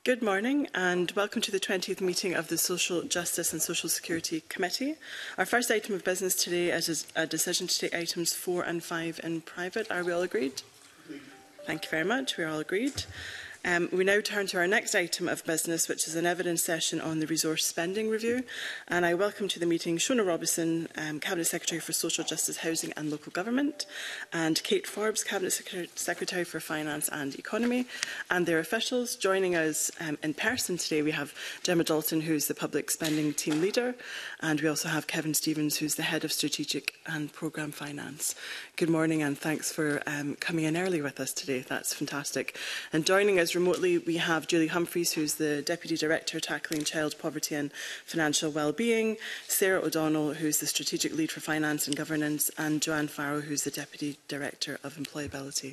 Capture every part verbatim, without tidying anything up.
Good morning and welcome to the twentieth meeting of the Social Justice and Social Security Committee. Our first item of business today is a decision to take items four and five in private. Are we all agreed? Thank you very much. We are all agreed. Um, we now turn to our next item of business, which is an evidence session on the resource spending review. And I welcome to the meeting Shona Robison, um, Cabinet Secretary for Social Justice, Housing and Local Government, and Kate Forbes, Cabinet Secretary, Secretary for Finance and Economy, and their officials. Joining us um, in person today, we have Gemma Dalton, who is the Public Spending Team Leader, and we also have Kevin Stevens, who is the Head of Strategic and Programme Finance. Good morning and thanks for um, coming in early with us today. That's fantastic. And joining us remotely, we have Julie Humphreys, who's the Deputy Director Tackling Child Poverty and Financial Wellbeing, Sarah O'Donnell, who's the Strategic Lead for Finance and Governance, and Joanne Farrow, who's the Deputy Director of Employability.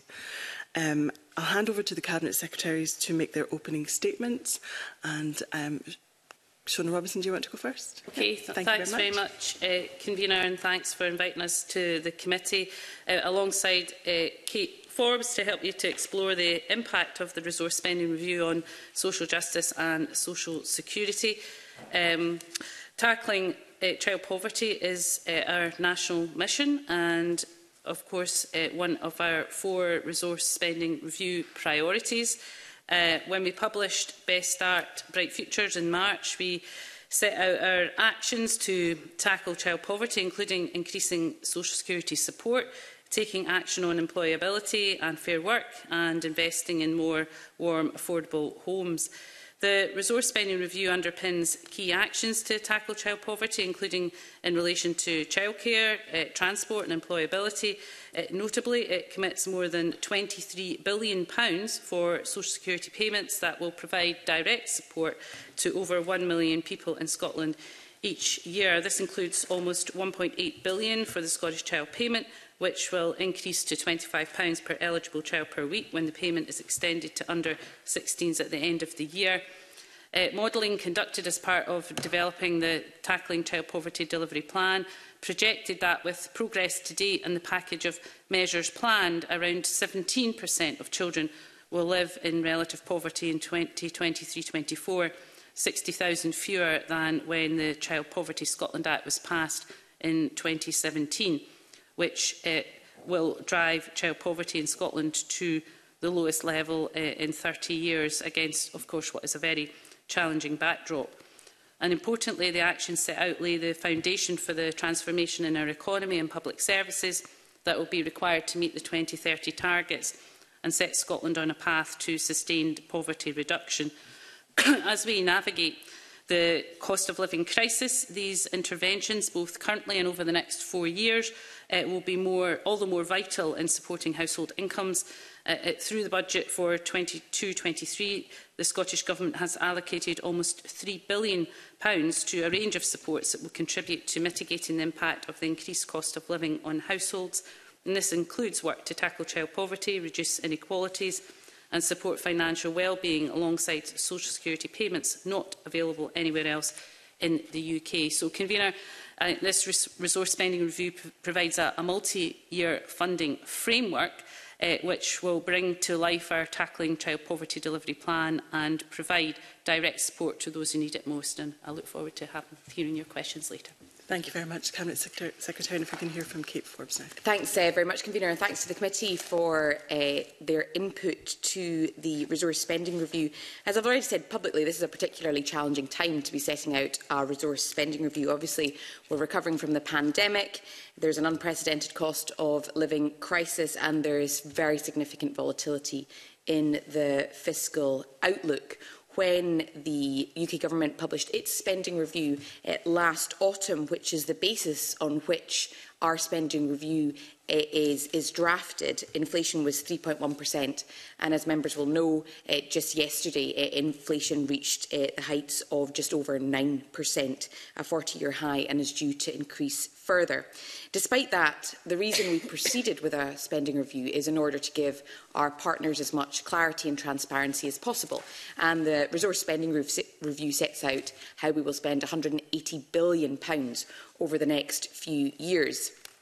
Um, I'll hand over to the Cabinet Secretaries to make their opening statements. And um, Shona Robison, do you want to go first? Okay, th Thank thanks you very, very much, uh, Convener, and thanks for inviting us to the committee uh, alongside uh, Kate Forbes to help you to explore the impact of the resource spending review on social justice and social security. Um, tackling uh, child poverty is uh, our national mission and, of course, uh, one of our four resource spending review priorities. Uh, when we published Best Start, Bright Futures in March, we set out our actions to tackle child poverty, including increasing social security support, taking action on employability and fair work, and investing in more warm, affordable homes. The resource spending review underpins key actions to tackle child poverty, including in relation to childcare, uh, transport and employability. Uh, notably, it commits more than twenty-three billion pounds for social security payments that will provide direct support to over one million people in Scotland each year. This includes almost one point eight billion pounds for the Scottish Child Payment, which will increase to twenty-five pounds per eligible child per week when the payment is extended to under sixteens at the end of the year. Uh, modelling conducted as part of developing the Tackling Child Poverty Delivery Plan projected that with progress to date and the package of measures planned, around seventeen percent of children will live in relative poverty in twenty twenty-three twenty-four, sixty thousand fewer than when the Child Poverty Scotland Act was passed in twenty seventeen. Which uh, will drive child poverty in Scotland to the lowest level uh, in thirty years, against, of course, what is a very challenging backdrop. And importantly, the actions set out lay the foundation for the transformation in our economy and public services that will be required to meet the twenty thirty targets and set Scotland on a path to sustained poverty reduction. As we navigate the cost of living crisis, these interventions, both currently and over the next four years, uh, will be more, all the more vital in supporting household incomes. Uh, uh, through the budget for twenty-two twenty-three, the Scottish Government has allocated almost three billion pounds to a range of supports that will contribute to mitigating the impact of the increased cost of living on households. And this includes work to tackle child poverty, reduce inequalities, and support financial well-being alongside social security payments not available anywhere else in the U K. So, Convener, uh, this res resource spending review provides a, a multi-year funding framework uh, which will bring to life our Tackling Child Poverty Delivery Plan and provide direct support to those who need it most. And I look forward to having, hearing your questions later. Thank you very much, Cabinet Secretary. Secretary and if we can hear from Kate Forbes now. Thanks uh, very much, Convener, and thanks to the committee for uh, their input to the resource spending review. As I've already said publicly, this is a particularly challenging time to be setting out our resource spending review. Obviously, we're recovering from the pandemic. There's an unprecedented cost of living crisis, and there is very significant volatility in the fiscal outlook. When the U K Government published its spending review uh, last autumn, which is the basis on which our spending review uh, is, is drafted, inflation was three point one percent. And as members will know, uh, just yesterday, uh, inflation reached uh, the heights of just over nine percent, a forty-year high, and is due to increase further. Despite that, the reason we proceeded with a spending review is in order to give our partners as much clarity and transparency as possible. And the resource spending review sets out how we will spend one hundred and eighty billion pounds over the next few years.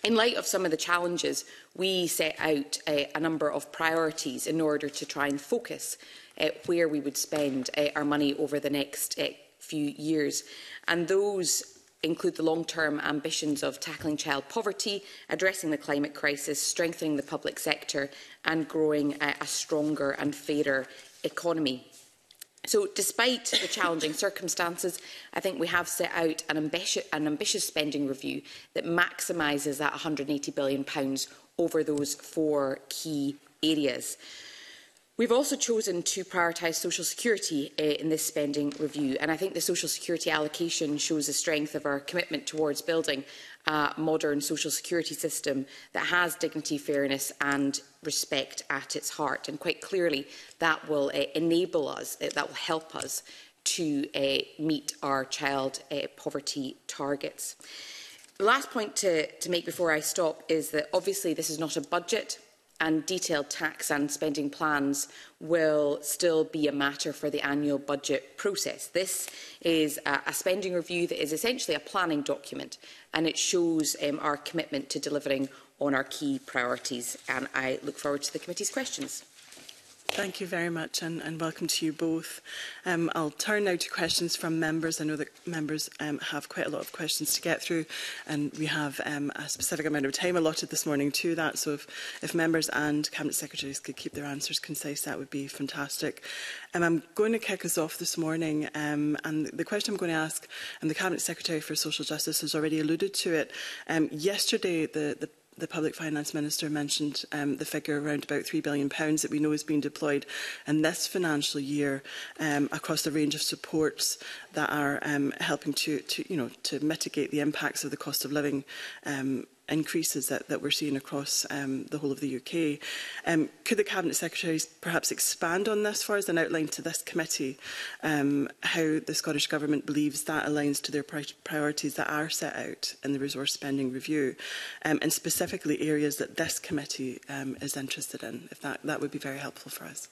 In light of some of the challenges, we set out uh, a number of priorities in order to try and focus uh, where we would spend uh, our money over the next uh, few years. And those include the long-term ambitions of tackling child poverty, addressing the climate crisis, strengthening the public sector and growing uh, a stronger and fairer economy. So, despite the challenging circumstances, I think we have set out an, ambi an ambitious spending review that maximises that one hundred and eighty billion pounds over those four key areas. We've also chosen to prioritise social security uh, in this spending review, and I think the social security allocation shows the strength of our commitment towards building a modern social security system that has dignity, fairness and respect at its heart. And quite clearly, that will uh, enable us, uh, that will help us to uh, meet our child uh, poverty targets. The last point to, to make before I stop is that obviously this is not a budget, and detailed tax and spending plans will still be a matter for the annual budget process. This is a, a spending review that is essentially a planning document, and it shows um, our commitment to delivering on our key priorities. And I look forward to the committee's questions. Thank you very much, and, and welcome to you both. Um, I'll turn now to questions from members. I know that members um, have quite a lot of questions to get through, and we have um, a specific amount of time allotted this morning to that. So if, if members and Cabinet Secretaries could keep their answers concise, that would be fantastic. Um, I'm going to kick us off this morning, um, and the question I'm going to ask, and the Cabinet Secretary for Social Justice has already alluded to it. Um, yesterday, the, the The Public Finance Minister mentioned um, the figure around about three billion pounds that we know is being deployed in this financial year um, across the range of supports that are um, helping to, to, you know, to mitigate the impacts of the cost of living um, increases that, that we're seeing across um, the whole of the U K. Um, could the Cabinet Secretaries perhaps expand on this for us and outline to this committee um, how the Scottish Government believes that aligns to their pri priorities that are set out in the resource spending review, um, and specifically areas that this committee um, is interested in? If that, that would be very helpful for us.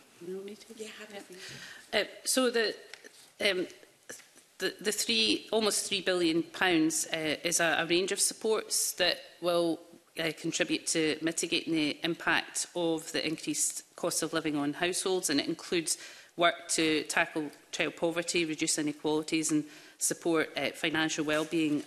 Yeah, uh, so the um, The, the three, almost three billion pounds uh, is a, a range of supports that will uh, contribute to mitigating the impact of the increased cost of living on households, and it includes work to tackle child poverty, reduce inequalities and support uh, financial well-being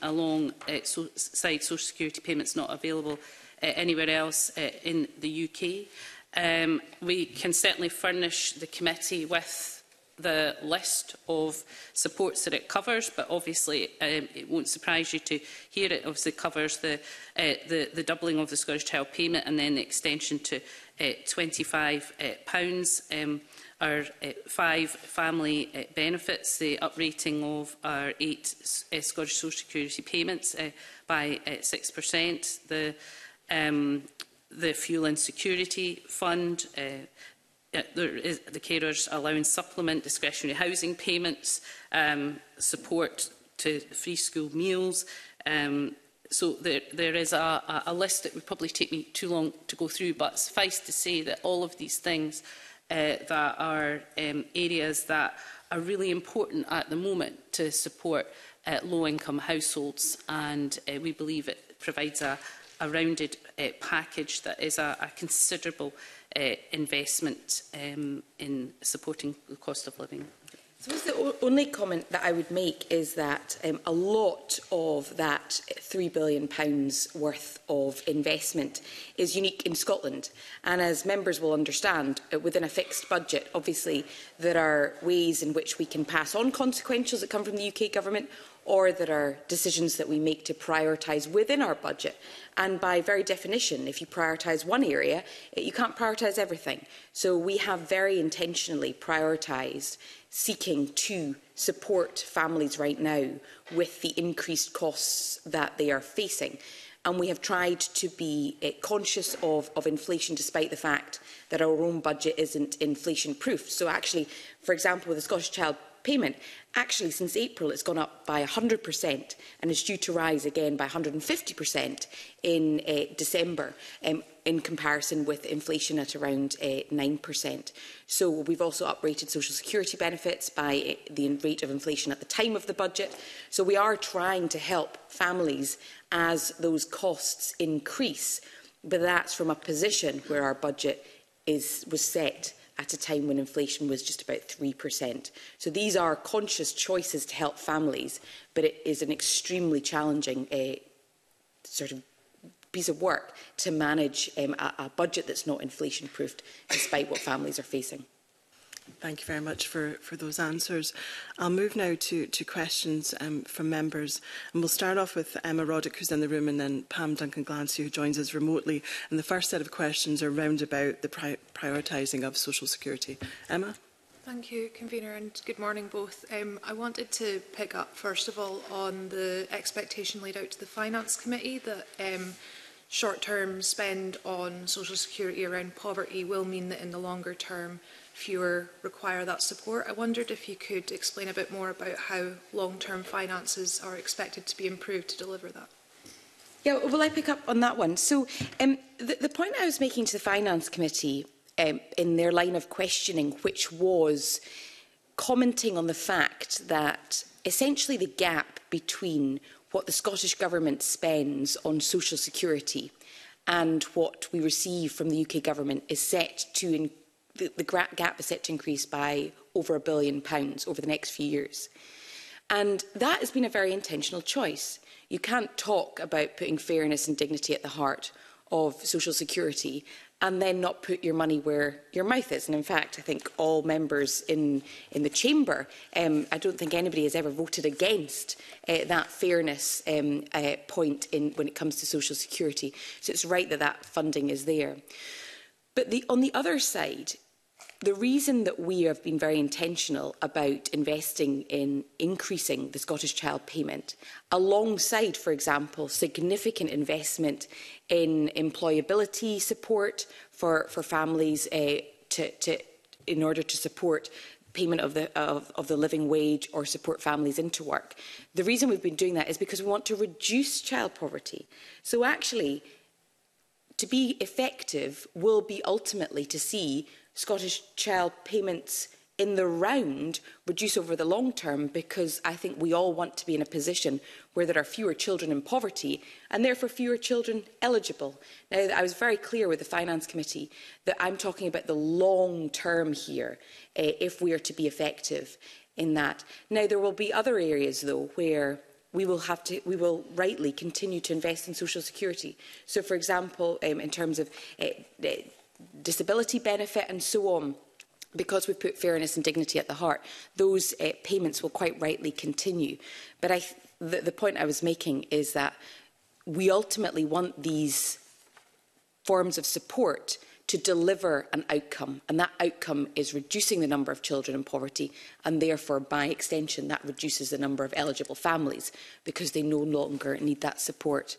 alongside uh, social security payments not available uh, anywhere else uh, in the U K. Um, we can certainly furnish the committee with the list of supports that it covers, but obviously um, it won't surprise you to hear it obviously covers the, uh, the, the doubling of the Scottish Child Payment and then the extension to uh, twenty-five pounds, uh, um, our uh, five family uh, benefits, the uprating of our eight uh, Scottish Social Security payments uh, by uh, six percent, the, um, the Fuel Insecurity Fund, uh, Uh, there is the carers allowance supplement, discretionary housing payments, um, support to free school meals. Um, so there, there is a, a list that would probably take me too long to go through, but suffice to say that all of these things uh, that are um, areas that are really important at the moment to support uh, low-income households, and uh, we believe it provides a, a rounded uh, package that is a, a considerable Uh, investment um, in supporting the cost of living. So the only comment that I would make is that um, a lot of that three billion pounds worth of investment is unique in Scotland. And as members will understand, uh, within a fixed budget, obviously there are ways in which we can pass on consequentials that come from the U K Government, or there are decisions that we make to prioritise within our budget. And by very definition, if you prioritise one area, you can't prioritise everything. So we have very intentionally prioritised seeking to support families right now with the increased costs that they are facing. And we have tried to be uh, conscious of, of inflation, despite the fact that our own budget isn't inflation-proof. So actually, for example, with the Scottish Child payment. Actually, since April, it's gone up by one hundred percent and is due to rise again by one hundred fifty percent in uh, December, um, in comparison with inflation at around uh, nine percent. So we've also uprated social security benefits by uh, the rate of inflation at the time of the budget. So we are trying to help families as those costs increase, but that's from a position where our budget is, was set at a time when inflation was just about three percent. So these are conscious choices to help families, but it is an extremely challenging uh, sort of piece of work to manage um, a, a budget that's not inflation-proofed, despite what families are facing. Thank you very much for, for those answers. I'll move now to, to questions um, from members. And we'll start off with Emma Roddick, who's in the room, and then Pam Duncan-Glancy, who joins us remotely. And the first set of questions are round about the pri prioritising of social security. Emma? Thank you, Convener, and good morning both. Um, I wanted to pick up, first of all, on the expectation laid out to the Finance Committee that um, short-term spend on social security around poverty will mean that in the longer term fewer require that support. I wondered if you could explain a bit more about how long-term finances are expected to be improved to deliver that. Yeah, will I pick up on that one? So um, the, the point I was making to the Finance Committee um, in their line of questioning, which was commenting on the fact that essentially the gap between what the Scottish Government spends on social security and what we receive from the U K Government is set to in The, the gap is set to increase by over a billion pounds over the next few years. And that has been a very intentional choice. You can't talk about putting fairness and dignity at the heart of social security and then not put your money where your mouth is. And in fact, I think all members in, in the chamber, um, I don't think anybody has ever voted against uh, that fairness um, uh, point in, when it comes to social security. So it's right that that funding is there. But the, on the other side, the reason that we have been very intentional about investing in increasing the Scottish Child Payment, alongside, for example, significant investment in employability support for, for families uh, to, to, in order to support payment of the, of, of the living wage or support families into work. The reason we've been doing that is because we want to reduce child poverty. So actually, to be effective will be ultimately to see Scottish child payments in the round reduce over the long term, because I think we all want to be in a position where there are fewer children in poverty and therefore fewer children eligible. Now, I was very clear with the Finance Committee that I'm talking about the long term here, uh, if we are to be effective in that. Now, there will be other areas, though, where we will have to, we will rightly continue to invest in social security. So, for example, um, in terms of uh, uh, disability benefit and so on, because we've put fairness and dignity at the heart, those uh, payments will quite rightly continue. But I, the, the point I was making is that we ultimately want these forms of support to deliver an outcome, and that outcome is reducing the number of children in poverty, and therefore, by extension, that reduces the number of eligible families because they no longer need that support.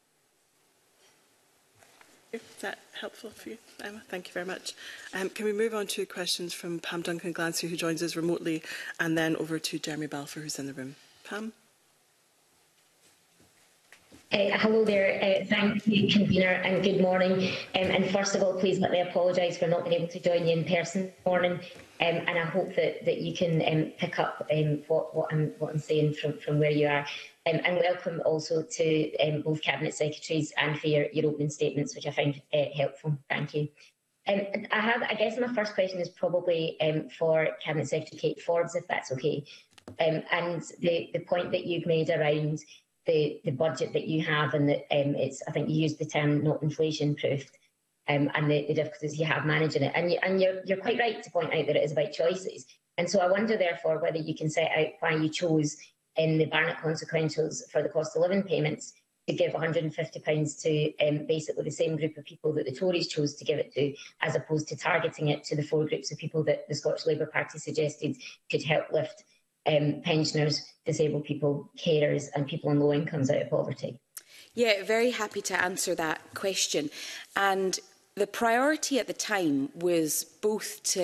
Is that helpful for you, Emma? Thank you very much. Um, can we move on to questions from Pam Duncan-Glancy, who joins us remotely, and then over to Jeremy Balfour, who's in the room. Pam? Uh, hello there, uh, thank you, Convener, and good morning. Um, and first of all, please let me apologise for not being able to join you in person this morning, um, and I hope that, that you can um, pick up um, what, what, I'm, what I'm saying from, from where you are. Um, and welcome also to um, both Cabinet Secretaries and for your, your opening statements, which I find uh, helpful. Thank you. Um, I have, I guess my first question is probably um, for Cabinet Secretary Kate Forbes, if that's okay. Um, and the, the point that you've made around The, the budget that you have, and that um, it's, I think you used the term not inflation proofed, um, and the, the difficulties you have managing it. And, you, and you're, you're quite right to point out that it is about choices. And so I wonder, therefore, whether you can set out why you chose in the Barnett consequentials for the cost of living payments to give one hundred and fifty pounds to um, basically the same group of people that the Tories chose to give it to, as opposed to targeting it to the four groups of people that the Scottish Labour Party suggested could help lift Um, pensioners, disabled people, carers and people on low incomes out of poverty? Yeah, very happy to answer that question. And the priority at the time was both to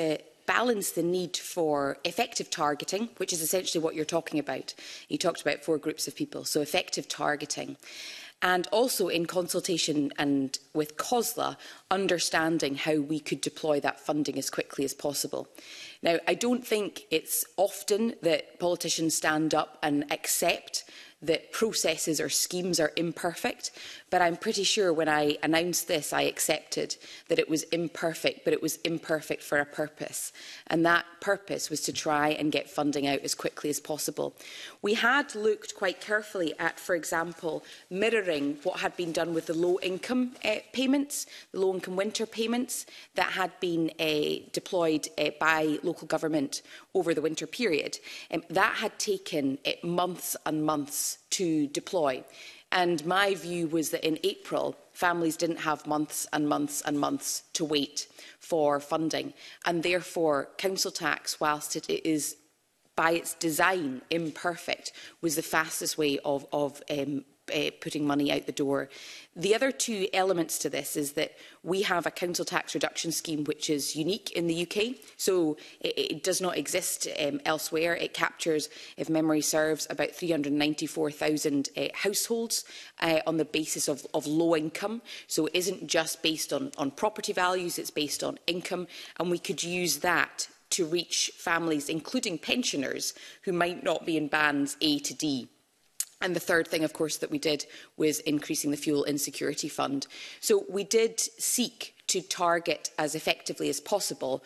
balance the need for effective targeting, which is essentially what you're talking about. You talked about four groups of people, so effective targeting. And also in consultation and with COSLA, understanding how we could deploy that funding as quickly as possible. Now, I don't think it's often that politicians stand up and accept that processes or schemes are imperfect, but I'm pretty sure when I announced this, I accepted that it was imperfect, but it was imperfect for a purpose. And that purpose was to try and get funding out as quickly as possible. We had looked quite carefully at, for example, mirroring what had been done with the low-income uh, payments, the low-income winter payments that had been uh, deployed uh, by local government over the winter period. Um, that had taken uh, months and months to deploy. And my view was that in April, families didn't have months and months and months to wait for funding. And therefore, council tax, whilst it is by its design imperfect, was the fastest way of, of um, uh, putting money out the door. The other two elements to this is that we have a council tax reduction scheme which is unique in the U K, so it, it does not exist um, elsewhere. It captures, if memory serves, about three hundred ninety-four thousand uh, households uh, on the basis of, of low income, so it isn't just based on, on property values, it's based on income, and we could use that to reach families, including pensioners, who might not be in bands A to D. And the third thing, of course, that we did was increasing the Fuel Insecurity Fund. So we did seek to target as effectively as possible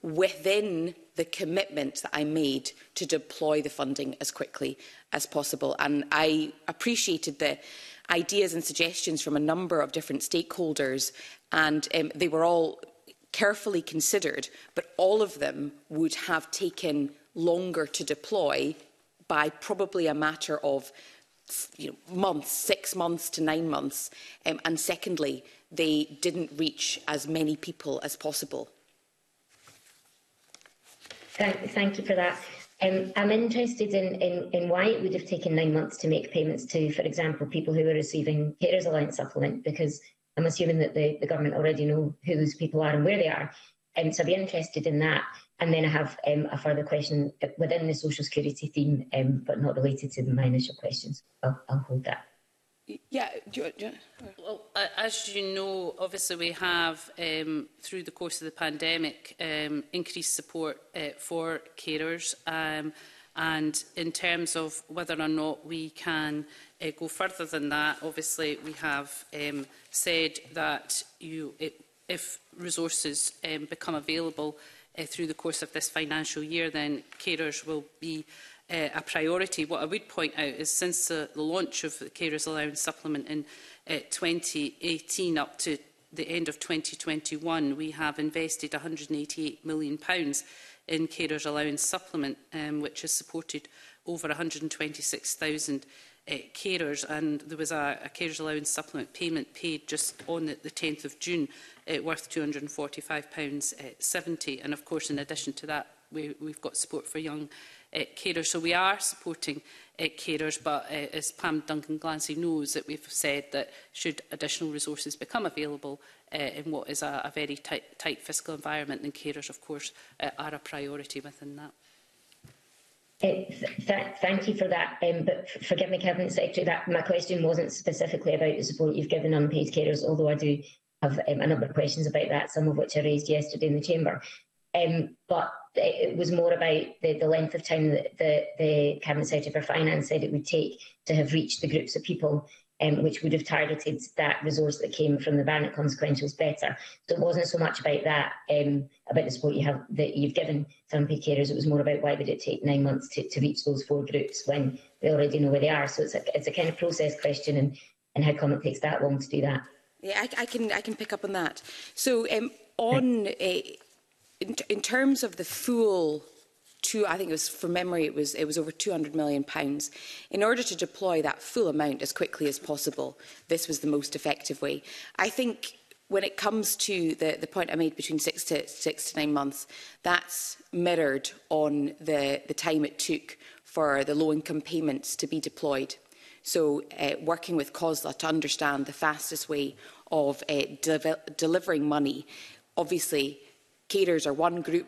within the commitment that I made to deploy the funding as quickly as possible. And I appreciated the ideas and suggestions from a number of different stakeholders, and um, they were all carefully considered, but all of them would have taken longer to deploy by probably a matter of you know, months, six months to nine months. Um, and secondly, they didn't reach as many people as possible. Thank, thank you for that. Um, I'm interested in, in, in why it would have taken nine months to make payments to, for example, people who are receiving carers allowance supplement, because I'm assuming that the, the government already know who those people are and where they are. Um, so I'd be interested in that. And then I have um, a further question within the social security theme, um, but not related to my initial questions. I'll, I'll hold that. Yeah. Do you, do you... Well, as you know, obviously we have, um, through the course of the pandemic, um, increased support uh, for carers. Um, and in terms of whether or not we can uh, go further than that, obviously we have um, said that you, it, if resources um, become available uh, through the course of this financial year, then carers will be uh, a priority. What I would point out is since the, the launch of the Carers Allowance Supplement in uh, twenty eighteen up to the end of twenty twenty-one, we have invested one hundred and eighty-eight million pounds in Carers Allowance Supplement, um, which has supported over one hundred and twenty-six thousand uh, carers, and there was a, a Carers Allowance Supplement payment paid just on the, the tenth of June, uh, worth two hundred and forty-five pounds seventy, and of course in addition to that we, we've got support for young uh, carers. So we are supporting uh, carers, but uh, as Pam Duncan-Glancy knows, that we've said that should additional resources become available uh, in what is a, a very tight, tight fiscal environment, then carers of course uh, are a priority within that. Uh, th thank you for that, um, but forgive me, Cabinet Secretary, that my question wasn't specifically about the support you've given unpaid carers, although I do have um, a number of questions about that, some of which I raised yesterday in the Chamber. Um, but it was more about the, the length of time that the, the Cabinet Secretary for Finance said it would take to have reached the groups of people um, which would have targeted that resource that came from the Barnett consequentials better. So it wasn't so much about that, um, about the support you have that you've given to unpaid carers. It was more about why did it take nine months to, to reach those four groups when they already know where they are. So it's a, it's a kind of process question, and, and how come it takes that long to do that? Yeah, I, I can I can pick up on that. So um, on a. In, in terms of the full, two, I think it was from memory, it was it was over two hundred million pounds. In order to deploy that full amount as quickly as possible, this was the most effective way. I think when it comes to the, the point I made between six to six to nine months, that's mirrored on the, the time it took for the low-income payments to be deployed. So uh, working with COSLA to understand the fastest way of uh, de delivering money. Obviously, carers are one group,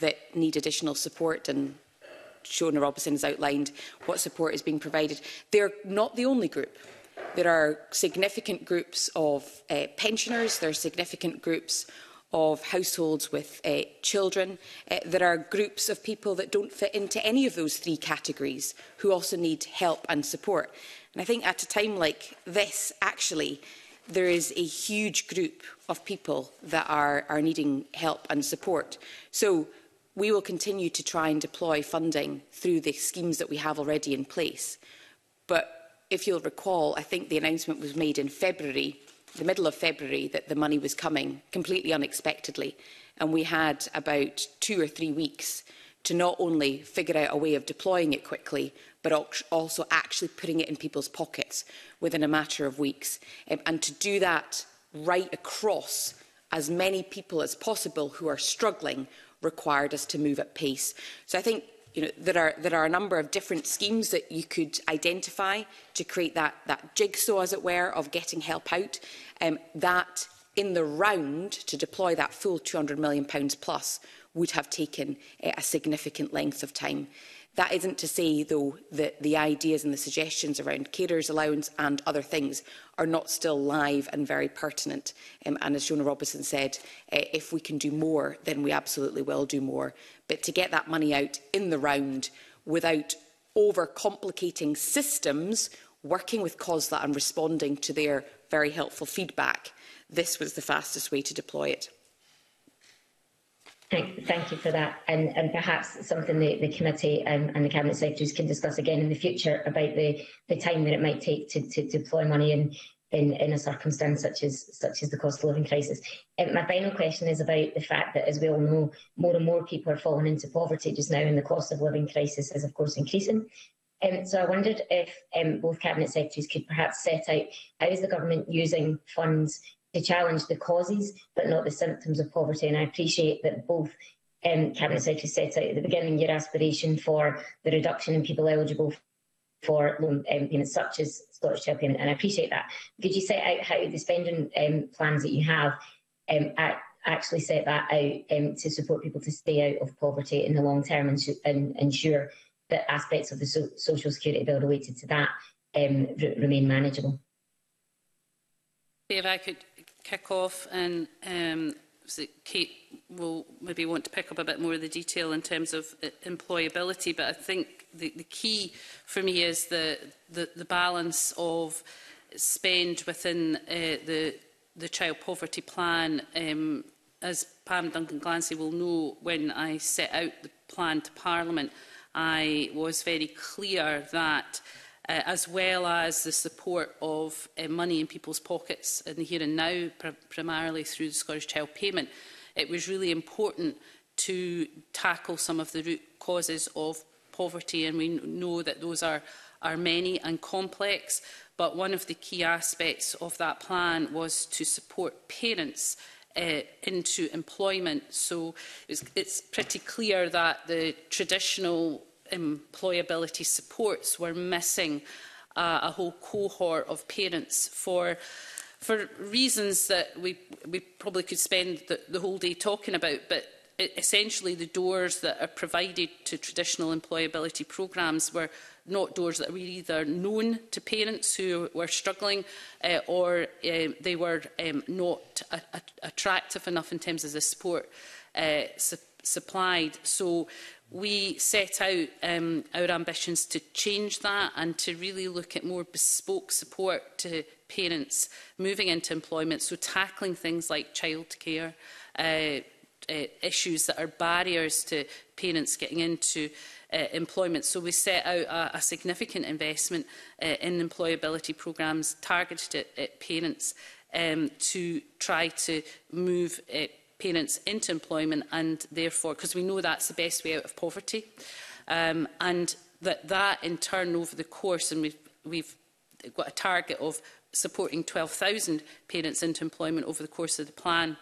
that need additional support, and Shona Robinson has outlined what support is being provided. They're not the only group. There are significant groups of uh, pensioners, there are significant groups of households with uh, children. Uh, there are groups of people that don't fit into any of those three categories who also need help and support. And I think at a time like this, actually, there is a huge group of people that are, are needing help and support. So we will continue to try and deploy funding through the schemes that we have already in place. But if you'll recall, I think the announcement was made in February, the middle of February, that the money was coming completely unexpectedly. And we had about two or three weeks to not only figure out a way of deploying it quickly, but also actually putting it in people's pockets within a matter of weeks. Um, and to do that right across as many people as possible who are struggling required us to move at pace. So I think you know, there are, there are a number of different schemes that you could identify to create that, that jigsaw, as it were, of getting help out. Um, that, in the round, to deploy that full two hundred million pounds plus would have taken uh, a significant length of time. That isn't to say, though, that the ideas and the suggestions around carers allowance and other things are not still live and very pertinent. Um, and as Shona Robinson said, uh, if we can do more, then we absolutely will do more. But to get that money out in the round without overcomplicating systems, working with COSLA and responding to their very helpful feedback, this was the fastest way to deploy it. Thank, thank you for that, and, and perhaps something the, the committee and, and the Cabinet Secretaries can discuss again in the future about the, the time that it might take to, to, to deploy money in, in, in a circumstance such as such as the cost of living crisis. Um, my final question is about the fact that, as we all know, more and more people are falling into poverty just now, and the cost of living crisis is, of course, increasing. Um, so I wondered if um, both Cabinet Secretaries could perhaps set out how is the government using funds to challenge the causes but not the symptoms of poverty. And I appreciate that both um, Cabinet Secretaries set out at the beginning your aspiration for the reduction in people eligible for loan um, payments such as Scottish Child Payment, and I appreciate that. Could you set out how the spending um, plans that you have um, at, actually set that out um, to support people to stay out of poverty in the long term and, and ensure that aspects of the so social security bill related to that um, remain manageable? If I could kick off, and um, Kate will maybe want to pick up a bit more of the detail in terms of uh, employability, but I think the, the key for me is the, the, the balance of spend within uh, the, the child poverty plan. Um, as Pam Duncan-Glancy will know, when I set out the plan to Parliament, I was very clear that Uh, as well as the support of uh, money in people's pockets in the here and now, pr primarily through the Scottish Child Payment, it was really important to tackle some of the root causes of poverty, and we know that those are, are many and complex, but one of the key aspects of that plan was to support parents uh, into employment. So it's, it's pretty clear that the traditional employability supports were missing uh, a whole cohort of parents for for reasons that we we probably could spend the, the whole day talking about, but it, essentially the doors that are provided to traditional employability programmes were not doors that were either known to parents who were struggling uh, or uh, they were um, not a, a, attractive enough in terms of the support uh, su supplied. So we set out um, our ambitions to change that and to really look at more bespoke support to parents moving into employment, so tackling things like childcare, uh, uh, issues that are barriers to parents getting into uh, employment. So we set out a, a significant investment uh, in employability programmes targeted at, at parents um, to try to move uh, parents into employment, and therefore, because we know that's the best way out of poverty, um, and that that in turn over the course, and we've, we've got a target of supporting twelve thousand parents into employment over the course of the plan,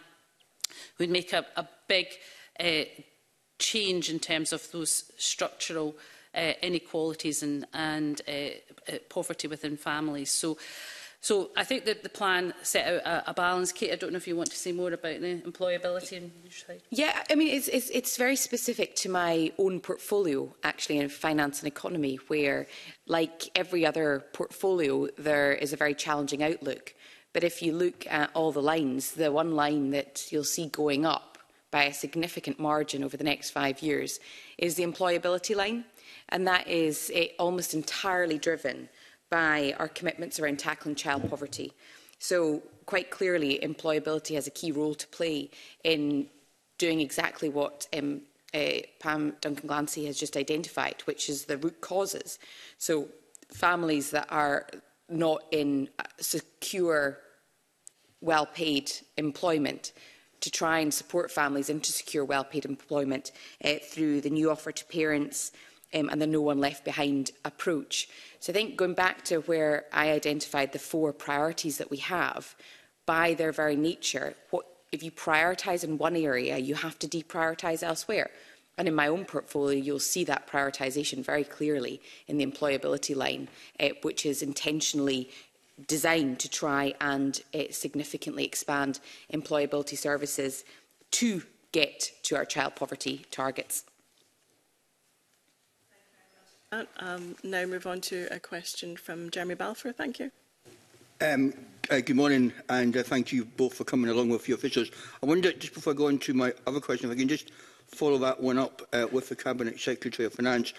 would make a, a big uh, change in terms of those structural uh, inequalities and, and uh, uh, poverty within families. So So I think that the plan set out a, a balance. Kate, I don't know if you want to say more about the employability on your side. Yeah, I mean, it's, it's, it's very specific to my own portfolio, actually, in finance and economy, where, like every other portfolio, there is a very challenging outlook. But if you look at all the lines, the one line that you'll see going up by a significant margin over the next five years is the employability line. And that is uh, almost entirely driven by our commitments around tackling child poverty. So quite clearly, employability has a key role to play in doing exactly what um, uh, Pam Duncan-Glancy has just identified, which is the root causes. So families that are not in secure, well-paid employment, to try and support families into secure, well-paid employment uh, through the new offer to parents, Um, and the no one left behind approach. So I think going back to where I identified the four priorities that we have, by their very nature, what, if you prioritise in one area, you have to deprioritise elsewhere. And in my own portfolio, you'll see that prioritisation very clearly in the employability line, uh, which is intentionally designed to try and uh, significantly expand employability services to get to our child poverty targets. Um, now move on to a question from Jeremy Balfour. Thank you. Um, uh, good morning, and uh, thank you both for coming along with your officials. I wonder, just before I go on to my other question, if I can just follow that one up uh, with the Cabinet Secretary of Finance.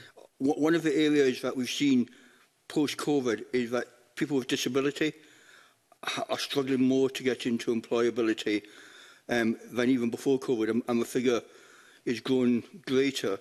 W one of the areas that we've seen post-COVID is that people with disability are struggling more to get into employability um, than even before COVID, and, and the figure is growing greater.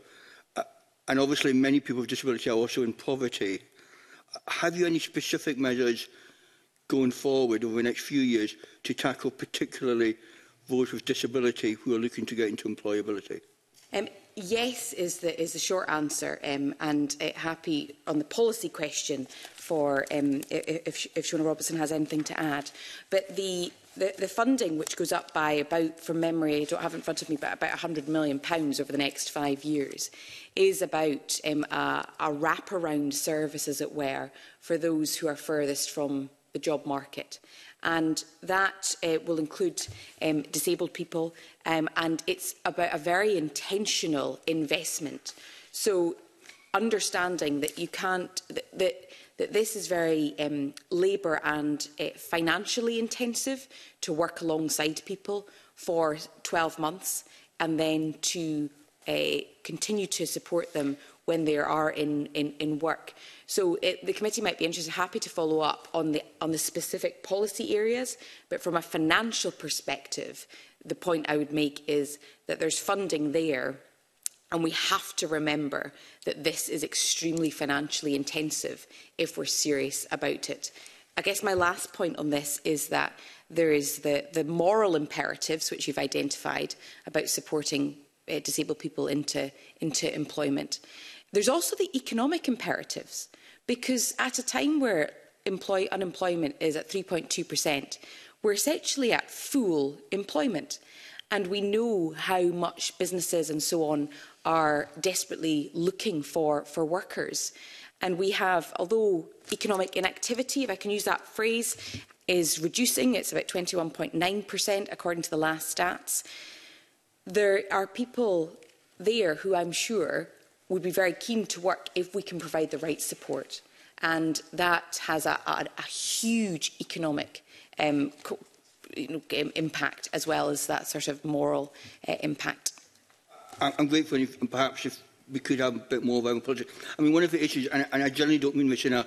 And obviously, many people with disability are also in poverty. Have you any specific measures going forward over the next few years to tackle particularly those with disability who are looking to get into employability? Um, yes is the, is the short answer, um, and uh, happy on the policy question for um, if, if Shona Robertson has anything to add. But the The, the funding, which goes up by about, from memory, I don't have it in front of me, but about one hundred million pounds over the next five years, is about um, a, a wraparound service, as it were, for those who are furthest from the job market. And that uh, will include um, disabled people, um, and it's about a very intentional investment. So understanding that you can't, that, that that this is very um, labour and uh, financially intensive to work alongside people for twelve months and then to uh, continue to support them when they are in, in, in work. So it, the committee might be interested, happy to follow up on the, on the specific policy areas, but from a financial perspective, the point I would make is that there's funding there. And we have to remember that this is extremely financially intensive if we're serious about it. I guess my last point on this is that there is the, the moral imperatives, which you've identified, about supporting uh, disabled people into, into employment. There's also the economic imperatives, because at a time where employ unemployment is at three point two percent, we're essentially at full employment. And we know how much businesses and so on are desperately looking for, for workers. And we have, although economic inactivity, if I can use that phrase, is reducing, it's about twenty-one point nine percent according to the last stats, there are people there who I'm sure would be very keen to work if we can provide the right support. And that has a, a, a huge economic um, co You know, impact, as well as that sort of moral uh, impact. I'm grateful if perhaps if we could have a bit more of our project. I mean, one of the issues, and, and I generally don't mean this in a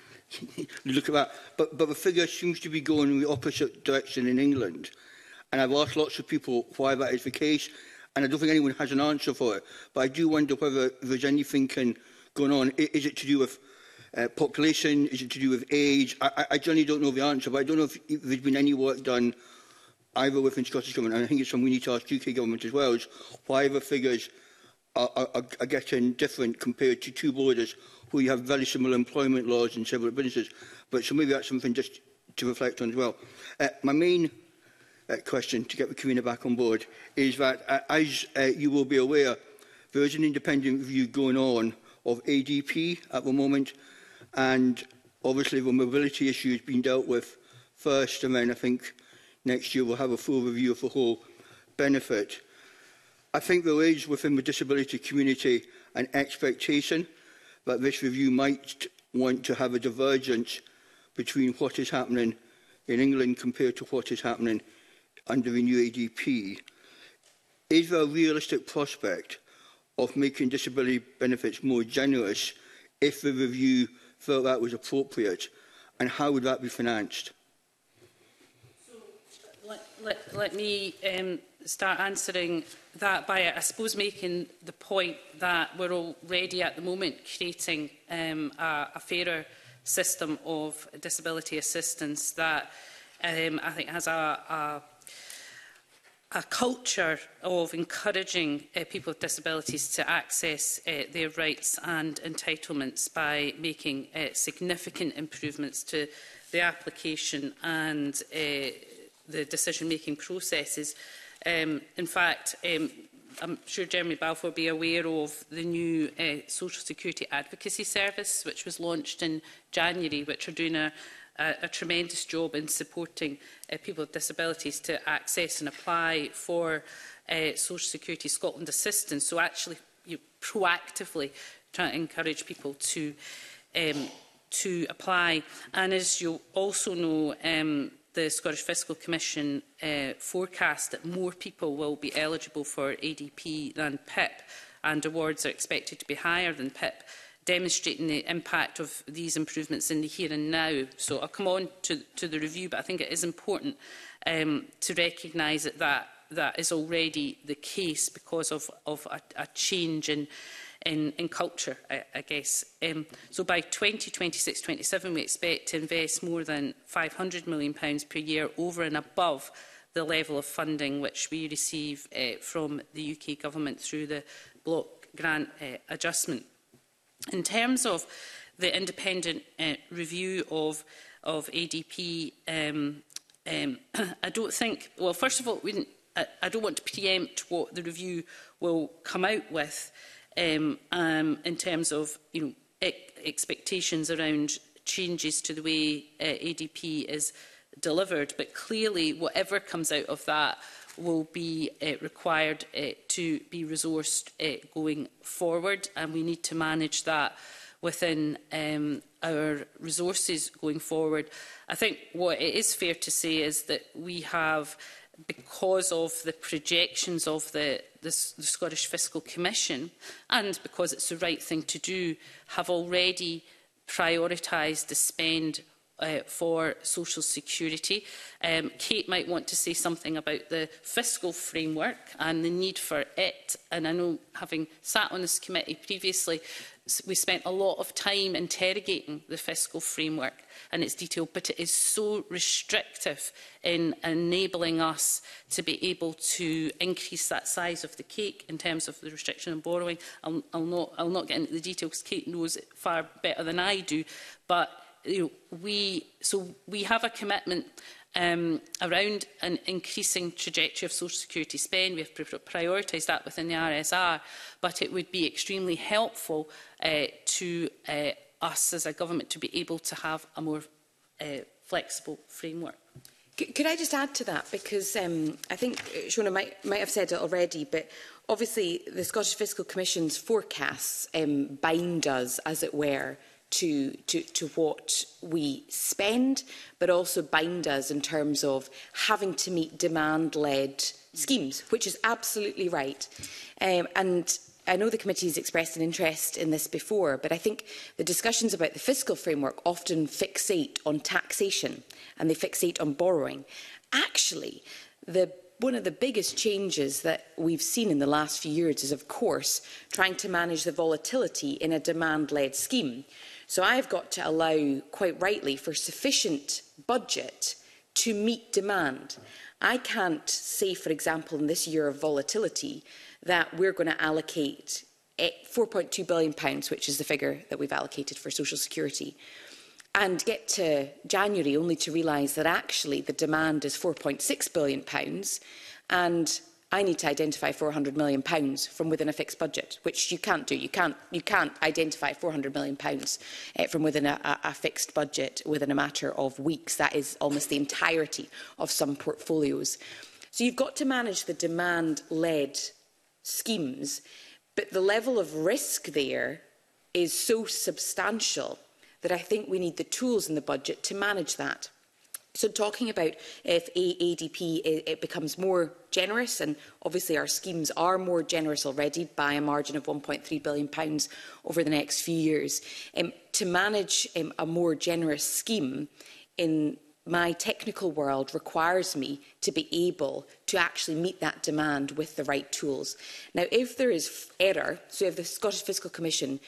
look at that, but, but the figure seems to be going in the opposite direction in England. And I've asked lots of people why that is the case, and I don't think anyone has an answer for it. But I do wonder whether there's any thinking going on. Is it to do with uh, population? Is it to do with age? I, I generally don't know the answer, but I don't know if, if there's been any work done either within Scottish Government, and I think it's something we need to ask U K Government as well, is why the figures are, are, are getting different compared to two borders where you have very similar employment laws in several businesses. But so maybe that's something just to reflect on as well. Uh, my main uh, question, to get the Convener back on board, is that, uh, as uh, you will be aware, there is an independent review going on of A D P at the moment, and Obviously, the mobility issue has been dealt with first, and then I think next year we'll have a full review of the whole benefit. I think there is within the disability community an expectation that this review might want to have a divergence between what is happening in England compared to what is happening under the new A D P. Is there a realistic prospect of making disability benefits more generous if the review felt that was appropriate, and how would that be financed? So, let, let, let me um, start answering that by, I suppose, making the point that we're already at the moment creating um, a, a fairer system of disability assistance that um, I think has a, a a culture of encouraging uh, people with disabilities to access uh, their rights and entitlements by making uh, significant improvements to the application and uh, the decision-making processes. Um, in fact, um, I'm sure Jeremy Balfour will be aware of the new uh, Social Security Advocacy Service, which was launched in January, which are doing a A, a tremendous job in supporting uh, people with disabilities to access and apply for uh, Social Security Scotland assistance. So actually, you proactively trying to encourage people to um, to apply. And as you also know, um, the Scottish Fiscal Commission uh, forecast that more people will be eligible for A D P than P I P, and awards are expected to be higher than P I P, demonstrating the impact of these improvements in the here and now. So I'll come on to, to the review, but I think it is important um, to recognise that, that that is already the case because of, of a, a change in, in, in culture, I, I guess. Um, so by twenty twenty-six twenty-seven, we expect to invest more than five hundred million pounds per year over and above the level of funding which we receive uh, from the U K Government through the block grant uh, adjustment. In terms of the independent uh, review of, of A D P, um, um, I don't think, well, first of all, we didn't, I, I don't want to preempt what the review will come out with um, um, in terms of, you know, e expectations around changes to the way uh, A D P is delivered. But clearly, whatever comes out of that will be uh, required uh, to be resourced uh, going forward, and we need to manage that within um, our resources going forward. I think what it is fair to say is that we have, because of the projections of the, the, the Scottish Fiscal Commission, and because it's the right thing to do, have already prioritised the spend Uh, for social security. Um, Kate might want to say something about the fiscal framework and the need for it. And I know, having sat on this committee previously, we spent a lot of time interrogating the fiscal framework and its detail, but it is so restrictive in enabling us to be able to increase that size of the cake in terms of the restriction on borrowing. I'll, I'll, not, I'll not get into the details. Kate knows it far better than I do, but you know, we, so we have a commitment um, around an increasing trajectory of social security spend. We have prioritised that within the R S R, but it would be extremely helpful uh, to uh, us as a government to be able to have a more uh, flexible framework. Could I just add to that? Because um, I think Shona might, might have said it already, but obviously the Scottish Fiscal Commission's forecasts um, bind us, as it were, To, to, to what we spend, but also bind us in terms of having to meet demand-led schemes, which is absolutely right. Um, and I know the committee has expressed an interest in this before, but I think the discussions about the fiscal framework often fixate on taxation and they fixate on borrowing. Actually, the one of the biggest changes that we've seen in the last few years is, of course, trying to manage the volatility in a demand-led scheme. So I've got to allow, quite rightly, for sufficient budget to meet demand. I can't say, for example, in this year of volatility, that we're going to allocate four point two billion pounds, which is the figure that we've allocated for social security, and get to January only to realise that actually the demand is four point six billion pounds, and I need to identify four hundred million pounds from within a fixed budget, which you can't do. You can't, you can't identify four hundred million pounds uh, from within a, a, a fixed budget within a matter of weeks. That is almost the entirety of some portfolios. So you've got to manage the demand-led schemes, but the level of risk there is so substantial that I think we need the tools in the budget to manage that. So talking about if A D P it becomes more generous, and obviously our schemes are more generous already by a margin of one point three billion pounds over the next few years, um, to manage um, a more generous scheme in my technical world requires me to be able to actually meet that demand with the right tools. Now, if there is error, so if the Scottish Fiscal Commission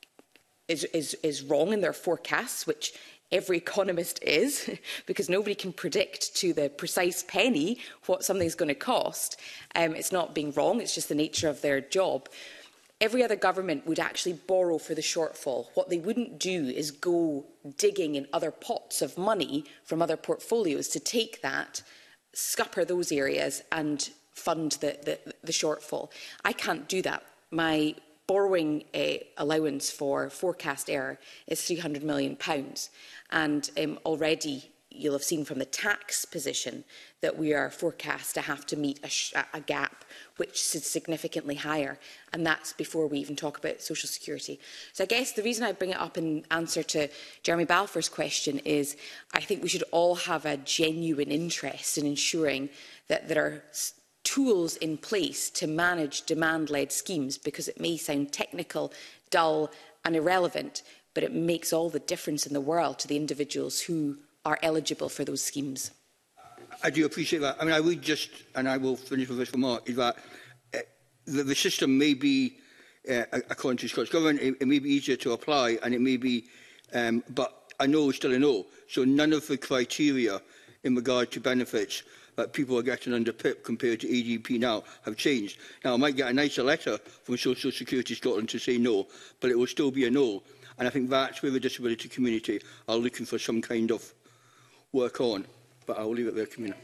is, is, is wrong in their forecasts, which every economist is, because nobody can predict to the precise penny what something's going to cost. Um, it's not being wrong, it's just the nature of their job. Every other government would actually borrow for the shortfall. What they wouldn't do is go digging in other pots of money from other portfolios to take that, scupper those areas and fund the, the, the shortfall. I can't do that. My borrowing uh, allowance for forecast error is three hundred million pounds. And um, already you'll have seen from the tax position that we are forecast to have to meet a, sh a gap which is significantly higher. And that's before we even talk about social security. So I guess the reason I bring it up in answer to Jeremy Balfour's question is I think we should all have a genuine interest in ensuring that there are tools in place to manage demand-led schemes, because it may sound technical, dull and irrelevant, but it makes all the difference in the world to the individuals who are eligible for those schemes. I do appreciate that. I mean, I would just, and I will finish with this remark, is that uh, the, the system may be, uh, according to the Scottish Government, it, it may be easier to apply, and it may be, um, but I know is still a no. So none of the criteria in regard to benefits that people are getting under P I P compared to A D P now have changed. Now, I might get a nicer letter from Social Security Scotland to say no, but it will still be a no. And I think that's where the disability community are looking for some kind of work on. But I will leave it there, Commissioner.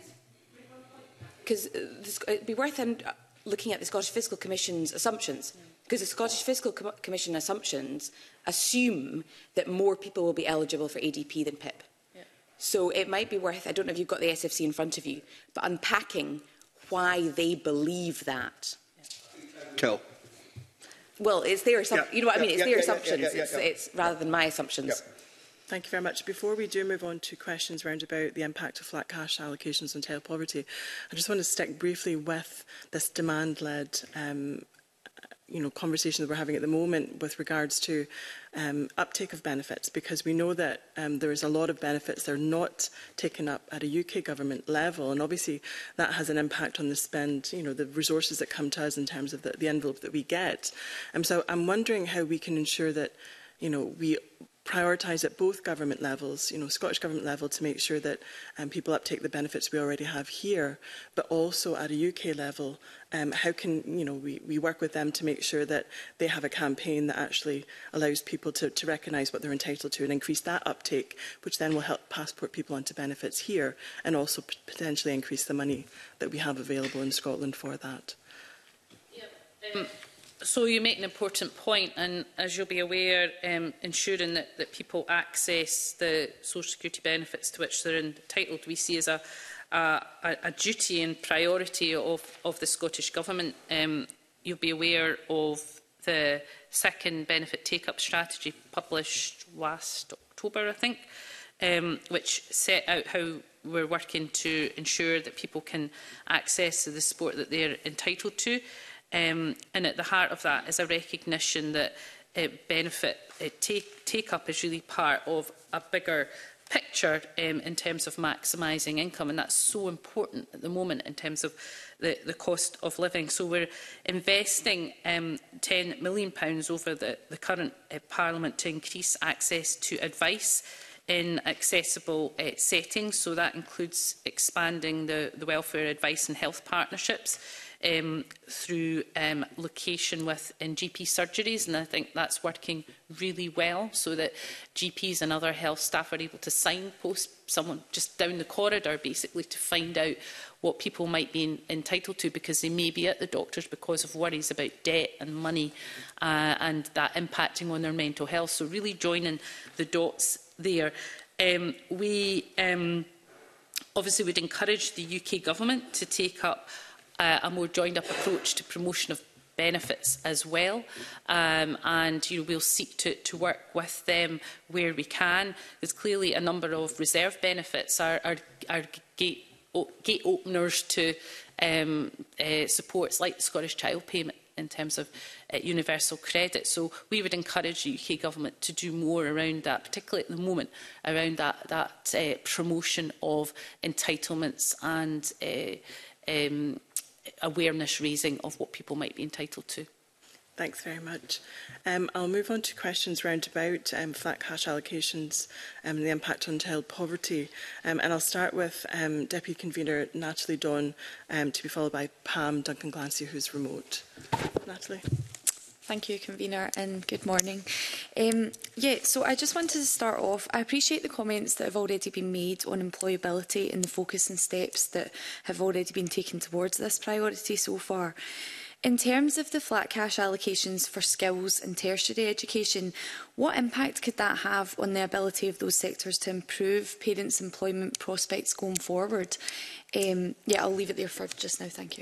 Because uh, it would be worth uh, looking at the Scottish Fiscal Commission's assumptions. Because the Scottish Fiscal Com Commission assumptions assume that more people will be eligible for A D P than P I P. So it might be worth, I don't know if you've got the S F C in front of you, but unpacking why they believe that. Tell. Well, it's their, Yeah, you know what yeah, I mean, it's yeah, their yeah, assumptions, yeah, yeah, yeah, it's, yeah. it's rather than my assumptions. Yeah. Thank you very much. Before we do move on to questions round about the impact of flat cash allocations on child poverty, I just want to stick briefly with this demand-led um, you know, conversation that we're having at the moment with regards to um, uptake of benefits, because we know that um, there is a lot of benefits that are not taken up at a U K government level, and obviously that has an impact on the spend, you know, the resources that come to us in terms of the, the envelope that we get. And so I'm wondering how we can ensure that, you know, we prioritise at both government levels, you know, Scottish Government level, to make sure that um, people uptake the benefits we already have here, but also at a U K level, um, how can, you know, we, we work with them to make sure that they have a campaign that actually allows people to, to recognise what they're entitled to and increase that uptake, which then will help passport people onto benefits here, and also potentially increase the money that we have available in Scotland for that. Yeah. Um, So you make an important point, and as you'll be aware, um, ensuring that, that people access the social security benefits to which they're entitled, we see as a, a, a duty and priority of, of the Scottish Government. Um, you'll be aware of the second benefit take-up strategy published last October, I think, um, which set out how we're working to ensure that people can access the support that they're entitled to. Um, and at the heart of that is a recognition that uh, benefit uh, take, take up is really part of a bigger picture um, in terms of maximising income, and that's so important at the moment in terms of the, the cost of living. So we're investing um, ten million pounds over the, the current uh, Parliament to increase access to advice in accessible uh, settings. So that includes expanding the, the welfare advice and health partnerships. um, through um, location within G P surgeries, and I think that's working really well, so that G Ps and other health staff are able to signpost someone just down the corridor, basically, to find out what people might be in, entitled to, because they may be at the doctors because of worries about debt and money uh, and that impacting on their mental health. So really joining the dots there. Um, we um, obviously would encourage the U K Government to take up uh, a more joined-up approach to promotion of benefits as well, um, and you know, we'll seek to, to work with them where we can. There's clearly a number of reserve benefits are, are, are gate, gate openers to um, uh, supports like the Scottish Child Payment in terms of uh, universal credit. So we would encourage the U K Government to do more around that, particularly at the moment, around that, that uh, promotion of entitlements and uh, um, awareness raising of what people might be entitled to. Thanks very much. Um, I'll move on to questions round about um, flat cash allocations um, and the impact on child poverty. Um, and I'll start with um, Deputy Convener Natalie Dawn, um, to be followed by Pam Duncan-Glancy, who's remote. Natalie. Thank you, Convener, and good morning. Um, yeah, so I just wanted to start off. I appreciate the comments that have already been made on employability and the focus and steps that have already been taken towards this priority so far. In terms of the flat cash allocations for skills and tertiary education, what impact could that have on the ability of those sectors to improve parents' employment prospects going forward? Um, yeah, I'll leave it there for just now. Thank you.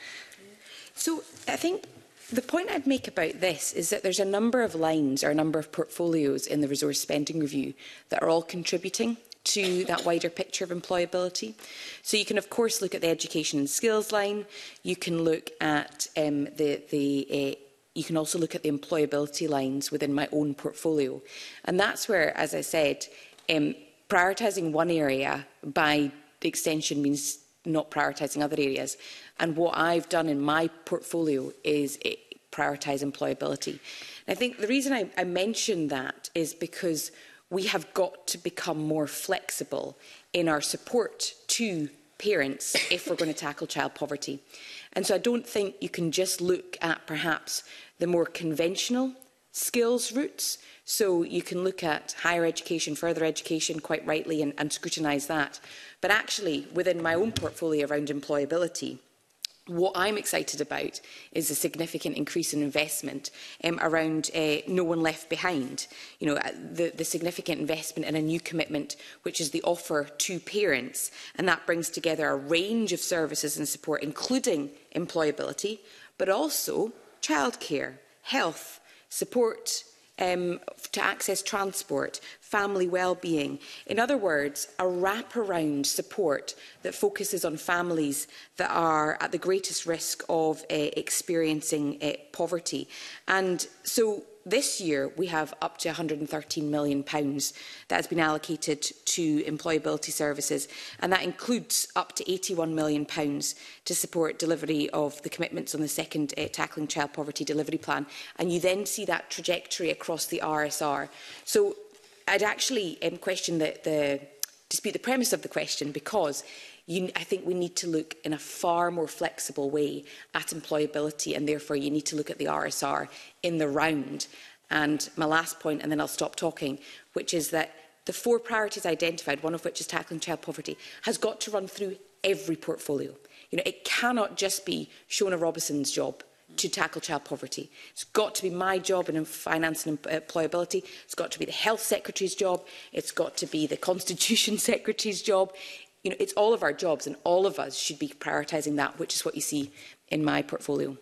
So I think the point I'd make about this is that there's a number of lines or a number of portfolios in the resource spending review that are all contributing to that wider picture of employability. So you can, of course, look at the education and skills line. You can look at um, the, the uh, you can also look at the employability lines within my own portfolio. And that's where, as I said, um, prioritising one area by extension means not prioritising other areas. And what I've done in my portfolio is it, prioritise employability. And I think the reason I, I mention that is because we have got to become more flexible in our support to parents if we're going to tackle child poverty. And so I don't think you can just look at perhaps the more conventional skills routes. So you can look at higher education, further education, quite rightly, and, and scrutinise that. But actually, within my own portfolio around employability, what I'm excited about is a significant increase in investment um, around uh, No One Left Behind. You know, the, the significant investment in a new commitment, which is the offer to parents, and that brings together a range of services and support, including employability, but also childcare, health, support um, to access transport, family well-being. In other words, a wraparound support that focuses on families that are at the greatest risk of uh, experiencing uh, poverty. And so this year we have up to one hundred and thirteen million pounds that has been allocated to employability services, and that includes up to eighty-one million pounds to support delivery of the commitments on the second uh, Tackling Child Poverty Delivery Plan. And you then see that trajectory across the R S R. So I'd actually um, question the, the dispute the premise of the question, because you, I think we need to look in a far more flexible way at employability, and therefore you need to look at the R S R in the round. And my last point, and then I'll stop talking, which is that the four priorities identified, one of which is tackling child poverty, has got to run through every portfolio. You know, it cannot just be Shona Robinson's job to tackle child poverty. It's got to be my job in finance and employability. It's got to be the Health Secretary's job. It's got to be the Constitution Secretary's job. You know, it's all of our jobs, and all of us should be prioritising that, which is what you see in my portfolio.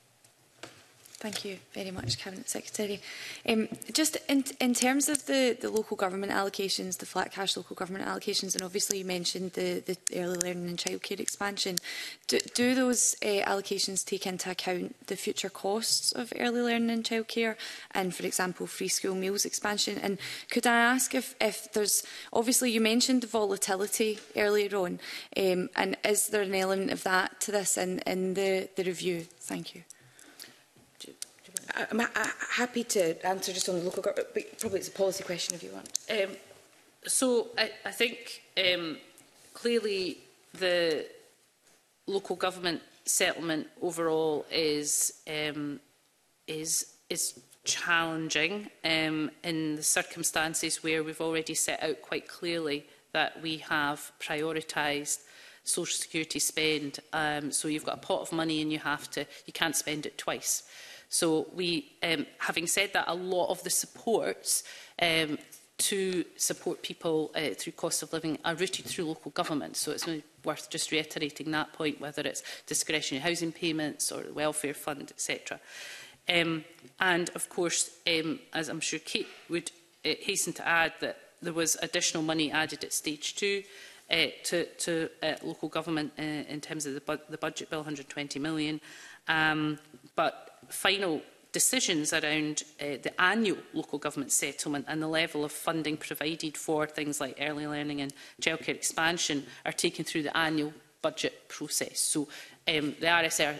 Thank you very much, Cabinet Secretary. Um, just in, in terms of the, the local government allocations, the flat cash local government allocations, and obviously you mentioned the, the early learning and childcare expansion, do, do those uh, allocations take into account the future costs of early learning and childcare and, for example, free school meals expansion? And could I ask if, if there's, obviously you mentioned volatility earlier on, um, and is there an element of that to this in, in the, the review? Thank you. I'm ha happy to answer just on the local government, but probably it's a policy question if you want. Um, so I, I think um, clearly the local government settlement overall is um, is is challenging um, in the circumstances where we've already set out quite clearly that we have prioritised social security spend. Um, so you've got a pot of money and you have to, you can't spend it twice. So we, um, having said that, a lot of the supports um, to support people uh, through cost of living are routed through local government. So it's really worth just reiterating that point, whether it's discretionary housing payments or the welfare fund, et cetera. Um, and of course, um, as I'm sure Kate would uh, hasten to add, that there was additional money added at stage two uh, to, to uh, local government uh, in terms of the, bu the budget bill, one hundred and twenty million. Um, but final decisions around uh, the annual local government settlement and the level of funding provided for things like early learning and childcare expansion are taken through the annual budget process. So um, the R S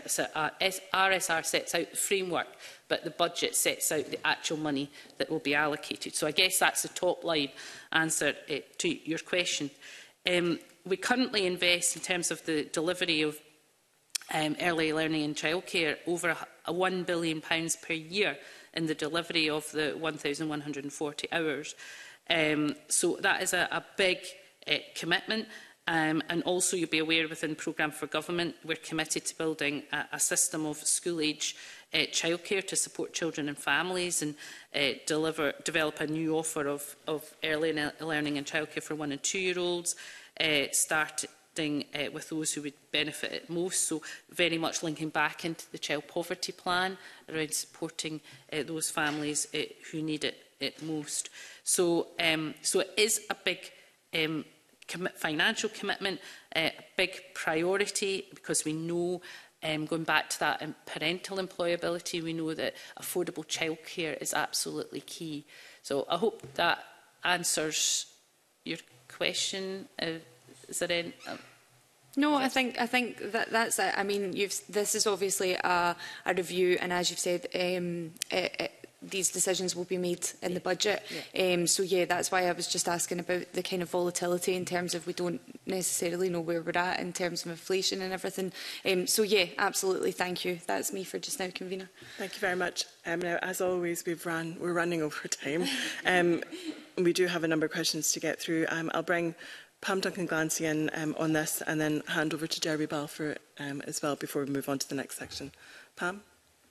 R sets out the framework, but the budget sets out the actual money that will be allocated. So I guess that's the top line answer uh, to your question. Um, we currently invest, in terms of the delivery of um, early learning and childcare, over a, a one billion pounds per year in the delivery of the one thousand one hundred and forty hours. Um, so that is a, a big uh, commitment. Um, and also, you'll be aware, within Programme for Government, we're committed to building a, a system of school-age uh, childcare to support children and families, and uh, deliver, develop a new offer of, of early learning and childcare for one and two-year-olds, uh, starting uh, with those who would benefit it most. So very much linking back into the child poverty plan around supporting uh, those families uh, who need it, it most. So, um, so it is a big um, Commit, financial commitment, uh, a big priority, because we know, um, going back to that um, parental employability, we know that affordable childcare is absolutely key. So I hope that answers your question. Uh, is there any? Uh, No, I think I think that that's it. I mean, you've, this is obviously a, a review, and as you've said, um, it, it, these decisions will be made in the budget. Yeah. Um, so yeah, that's why I was just asking about the kind of volatility in terms of we don't necessarily know where we're at in terms of inflation and everything. Um, so yeah, absolutely. Thank you. That's me for just now, convener. Thank you very much. Um, now, as always, we've run. We're running over time. Um, we do have a number of questions to get through. Um, I'll bring Pam Duncan-Glancy in um, on this, and then hand over to Derby Balfour um, as well before we move on to the next section. Pam?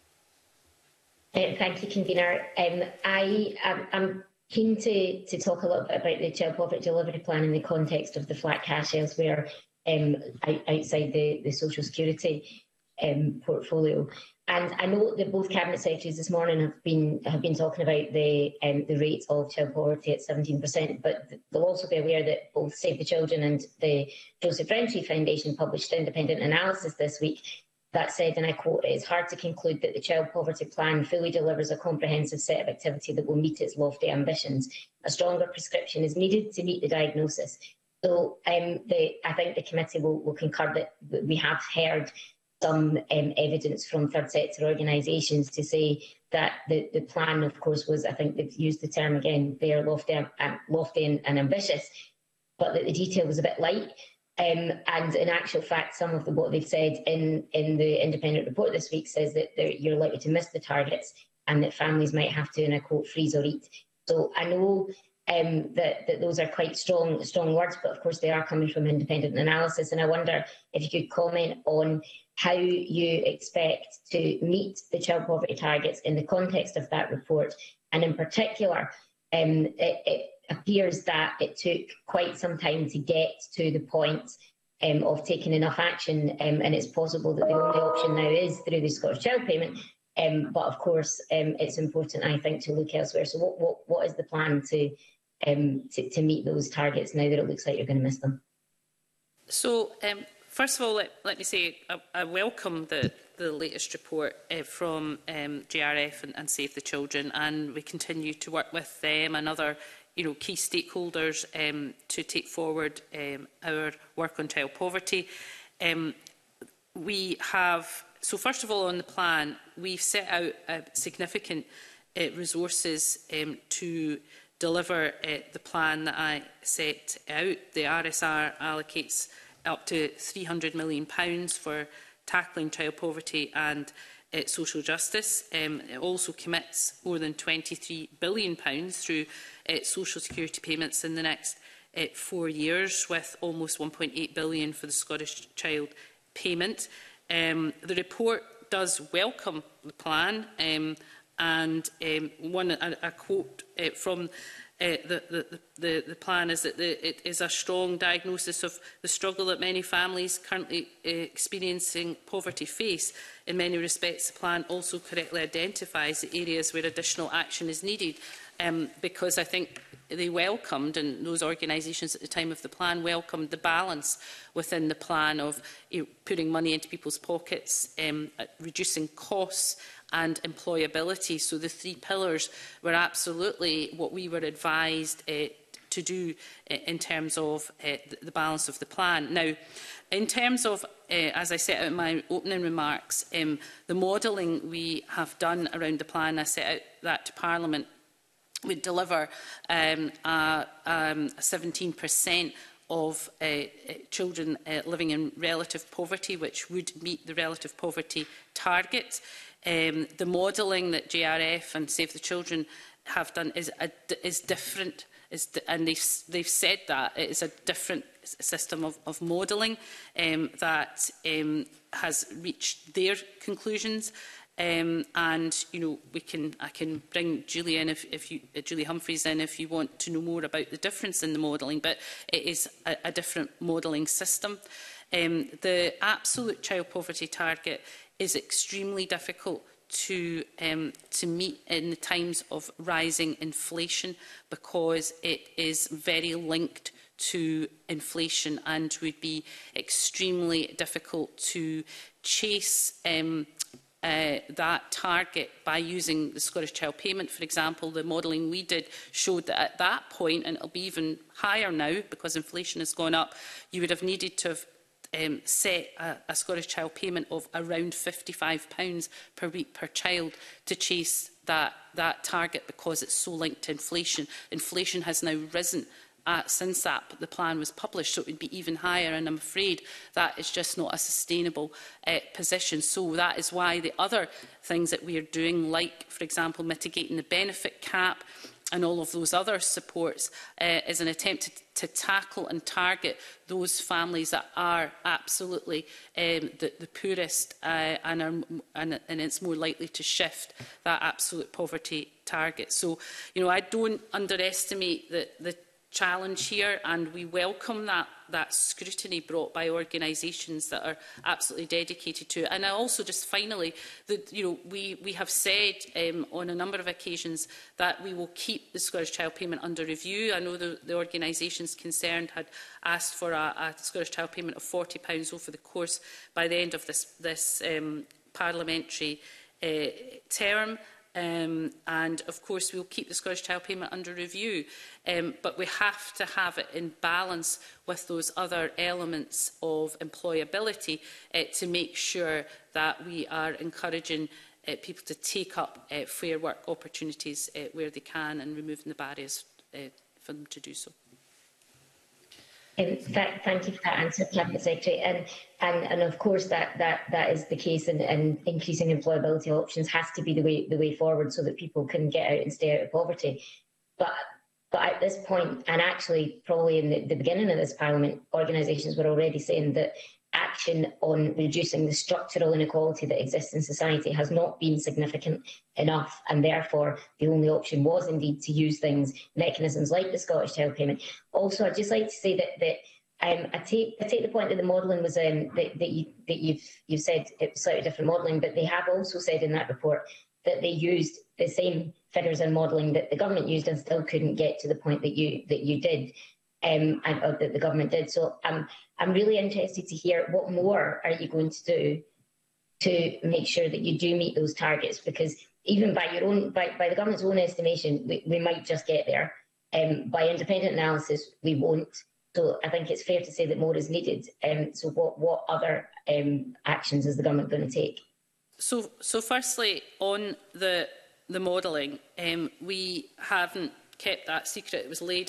Uh, thank you, convener. Um, I am I'm keen to, to talk a little bit about the Child Poverty Delivery Plan in the context of the flat cash elsewhere um, outside the, the social security um, portfolio. And I know that both Cabinet Secretaries this morning have been have been talking about the um, the rate of child poverty at seventeen percent, but they'll also be aware that both Save the Children and the Joseph Rowntree Foundation published independent analysis this week that said, and I quote, "It is hard to conclude that the Child Poverty Plan fully delivers a comprehensive set of activity that will meet its lofty ambitions. A stronger prescription is needed to meet the diagnosis." So um, the, I think the committee will, will concur that we have heard some um, evidence from third sector organisations to say that the, the plan, of course, was, I think they've used the term again, they are lofty, um, lofty and, and ambitious, but that the detail was a bit light. Um, and in actual fact, some of the, what they've said in, in the independent report this week says that you're likely to miss the targets and that families might have to, in a quote, freeze or eat. So I know um, that, that those are quite strong, strong words, but of course they are coming from independent analysis. And I wonder if you could comment on how you expect to meet the child poverty targets in the context of that report. And in particular, um, it, it appears that it took quite some time to get to the point um, of taking enough action, um, and it's possible that the only option now is through the Scottish Child Payment. Um, but of course, um, it's important, I think, to look elsewhere. So what, what, what is the plan to, um, to, to meet those targets now that it looks like you're going to miss them? So, um, first of all, let, let me say I, I welcome the, the latest report uh, from um, J R F and, and Save the Children, and we continue to work with them and other you know, key stakeholders um, to take forward um, our work on child poverty. Um, we have, so first of all on the plan, we've set out uh, significant uh, resources um, to deliver uh, the plan that I set out. The R S R allocates up to three hundred million pounds for tackling child poverty and uh, social justice. Um, it also commits more than twenty-three billion pounds through uh, social security payments in the next uh, four years, with almost one point eight billion pounds for the Scottish Child Payment. Um, the report does welcome the plan, um, and um, one a, a quote uh, from Uh, the, the, the, the plan is that the, it is a strong diagnosis of the struggle that many families currently uh, experiencing poverty face. In many respects, the plan also correctly identifies the areas where additional action is needed, um, because I think they welcomed, and those organisations at the time of the plan welcomed the balance within the plan of you know, putting money into people's pockets, um, reducing costs and employability. So the three pillars were absolutely what we were advised uh, to do uh, in terms of uh, the, the balance of the plan. Now, in terms of, uh, as I set out in my opening remarks, um, the modelling we have done around the plan, I set out that to Parliament, would deliver um, a, um, a seventeen percent of uh, children uh, living in relative poverty, which would meet the relative poverty target. Um, the modelling that J R F and Save the Children have done is, a, is different, is, and they've, they've said that it is a different system of, of modelling um, that um, has reached their conclusions. Um, and you know, we can I can bring Julie in if, if you uh, Julie Humphreys in if you want to know more about the difference in the modelling, but it is a, a different modelling system. Um, the absolute child poverty target is extremely difficult to um, to meet in the times of rising inflation, because it is very linked to inflation and would be extremely difficult to chase um, Uh, that target by using the Scottish Child Payment. For example, the modelling we did showed that at that point, and it'll be even higher now because inflation has gone up, you would have needed to have um, set a, a Scottish Child Payment of around fifty-five pounds per week per child to chase that, that target, because it's so linked to inflation. Inflation has now risen Uh, since that the plan was published, so it would be even higher, and I'm afraid that is just not a sustainable uh, position. So that is why the other things that we are doing, like, for example, mitigating the benefit cap and all of those other supports, uh, is an attempt to, to tackle and target those families that are absolutely um, the, the poorest uh, and, are, and, and it's more likely to shift that absolute poverty target. So, you know, I don't underestimate the, the challenge here, and we welcome that that scrutiny brought by organisations that are absolutely dedicated to it. And I also, just finally, that you know we we have said um, on a number of occasions that we will keep the Scottish Child Payment under review. I know the, the organisations concerned had asked for a, a Scottish Child Payment of forty pounds over the course by the end of this this um, parliamentary uh, term. Um, and of course we'll keep the Scottish Child Payment under review, um, but we have to have it in balance with those other elements of employability uh, to make sure that we are encouraging uh, people to take up uh, fair work opportunities uh, where they can, and removing the barriers uh, for them to do so. Um, th thank you for that answer, Cabinet Secretary. And, and, and of course, that, that, that is the case, and, and increasing employability options has to be the way, the way forward, so that people can get out and stay out of poverty. But, but at this point, and actually probably in the, the beginning of this Parliament, organisations were already saying that action on reducing the structural inequality that exists in society has not been significant enough, and therefore the only option was indeed to use things, mechanisms like the Scottish Child Payment. Also, I'd just like to say that, that um, I, take, I take the point that the modelling was um, that, that, you, that you've, you've said it was slightly different modelling, but they have also said in that report that they used the same figures and modelling that the government used and still couldn't get to the point that you that you did. Um, and uh, that the government did. So um, I'm really interested to hear what more are you going to do to make sure that you do meet those targets, because even by your own, by, by the government's own estimation, we, we might just get there. Um, by independent analysis, we won't. So I think it's fair to say that more is needed. Um, so what, what other um, actions is the government going to take? So, so firstly, on the, the modelling, um, we haven't kept that secret. It was laid out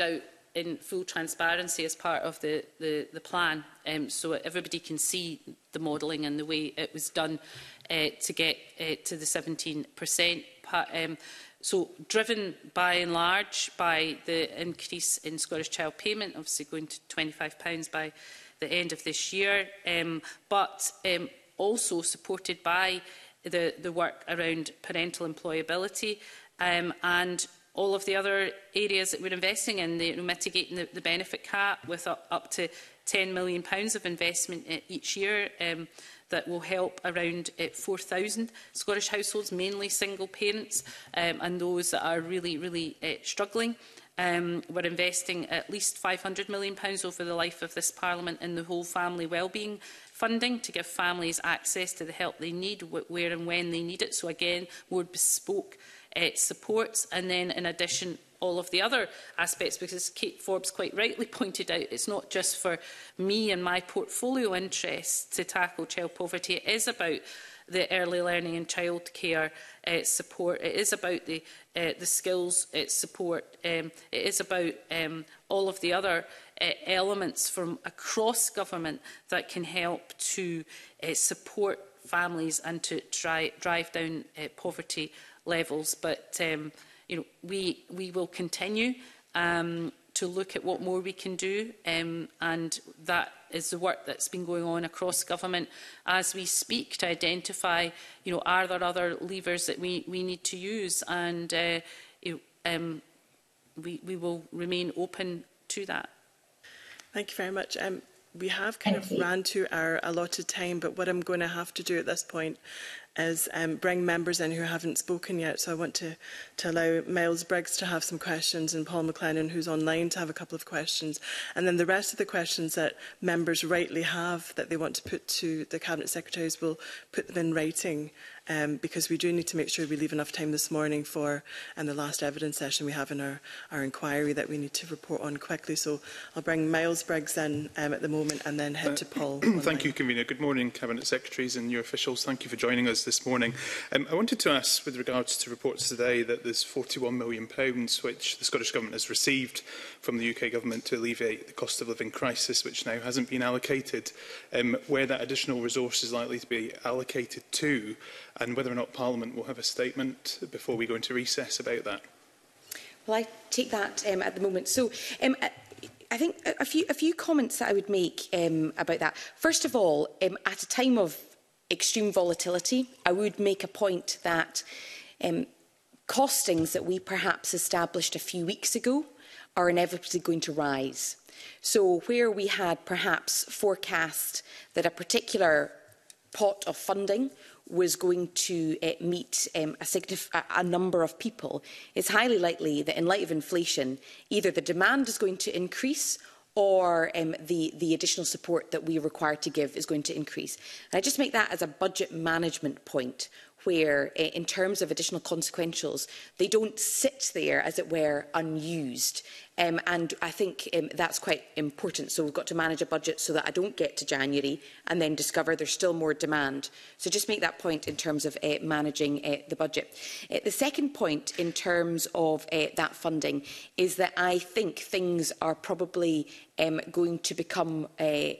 in full transparency as part of the, the, the plan, um, so everybody can see the modelling and the way it was done uh, to get uh, to the seventeen percent. Um, so driven by and large by the increase in Scottish Child Payment, obviously going to twenty-five pounds by the end of this year, um, but um, also supported by the, the work around parental employability um, and all of the other areas that we're investing in, the, you know, mitigating the, the benefit cap with up, up to ten million pounds of investment uh, each year um, that will help around uh, four thousand Scottish households, mainly single parents um, and those that are really, really uh, struggling. Um, we're investing at least five hundred million pounds over the life of this Parliament in the whole family wellbeing funding to give families access to the help they need, where and when they need it. So again, more bespoke uh, supports. And then in addition, all of the other aspects, because Kate Forbes quite rightly pointed out, it's not just for me and my portfolio interests to tackle child poverty. It is about the early learning and childcare uh, support. It is about the, uh, the skills uh, support. Um, it is about um, all of the other uh, elements from across government that can help to uh, support families and to try drive down uh, poverty levels. But um, you know, we we will continue um, to look at what more we can do, um, and that is the work that's been going on across government as we speak to identify, you know, are there other levers that we, we need to use, and uh, you know, um, we, we will remain open to that. Thank you very much. Um, we have kind of ran to our allotted time, but what I'm going to have to do at this point is um, bring members in who haven't spoken yet. So I want to, to allow Miles Briggs to have some questions and Paul McLennan, who's online, to have a couple of questions. And then the rest of the questions that members rightly have that they want to put to the Cabinet Secretaries, will put them in writing, um, because we do need to make sure we leave enough time this morning for um, the last evidence session we have in our, our inquiry that we need to report on quickly. So I'll bring Miles Briggs in um, at the moment and then head uh, to Paul. Thank you, Convener. Good morning, Cabinet Secretaries and your officials. Thank you for joining us this morning. Um, I wanted to ask, with regards to reports today that there's forty-one million pounds which the Scottish Government has received from the U K Government to alleviate the cost of living crisis, which now hasn't been allocated, um, where that additional resource is likely to be allocated to, and whether or not Parliament will have a statement before we go into recess about that. Well, I take that um, at the moment. So, um, I think a few, a few comments that I would make um, about that. First of all, um, at a time of extreme volatility, I would make a point that um, costings that we perhaps established a few weeks ago are inevitably going to rise. So where we had perhaps forecast that a particular pot of funding was going to uh, meet um, a, a number of people, it's highly likely that in light of inflation, either the demand is going to increase or um, the, the additional support that we are required to give is going to increase. And I just make that as a budget management point, where, uh, in terms of additional consequentials, they don't sit there, as it were, unused. Um, and I think um, that's quite important. So we've got to manage a budget so that I don't get to January and then discover there's still more demand. So just make that point in terms of uh, managing uh, the budget. Uh, the second point in terms of uh, that funding is that I think things are probably um, going to become uh,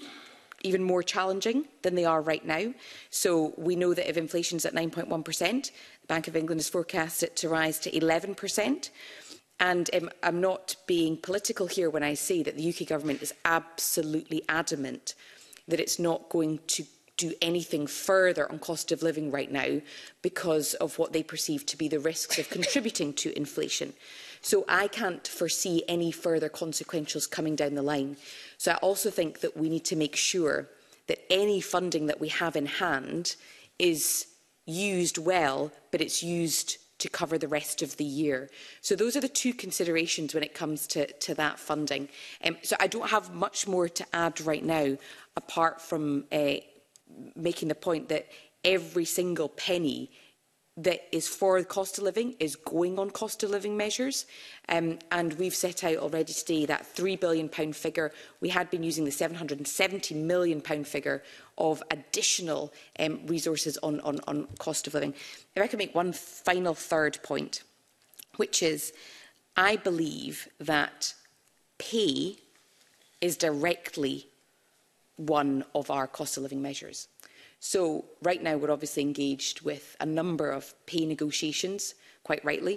even more challenging than they are right now. So we know that if inflation is at nine point one percent, the Bank of England has forecast it to rise to eleven percent. And um, I'm not being political here when I say that the U K Government is absolutely adamant that it's not going to do anything further on cost of living right now because of what they perceive to be the risks of contributing to inflation. So I can't foresee any further consequentials coming down the line. So I also think that we need to make sure that any funding that we have in hand is used well, but it's used to cover the rest of the year. So those are the two considerations when it comes to, to that funding. Um, so I don't have much more to add right now, apart from uh, making the point that every single penny that is for the cost of living is going on cost of living measures. Um, and we've set out already today that three billion pounds figure. We had been using the seven hundred and seventy million pounds figure of additional um, resources on, on, on cost of living. If I could make one final third point, which is I believe that pay is directly one of our cost of living measures. So right now we're obviously engaged with a number of pay negotiations, quite rightly.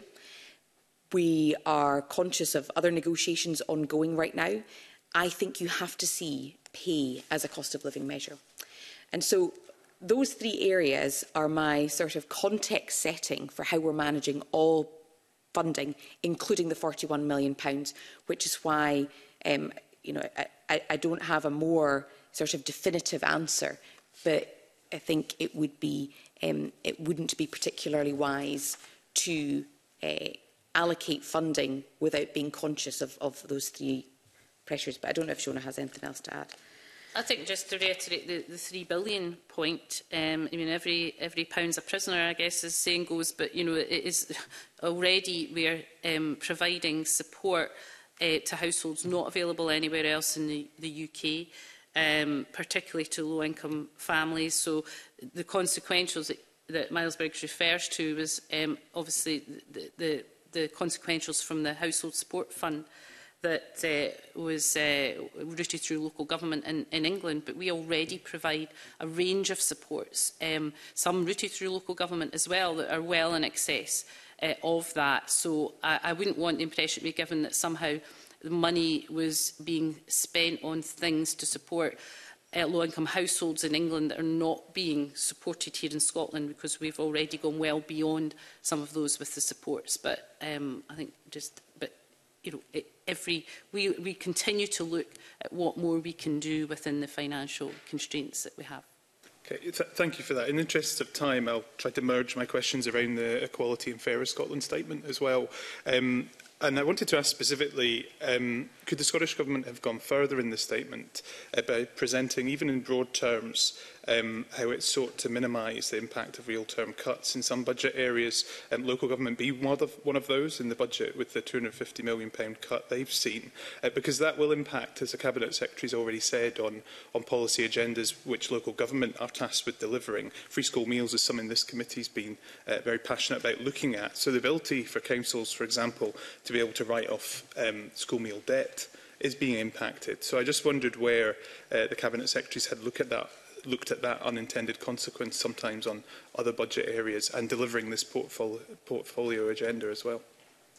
We are conscious of other negotiations ongoing right now. I think you have to see pay as a cost of living measure. And so those three areas are my sort of context setting for how we're managing all funding, including the forty-one million pounds, which is why um, you know, I, I don't have a more sort of definitive answer, but I think it would be, um, it wouldn't be particularly wise to uh, allocate funding without being conscious of, of those three pressures. But I don't know if Shona has anything else to add. I think just to reiterate the, the three billion point, um, I mean, every every pound's a prisoner, I guess, as the saying goes, but, you know, it is already we are um, providing support uh, to households not available anywhere else in the, the U K. Um, particularly to low-income families. So the consequentials that, that Miles Briggs refers to was um, obviously the, the, the consequentials from the Household Support Fund that uh, was uh, routed through local government in, in England, but we already provide a range of supports, um, some routed through local government as well, that are well in excess uh, of that. So I, I wouldn't want the impression to be given that somehow the money was being spent on things to support uh, low-income households in England that are not being supported here in Scotland, because we've already gone well beyond some of those with the supports. But um, I think just, but you know, it, every we we continue to look at what more we can do within the financial constraints that we have. Okay, th thank you for that. In the interest of time, I'll try to merge my questions around the Equality and Fairer Scotland statement as well. Um, And I wanted to ask specifically, um, could the Scottish Government have gone further in the statement uh, by presenting, even in broad terms, um, how it sought to minimise the impact of real-term cuts in some budget areas, um, local government be one of, one of those in the budget with the two hundred and fifty million pound cut they've seen? Uh, because that will impact, as the Cabinet Secretary has already said, on, on policy agendas which local government are tasked with delivering. Free school meals is something this committee has been uh, very passionate about looking at. So the ability for councils, for example, to be able to write off um, school meal debt is being impacted. So I just wondered where uh, the Cabinet Secretaries had looked at that, looked at that unintended consequence sometimes on other budget areas and delivering this portfolio, portfolio agenda as well.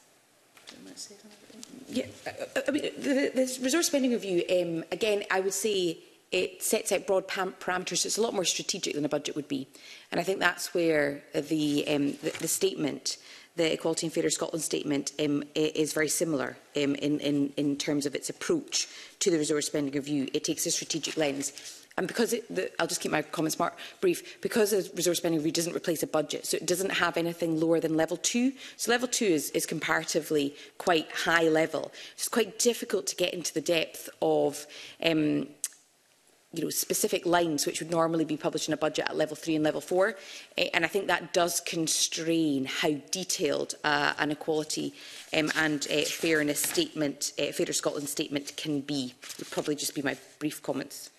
Yeah, I mean, the, the resource spending review, um, again, I would say it sets out broad parameters. It's a lot more strategic than a budget would be. And I think that's where the, um, the, the statement, the Equality and Fairer Scotland statement, um, is very similar um, in, in, in terms of its approach to the resource spending review. It takes a strategic lens. And because it, the, I'll just keep my comments more brief, because the resource spending review doesn't replace a budget, so it doesn't have anything lower than level two. So level two is, is comparatively quite high level. It's quite difficult to get into the depth of um, you know, specific lines which would normally be published in a budget at level three and level four. Uh, and I think that does constrain how detailed uh, an equality um, and uh, fairness statement, uh, Fairer Scotland statement can be. Would probably just be my brief comments.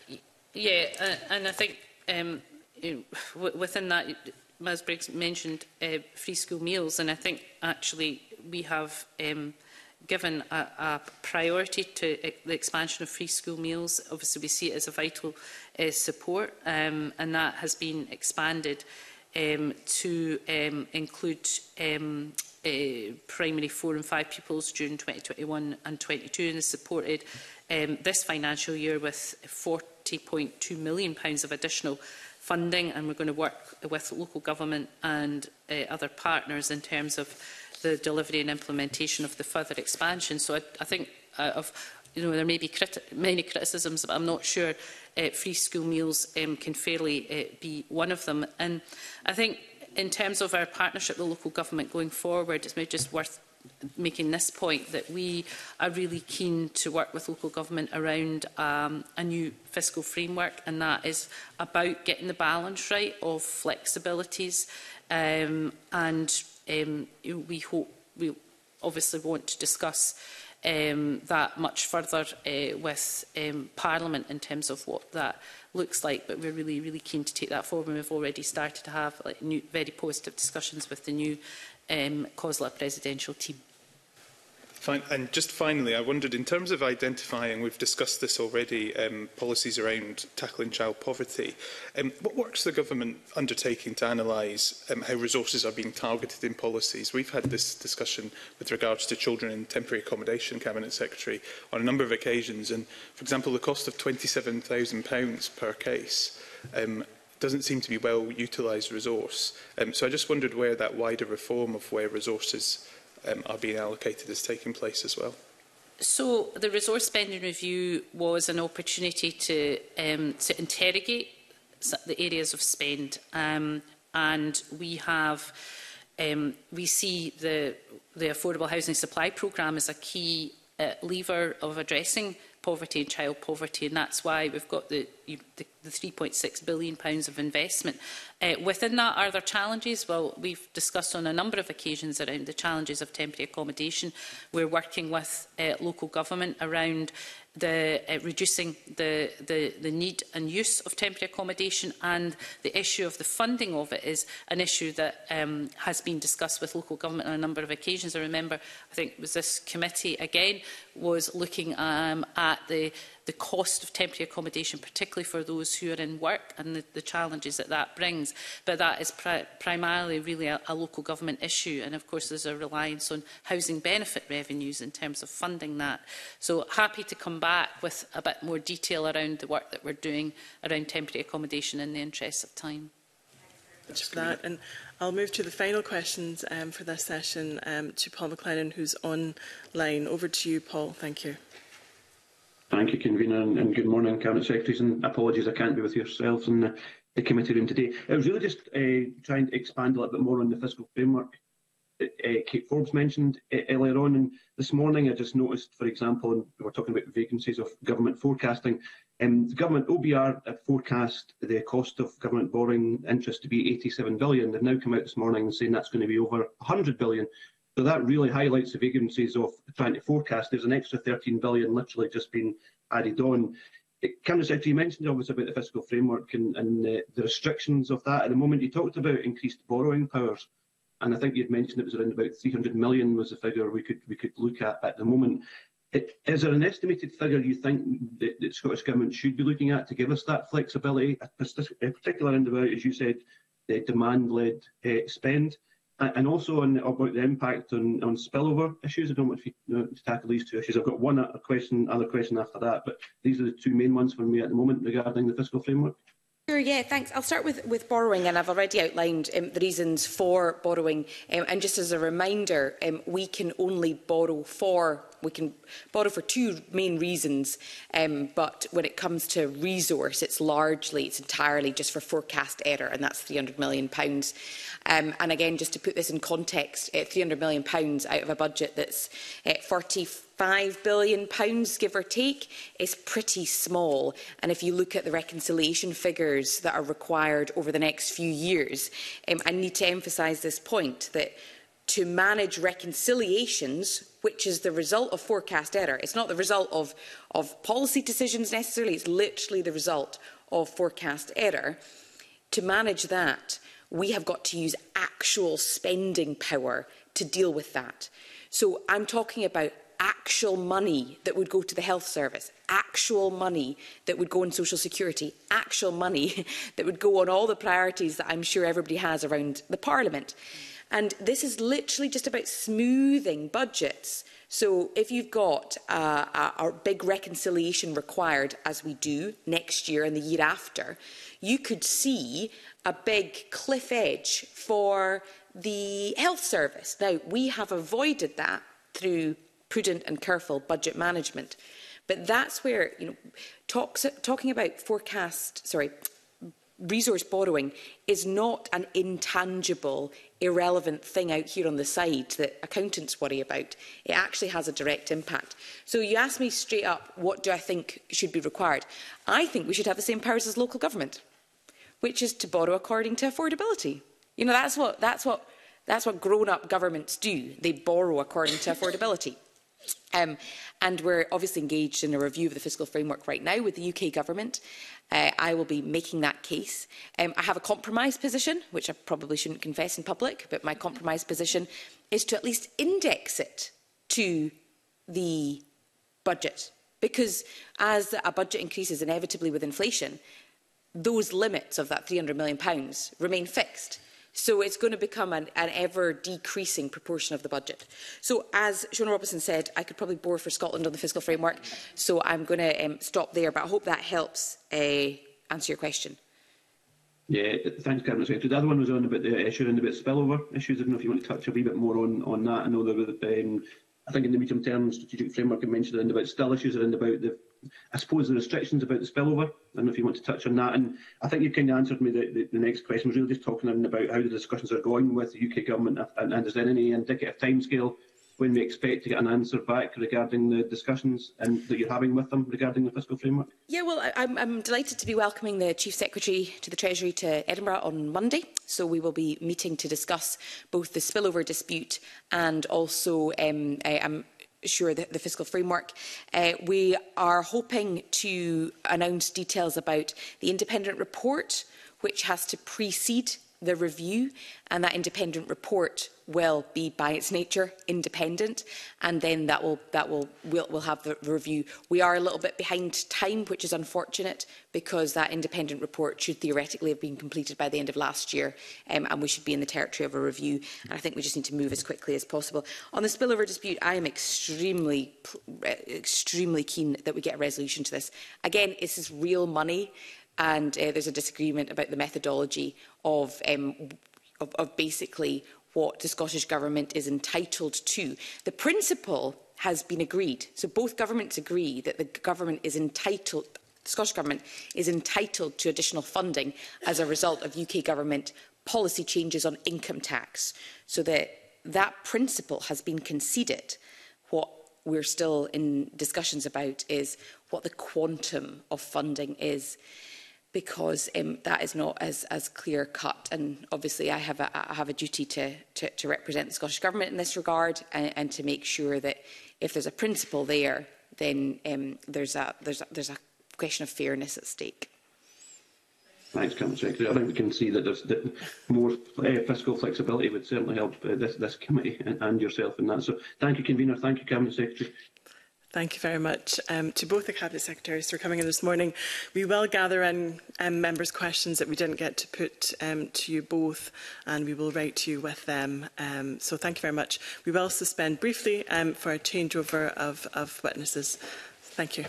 Yeah, uh, and I think um, you know, within that, Miles Briggs mentioned uh, free school meals, and I think actually we have um, given a, a priority to uh, the expansion of free school meals. Obviously, we see it as a vital uh, support, um, and that has been expanded um, to um, include um, uh, primary four and five pupils during twenty twenty-one and twenty-two, and is supported um, this financial year with forty point two million pounds of additional funding, and we're going to work with local government and uh, other partners in terms of the delivery and implementation of the further expansion. So I, I think uh, of, you know, there may be criti many criticisms, but I'm not sure uh, free school meals um, can fairly uh, be one of them. And I think in terms of our partnership with local government going forward, it's maybe just worth making this point that we are really keen to work with local government around um, a new fiscal framework, and that is about getting the balance right of flexibilities, um, and um, we hope we obviously want to discuss um, that much further uh, with um, Parliament in terms of what that looks like, but we're really really keen to take that forward, and we've already started to have like, new, very positive discussions with the new Um, COSLA presidential team. Fine. And just finally, I wondered, in terms of identifying, we've discussed this already, um, policies around tackling child poverty. Um, what works the government undertaking to analyse um, how resources are being targeted in policies? We've had this discussion with regards to children in temporary accommodation, Cabinet Secretary, on a number of occasions. And, for example, the cost of twenty-seven thousand pounds per case um, doesn't seem to be well utilised resource. Um, so I just wondered where that wider reform of where resources Um, are being allocated is taking place as well. So the resource spending review was an opportunity to, um, to interrogate the areas of spend, um, and we have um, we see the the affordable housing supply programme as a key uh, lever of addressing poverty and child poverty, and that's why we've got the, you, the, the three point six billion pounds of investment. Uh, within that, are there challenges? Well, we've discussed on a number of occasions around the challenges of temporary accommodation. We're working with uh, local government around the uh, reducing the, the, the need and use of temporary accommodation, and the issue of the funding of it is an issue that um, has been discussed with local government on a number of occasions. I remember, I think it was this committee again, was looking um, at the, the cost of temporary accommodation, particularly for those who are in work, and the, the challenges that that brings. But that is pri primarily really a, a local government issue, and of course there's a reliance on housing benefit revenues in terms of funding that. So happy to come back with a bit more detail around the work that we're doing around temporary accommodation in the interest of time. Thank you for that. And I'll move to the final questions um, for this session um, to Paul McLennan, who's online. Over to you, Paul. Thank you. Thank you, Convener, and, and good morning, Cabinet Secretaries, and apologies I can't be with yourselves in the, the committee room today. I was really just uh, trying to expand a little bit more on the fiscal framework that uh, Kate Forbes mentioned uh, earlier on, and this morning I just noticed, for example, and we were talking about vacancies of government forecasting, um, the government O B R had forecast the cost of government borrowing interest to be eighty-seven billion. They've now come out this morning and saying that's going to be over one hundred billion. So that really highlights the vagaries of trying to forecast. There's an extra thirteen billion literally just been added on. Cabinet Secretary, you mentioned obviously about the fiscal framework and, and uh, the restrictions of that. At the moment, you talked about increased borrowing powers, and I think you'd mentioned it was around about three hundred million was the figure we could we could look at at the moment. It, is there an estimated figure you think that the Scottish Government should be looking at to give us that flexibility, a particular end about, as you said, the demand-led uh, spend? And also on, about the impact on, on spillover issues. I don't know if you, you know, to tackle these two issues. I've got one a question, other question after that, but these are the two main ones for me at the moment regarding the fiscal framework. Sure, yeah, thanks. I'll start with, with borrowing, and I've already outlined um, the reasons for borrowing. Um, and just as a reminder, um, we can only borrow for we can borrow for two main reasons. Um, but when it comes to resource, it's largely, it's entirely just for forecast error, and that's three hundred million pounds. Um, and again, just to put this in context, uh, three hundred million pounds out of a budget that's uh, forty-five billion pounds, give or take, is pretty small. And if you look at the reconciliation figures that are required over the next few years, um, I need to emphasise this point, that to manage reconciliations, which is the result of forecast error, it's not the result of, of policy decisions necessarily, it's literally the result of forecast error. To manage that, we have got to use actual spending power to deal with that. So I'm talking about actual money that would go to the health service, actual money that would go on social security, actual money that would go on all the priorities that I'm sure everybody has around the Parliament. And this is literally just about smoothing budgets. So if you've got uh, a, a big reconciliation required, as we do next year and the year after, you could see a big cliff edge for the health service. Now, we have avoided that through prudent and careful budget management. But that's where, you know, talks, talking about forecast, sorry, resource borrowing is not an intangible, irrelevant thing out here on the side that accountants worry about. It actually has a direct impact. So you asked me straight up, what do I think should be required? I think we should have the same powers as local government, which is to borrow according to affordability. You know, that's what, that's what, that's what grown-up governments do. They borrow according to affordability. Um, and we're obviously engaged in a review of the fiscal framework right now with the U K government. Uh, I will be making that case. Um, I have a compromise position, which I probably shouldn't confess in public, but my compromise position is to at least index it to the budget, because as a budget increases inevitably with inflation, those limits of that three hundred million pounds remain fixed. So it's going to become an, an ever-decreasing proportion of the budget. So as Shona Robertson said, I could probably bore for Scotland on the fiscal framework, so I'm going to um, stop there, but I hope that helps uh, answer your question. Yeah, thanks, Cabinet Secretary. The other one was on about the issue and about spillover issues. I don't know if you want to touch a wee bit more on, on that. I know there was, um, I think in the medium-term strategic framework, I mentioned around about still issues around about the, I suppose, the restrictions about the spillover. I don't know if you want to touch on that. And I think you've kind of answered me. The, the, the next question was really just talking about how the discussions are going with the U K government, and, and is there any indicative timescale when we expect to get an answer back regarding the discussions and that you're having with them regarding the fiscal framework? Yeah, well, I, I'm, I'm delighted to be welcoming the Chief Secretary to the Treasury to Edinburgh on Monday. So we will be meeting to discuss both the spillover dispute and also, um, I, I'm sure, the, the fiscal framework. Uh, we are hoping to announce details about the independent report, which has to precede the review, and that independent report will be, by its nature, independent, and then that will that will will will have the review. We are a little bit behind time, which is unfortunate, because that independent report should theoretically have been completed by the end of last year, um, and we should be in the territory of a review. And I think we just need to move as quickly as possible. On the spillover dispute, I am extremely, extremely keen that we get a resolution to this. Again, this is real money. And uh, there's a disagreement about the methodology of, um, of, of basically what the Scottish Government is entitled to. The principle has been agreed. So both governments agree that the government is entitled, the Scottish Government is entitled to additional funding as a result of U K Government policy changes on income tax. So that that principle has been conceded. What we're still in discussions about is what the quantum of funding is, because um, that is not as, as clear-cut. And obviously I have a, I have a duty to, to, to represent the Scottish Government in this regard, and, and to make sure that if there's a principle there, then um, there's, a, there's, a, there's a question of fairness at stake. Thanks, Cabinet Secretary. I think we can see that there's that more uh, fiscal flexibility would certainly help uh, this, this committee and, and yourself in that. So thank you, Convener. Thank you, Cabinet Secretary. Thank you very much um, to both the Cabinet Secretaries for coming in this morning. We will gather in um, members' questions that we didn't get to put um, to you both, and we will write to you with them. Um, so thank you very much. We will suspend briefly um, for a changeover of, of witnesses. Thank you.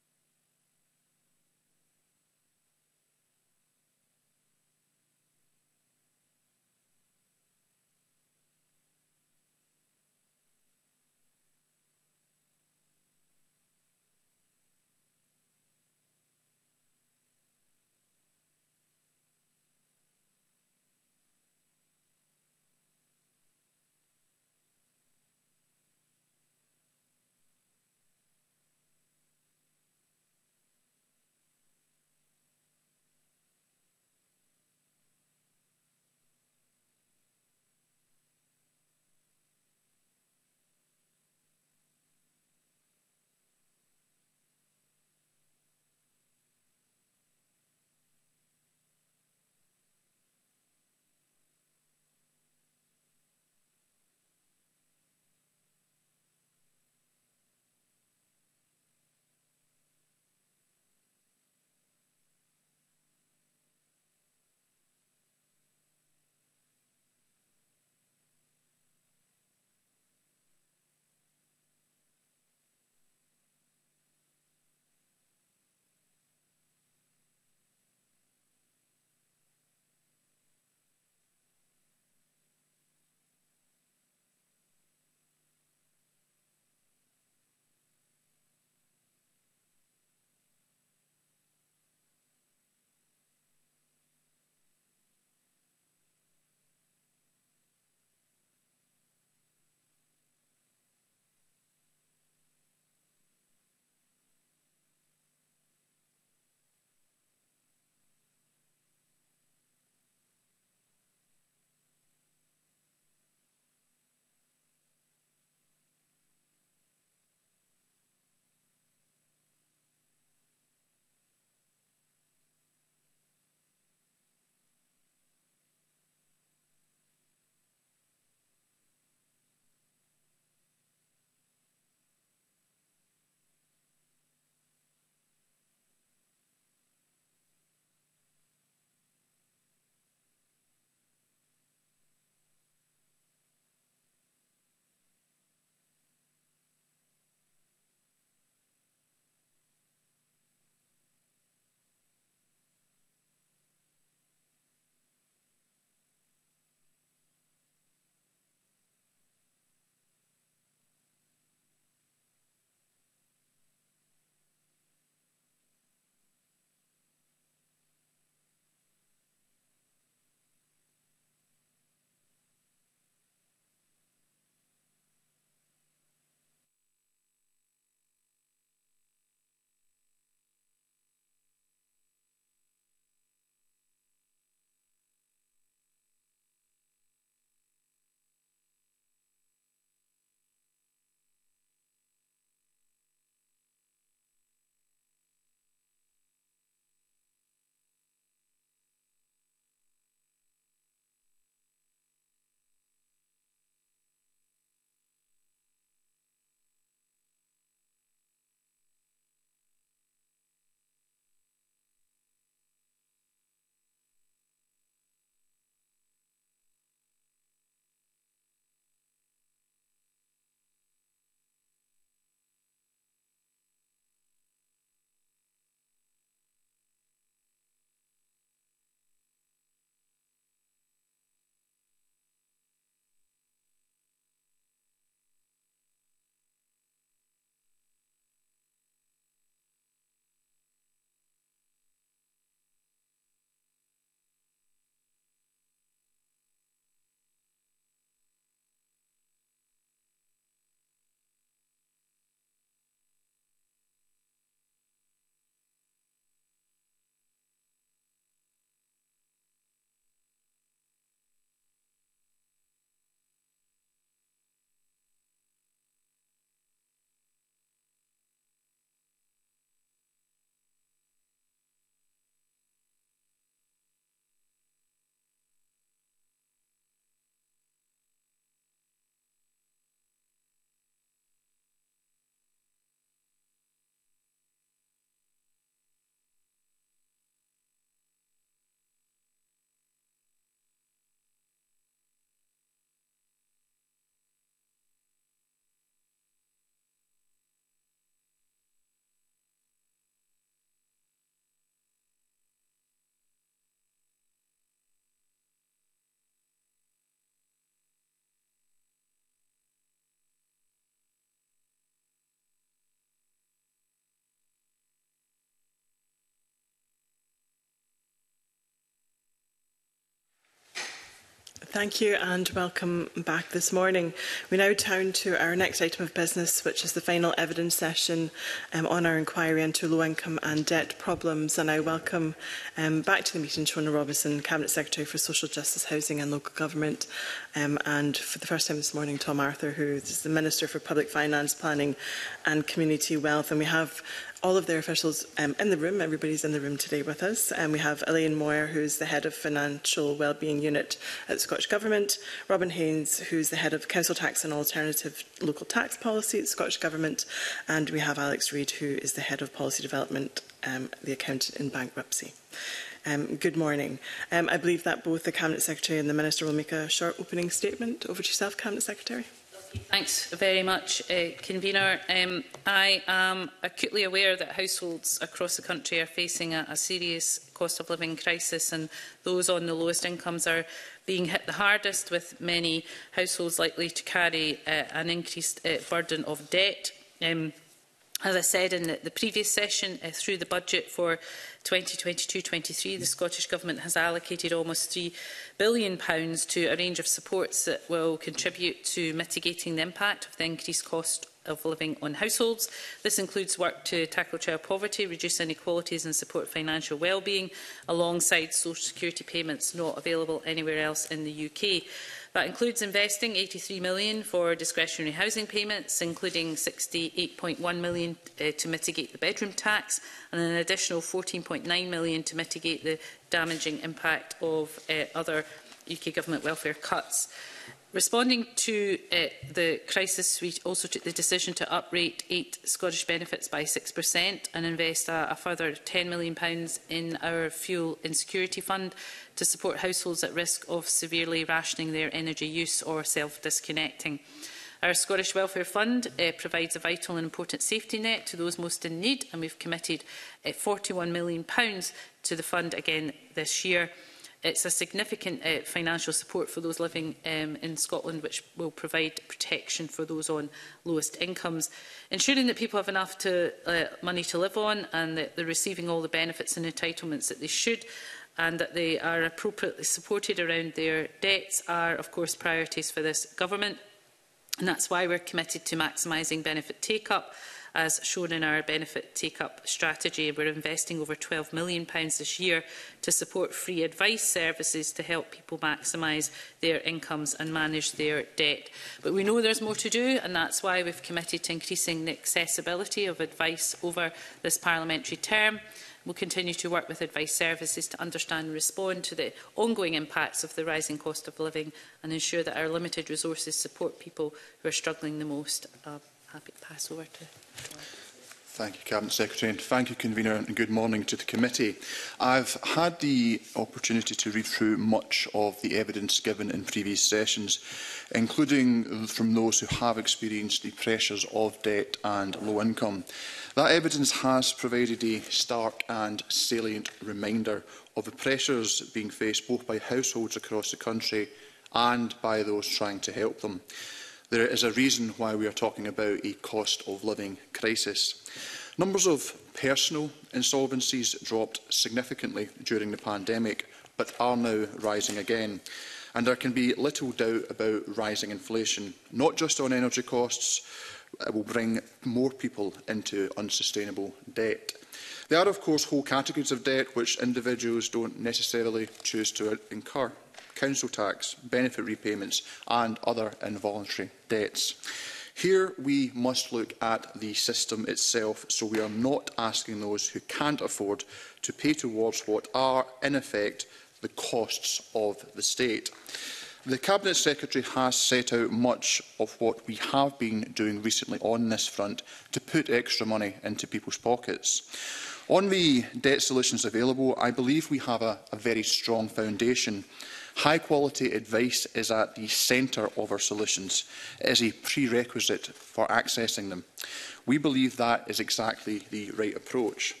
Thank you and welcome back this morning. We now turn to our next item of business, which is the final evidence session um, on our inquiry into low income and debt problems. And I welcome um, back to the meeting Shona Robinson, Cabinet Secretary for Social Justice, Housing and Local Government, um, and for the first time this morning Tom Arthur, who is the Minister for Public Finance, Planning and Community Wealth. And we have all of their officials um, in the room. Everybody's in the room today with us. And um, we have Elaine Moyer, who's the Head of Financial Wellbeing Unit at the Scottish Government, Robin Haynes, who's the Head of Council Tax and Alternative Local Tax Policy at the Scottish Government, and we have Alex Reid, who is the Head of Policy Development, um, the Accountant in Bankruptcy. Um, good morning. Um, I believe that both the Cabinet Secretary and the Minister will make a short opening statement. Over to yourself, Cabinet Secretary. Thanks very much, uh, Convener. Um, I am acutely aware that households across the country are facing a, a serious cost of living crisis, and those on the lowest incomes are being hit the hardest, with many households likely to carry uh, an increased uh, burden of debt. Um, As I said in the, the previous session, uh, through the budget for twenty twenty-two twenty-three, the Scottish Government has allocated almost three billion pounds to a range of supports that will contribute to mitigating the impact of the increased cost of living on households. This includes work to tackle child poverty, reduce inequalities and support financial well-being, alongside social security payments not available anywhere else in the U K. That includes investing eighty-three million pounds for discretionary housing payments, including sixty-eight point one million pounds uh, to mitigate the bedroom tax, and an additional fourteen point nine million pounds to mitigate the damaging impact of uh, other U K Government welfare cuts. Responding to uh, the crisis, we also took the decision to uprate eight Scottish benefits by six percent and invest a, a further ten million pounds in our Fuel Insecurity Fund to support households at risk of severely rationing their energy use or self-disconnecting. Our Scottish Welfare Fund uh, provides a vital and important safety net to those most in need, and we've committed uh, forty-one million pounds to the fund again this year. It's a significant uh, financial support for those living um, in Scotland, which will provide protection for those on lowest incomes, ensuring that people have enough to, uh, money to live on, and that they're receiving all the benefits and entitlements that they should, and that they are appropriately supported around their debts, are of course priorities for this government. And that's why we're committed to maximising benefit take-up, as shown in our benefit take-up strategy. We're investing over twelve million pounds this year to support free advice services to help people maximise their incomes and manage their debt. But we know there's more to do, and that's why we've committed to increasing the accessibility of advice over this parliamentary term. We'll continue to work with advice services to understand and respond to the ongoing impacts of the rising cost of living and ensure that our limited resources support people who are struggling the most. Uh, happy to pass over to. Thank you, Cabinet Secretary, and thank you, Convener, and good morning to the committee. I've had the opportunity to read through much of the evidence given in previous sessions, including from those who have experienced the pressures of debt and low income. That evidence has provided a stark and salient reminder of the pressures being faced both by households across the country and by those trying to help them. There is a reason why we are talking about a cost of living crisis. Numbers of personal insolvencies dropped significantly during the pandemic, but are now rising again. And there can be little doubt about rising inflation, not just on energy costs. It will bring more people into unsustainable debt. There are, of course, whole categories of debt which individuals don't necessarily choose to incur: council tax, benefit repayments and other involuntary debts. Here we must look at the system itself, so we are not asking those who can't afford to pay towards what are, in effect, the costs of the state. The Cabinet Secretary has set out much of what we have been doing recently on this front to put extra money into people's pockets. On the debt solutions available, I believe we have a, a very strong foundation. High-quality advice is at the centre of our solutions. It is a prerequisite for accessing them. We believe that is exactly the right approach.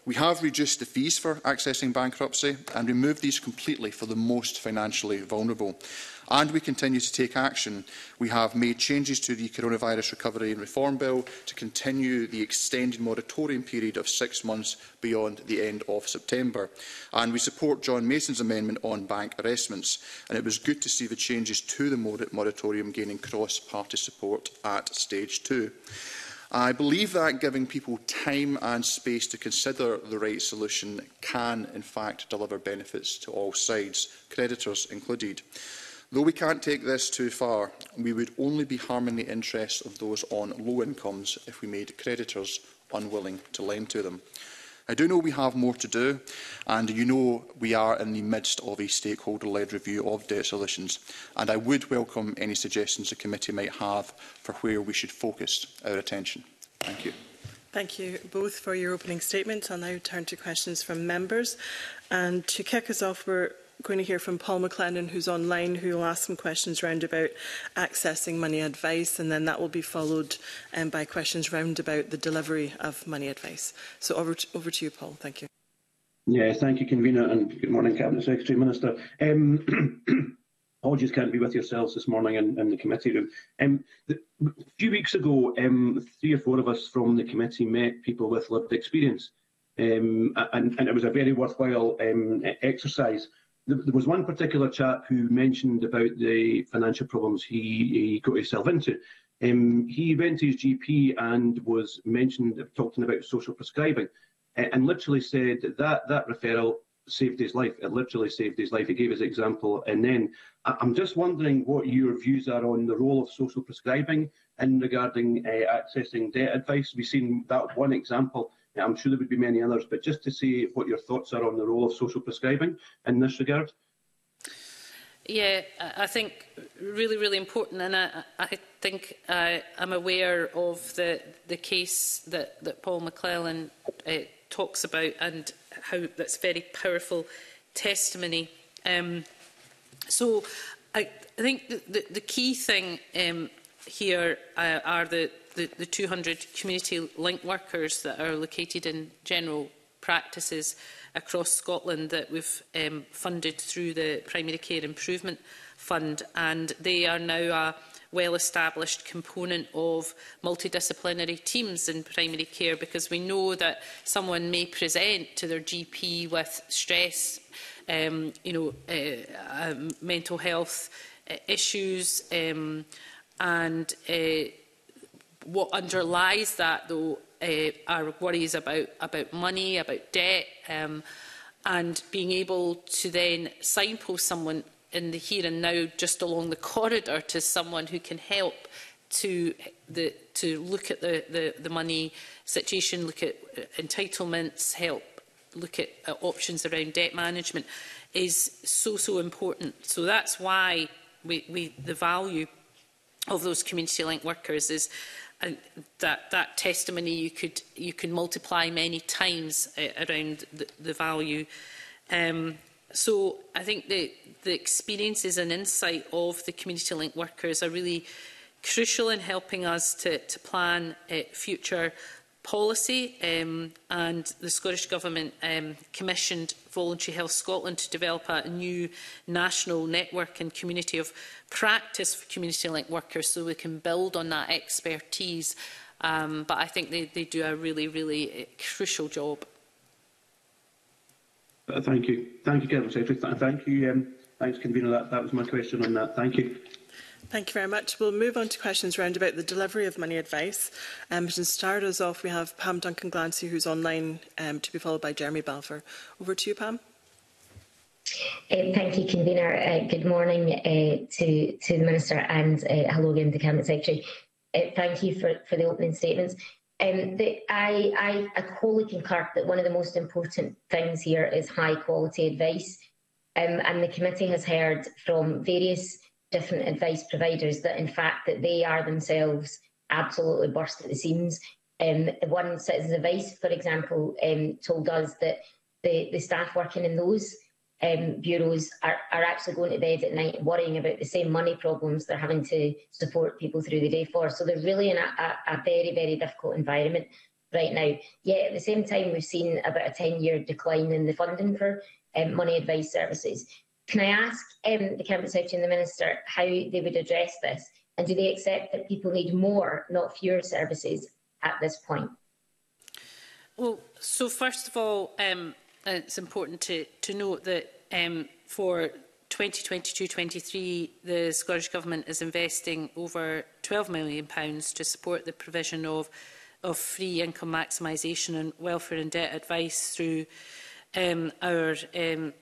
We have reduced the fees for accessing bankruptcy and removed these completely for the most financially vulnerable. And we continue to take action. We have made changes to the Coronavirus Recovery and Reform Bill to continue the extended moratorium period of six months beyond the end of September. And we support John Mason's amendment on bank arrestments. And it was good to see the changes to the moratorium gaining cross-party support at stage two. I believe that giving people time and space to consider the right solution can, in fact, deliver benefits to all sides, creditors included. Though we can't take this too far, we would only be harming the interests of those on low incomes if we made creditors unwilling to lend to them. I do know we have more to do, and you know we are in the midst of a stakeholder-led review of debt solutions, and I would welcome any suggestions the committee might have for where we should focus our attention. Thank you. Thank you both for your opening statements. I'll now turn to questions from members. And to kick us off, we're going to hear from Paul McLennan, who's online, who will ask some questions round about accessing money advice, and then that will be followed um, by questions round about the delivery of money advice. So over to, over to you, Paul. Thank you. Yeah, thank you, Convener, and good morning, Cabinet Secretary, Minister. Um, apologies can't be with yourselves this morning in, in the committee room. Um, the, a few weeks ago, um, three or four of us from the committee met people with lived experience, um, and, and it was a very worthwhile um, exercise. There was one particular chap who mentioned about the financial problems he, he got himself into. Um, he went to his G P and was mentioned, talking about social prescribing, uh, and literally said that that referral saved his life. It literally saved his life. He gave his example. And then I'm just wondering what your views are on the role of social prescribing in regarding uh, accessing debt advice. We've seen that one example. I'm sure there would be many others, but just to see what your thoughts are on the role of social prescribing in this regard. Yeah, I think really, really important, and I, I think uh, I'm aware of the the case that, that Paul McLellan uh, talks about, and how that's very powerful testimony. Um, so I, I think the, the, the key thing um, here uh, are the The, the two hundred community link workers that are located in general practices across Scotland that we've um, funded through the Primary Care Improvement Fund, and they are now a well-established component of multidisciplinary teams in primary care, because we know that someone may present to their G P with stress, um, you know, uh, uh, mental health uh, issues, um, and uh, what underlies that, though, uh, are worries about, about money, about debt, um, and being able to then signpost someone in the here and now just along the corridor to someone who can help to, the, to look at the, the, the money situation, look at entitlements, help look at uh, options around debt management is so, so important. So that's why we, we, the value of those community link workers is And that, that testimony you could you can multiply many times uh, around the, the value. Um, so I think the, the experiences and insight of the community link workers are really crucial in helping us to, to plan uh, future policy, um, and the Scottish Government um, commissioned Voluntary Health Scotland to develop a new national network and community of practice for community link workers, so we can build on that expertise. Um, but I think they, they do a really, really uh, crucial job. Uh, thank you. Thank you, Cabinet Secretary. Th thank you. Um, thanks, Convener. That, that was my question on that. Thank you. Thank you very much. We'll move on to questions round about the delivery of money advice. Um, to start us off, we have Pam Duncan-Glancy, who's online, um, to be followed by Jeremy Balfour. Over to you, Pam. Uh, thank you, Convener. Uh, good morning uh, to, to the Minister, and uh, hello again to the Cabinet Secretary. Uh, thank you for, for the opening statements. Um, the, I, I, I wholly concur that one of the most important things here is high quality advice, um, and the committee has heard from various different advice providers that in fact that they are themselves absolutely burst at the seams. Um, one Citizens Advice, for example, um, told us that the, the staff working in those um, bureaus are, are actually going to bed at night worrying about the same money problems they're having to support people through the day for. So they're really in a, a, a very, very difficult environment. right now. Yet at the same time, we've seen about a ten-year decline in the funding for um, money advice services. Can I ask um, the Cabinet Secretary and the Minister how they would address this? And do they accept that people need more, not fewer services at this point? Well, so first of all, um, it's important to, to note that um, for twenty twenty-two twenty-three, the Scottish Government is investing over twelve million pounds to support the provision of, of free income maximisation and welfare and debt advice through um, our um,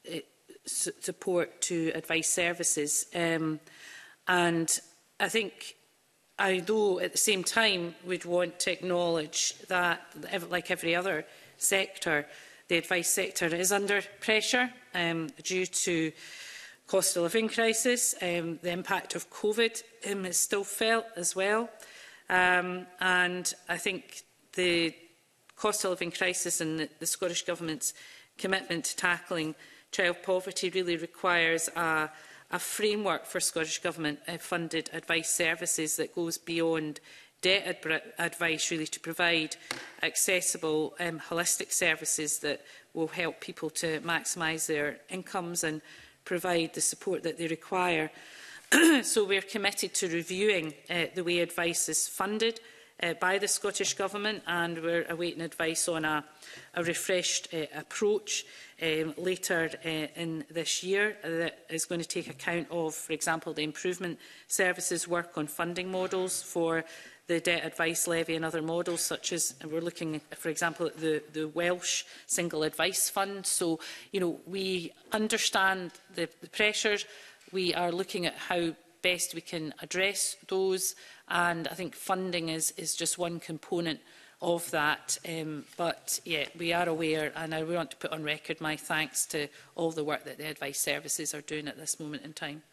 support to advice services. Um, and I think, although at the same time we'd want to acknowledge that, like every other sector, the advice sector is under pressure um, due to cost of living crisis. Um, the impact of COVID um, is still felt as well. Um, and I think the cost of living crisis and the, the Scottish Government's commitment to tackling child poverty really requires a, a framework for Scottish Government-funded uh, advice services that goes beyond debt ad advice, really, to provide accessible, um, holistic services that will help people to maximise their incomes and provide the support that they require. So we're committed to reviewing uh, the way advice is funded uh, by the Scottish Government, and we're awaiting advice on a, a refreshed uh, approach um, later uh, in this year uh, that is going to take account of, for example, the improvement services work on funding models for the debt advice levy and other models, such as we're looking, for example, at the, the Welsh Single Advice Fund. So, you know, we understand the, the pressures. We are looking at how best we can address those, and I think funding is, is just one component of that. Um, but, yeah, we are aware, and I want to put on record my thanks to all the work that the advice services are doing at this moment in time.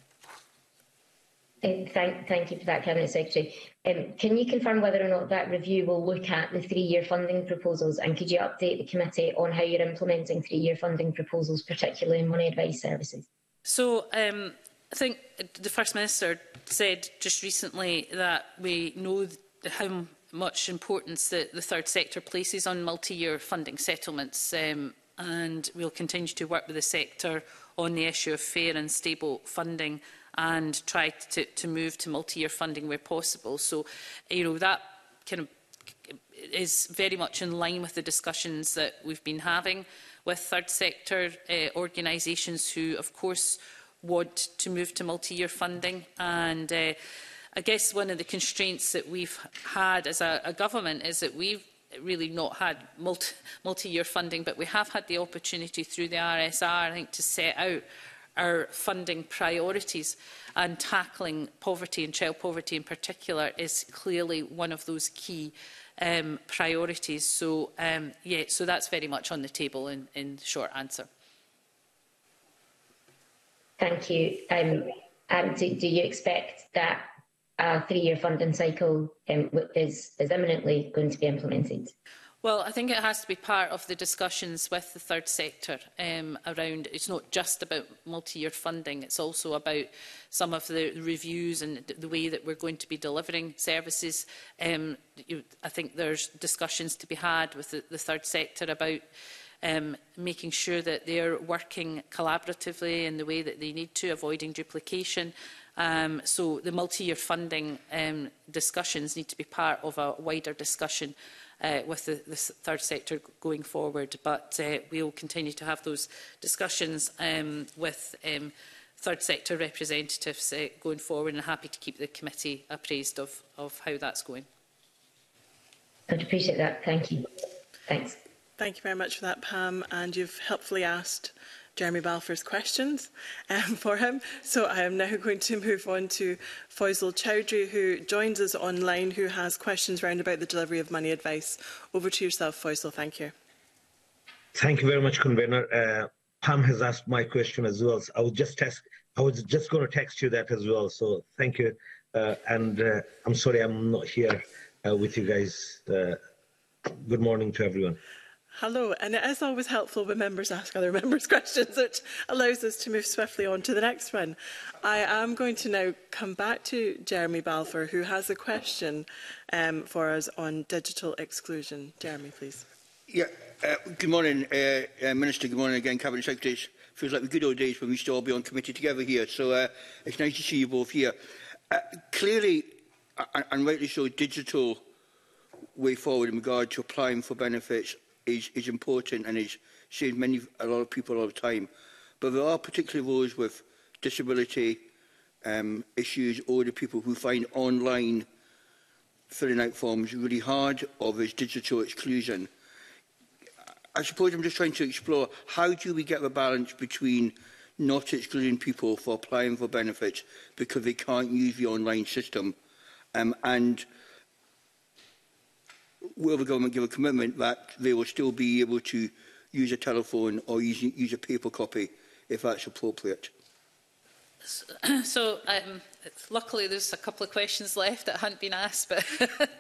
Thank, thank you for that, Cabinet Secretary. Um, can you confirm whether or not that review will look at the three-year funding proposals, and could you update the committee on how you're implementing three-year funding proposals, particularly in money advice services? So um, I think the First Minister said just recently that we know how much importance the, the third sector places on multi-year funding settlements, um, and we'll continue to work with the sector on the issue of fair and stable funding and try to, to move to multi-year funding where possible. So, you know, that kind of is very much in line with the discussions that we've been having with third sector uh, organisations who, of course, want to move to multi-year funding. And uh, I guess one of the constraints that we've had as a, a government is that we've really not had multi, multi-year funding, but we have had the opportunity through the R S R, I think, to set out our funding priorities, and tackling poverty and child poverty in particular is clearly one of those key um, priorities. So, um, yeah, so that's very much on the table in, in the short answer. Thank you. Um, and do, do you expect that a three-year funding cycle um, is, is imminently going to be implemented? Well, I think it has to be part of the discussions with the third sector um, around, it's not just about multi-year funding, it's also about some of the reviews and the way that we're going to be delivering services. Um, you, I think there's discussions to be had with the, the third sector about um, making sure that they're working collaboratively in the way that they need to, avoiding duplication. Um, so the multi-year funding um, discussions need to be part of a wider discussion Uh, with the, the third sector going forward, but uh, we will continue to have those discussions um, with um, third sector representatives uh, going forward, and happy to keep the committee appraised of, of how that's going. I'd appreciate that. Thank you. Thanks. Thank you very much for that, Pam, and you've helpfully asked Jeremy Balfour's questions um, for him. So I am now going to move on to Faisal Chowdhury, who joins us online, who has questions round about the delivery of money advice. Over to yourself, Faisal. Thank you. Thank you very much, Convener. Uh, Pam has asked my question as well. So I was just text, I was just going to text you that as well. So thank you. Uh, and uh, I'm sorry I'm not here uh, with you guys. Uh, good morning to everyone. Hello, and it is always helpful when members ask other members questions, which allows us to move swiftly on to the next one. I am going to now come back to Jeremy Balfour, who has a question um, for us on digital exclusion. Jeremy, please. Yeah, uh, good morning, uh, uh, Minister. Good morning again, Cabinet Secretaries. Feels like the good old days when we used to all be on committee together here, so uh, it's nice to see you both here. Uh, clearly, uh, and rightly so, digital way forward in regard to applying for benefits is, is important and is saved many, a lot of people a lot of time. But there are particularly those with disability um, issues, older people who find online filling out forms really hard, or there's digital exclusion. I suppose I'm just trying to explore, how do we get the balance between not excluding people for applying for benefits because they can't use the online system, um, and will the government give a commitment that they will still be able to use a telephone or use, use a paper copy if that's appropriate? So, um, luckily there's a couple of questions left that hadn't been asked, but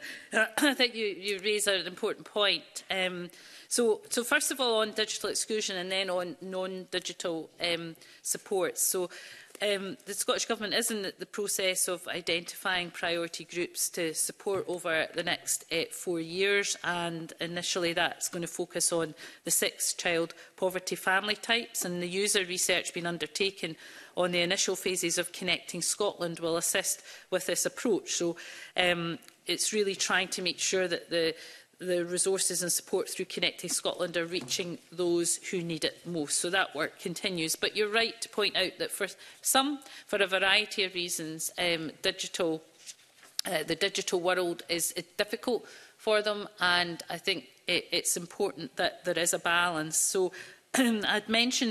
I think you, you raise an important point. Um, so, so first of all on digital exclusion and then on non-digital um, support. So um, the Scottish Government is in the process of identifying priority groups to support over the next uh, four years, and initially that's going to focus on the six child poverty family types, and the user research being undertaken on the initial phases of Connecting Scotland will assist with this approach. So um, it's really trying to make sure that the the resources and support through Connecting Scotland are reaching those who need it most. So that work continues. But you're right to point out that for some, for a variety of reasons, um, digital, uh, the digital world is, is difficult for them, and I think it, it's important that there is a balance. So I'd mentioned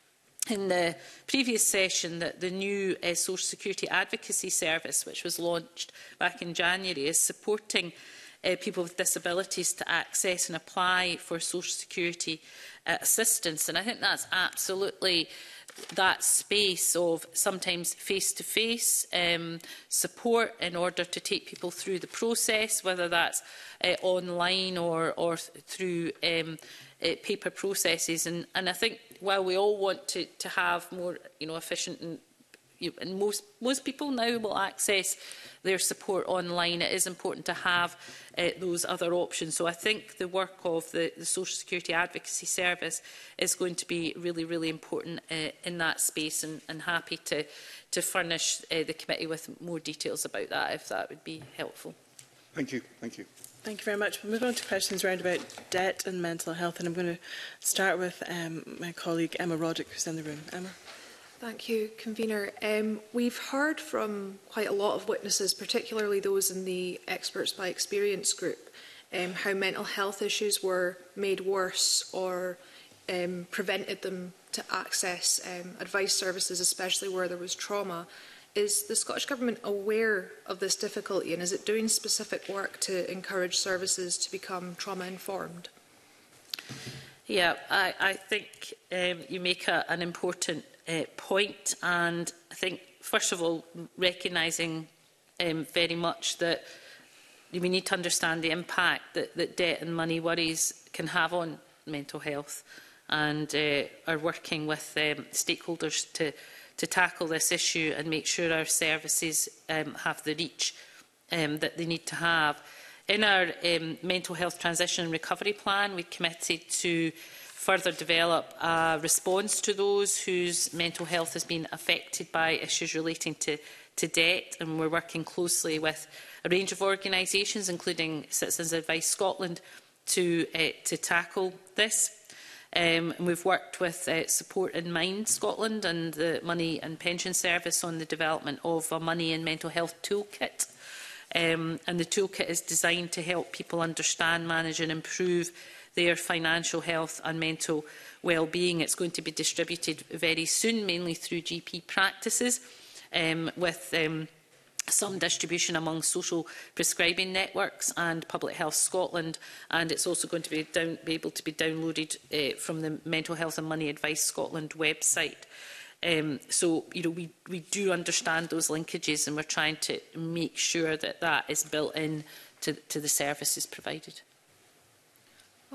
in the previous session that the new uh, Social Security Advocacy Service, which was launched back in January, is supporting Uh, people with disabilities to access and apply for social security uh, assistance. And I think that's absolutely that space of sometimes face-to-face um, support in order to take people through the process, whether that's uh, online or, or th through um, uh, paper processes. And, and I think while we all want to, to have more you know, efficient and You, and most, most people now will access their support online, it is important to have uh, those other options. So I think the work of the, the Social Security Advocacy Service is going to be really, really important uh, in that space, and, and happy to, to furnish uh, the committee with more details about that, if that would be helpful. Thank you. Thank you. Thank you very much. We'll move on to questions round about debt and mental health, and I'm going to start with um, my colleague Emma Roddick, who's in the room. Emma. Thank you, Convener. Um, we've heard from quite a lot of witnesses, particularly those in the Experts by Experience group, um, how mental health issues were made worse or um, prevented them to access um, advice services, especially where there was trauma. Is the Scottish Government aware of this difficulty, and is it doing specific work to encourage services to become trauma-informed? Yeah, I, I think um, you make a, an important uh, point, and I think, first of all, recognising um, very much that we need to understand the impact that, that debt and money worries can have on mental health, and uh, are working with um, stakeholders to, to tackle this issue and make sure our services um, have the reach um, that they need to have. In our um, mental health transition and recovery plan, we committed to further develop a response to those whose mental health has been affected by issues relating to, to debt, and we're working closely with a range of organisations, including Citizens Advice Scotland, to, uh, to tackle this. Um, and we've worked with uh, Support in Mind Scotland and the Money and Pension Service on the development of a money and mental health toolkit. Um, and the toolkit is designed to help people understand, manage and improve their financial health and mental well-being. It's going to be distributed very soon, mainly through G P practices, um, with um, some distribution among social prescribing networks and Public Health Scotland, and it's also going to be, down, be able to be downloaded uh, from the Mental Health and Money Advice Scotland website. Um, so, you know, we, we do understand those linkages, and we're trying to make sure that that is built in to, to the services provided. Okay,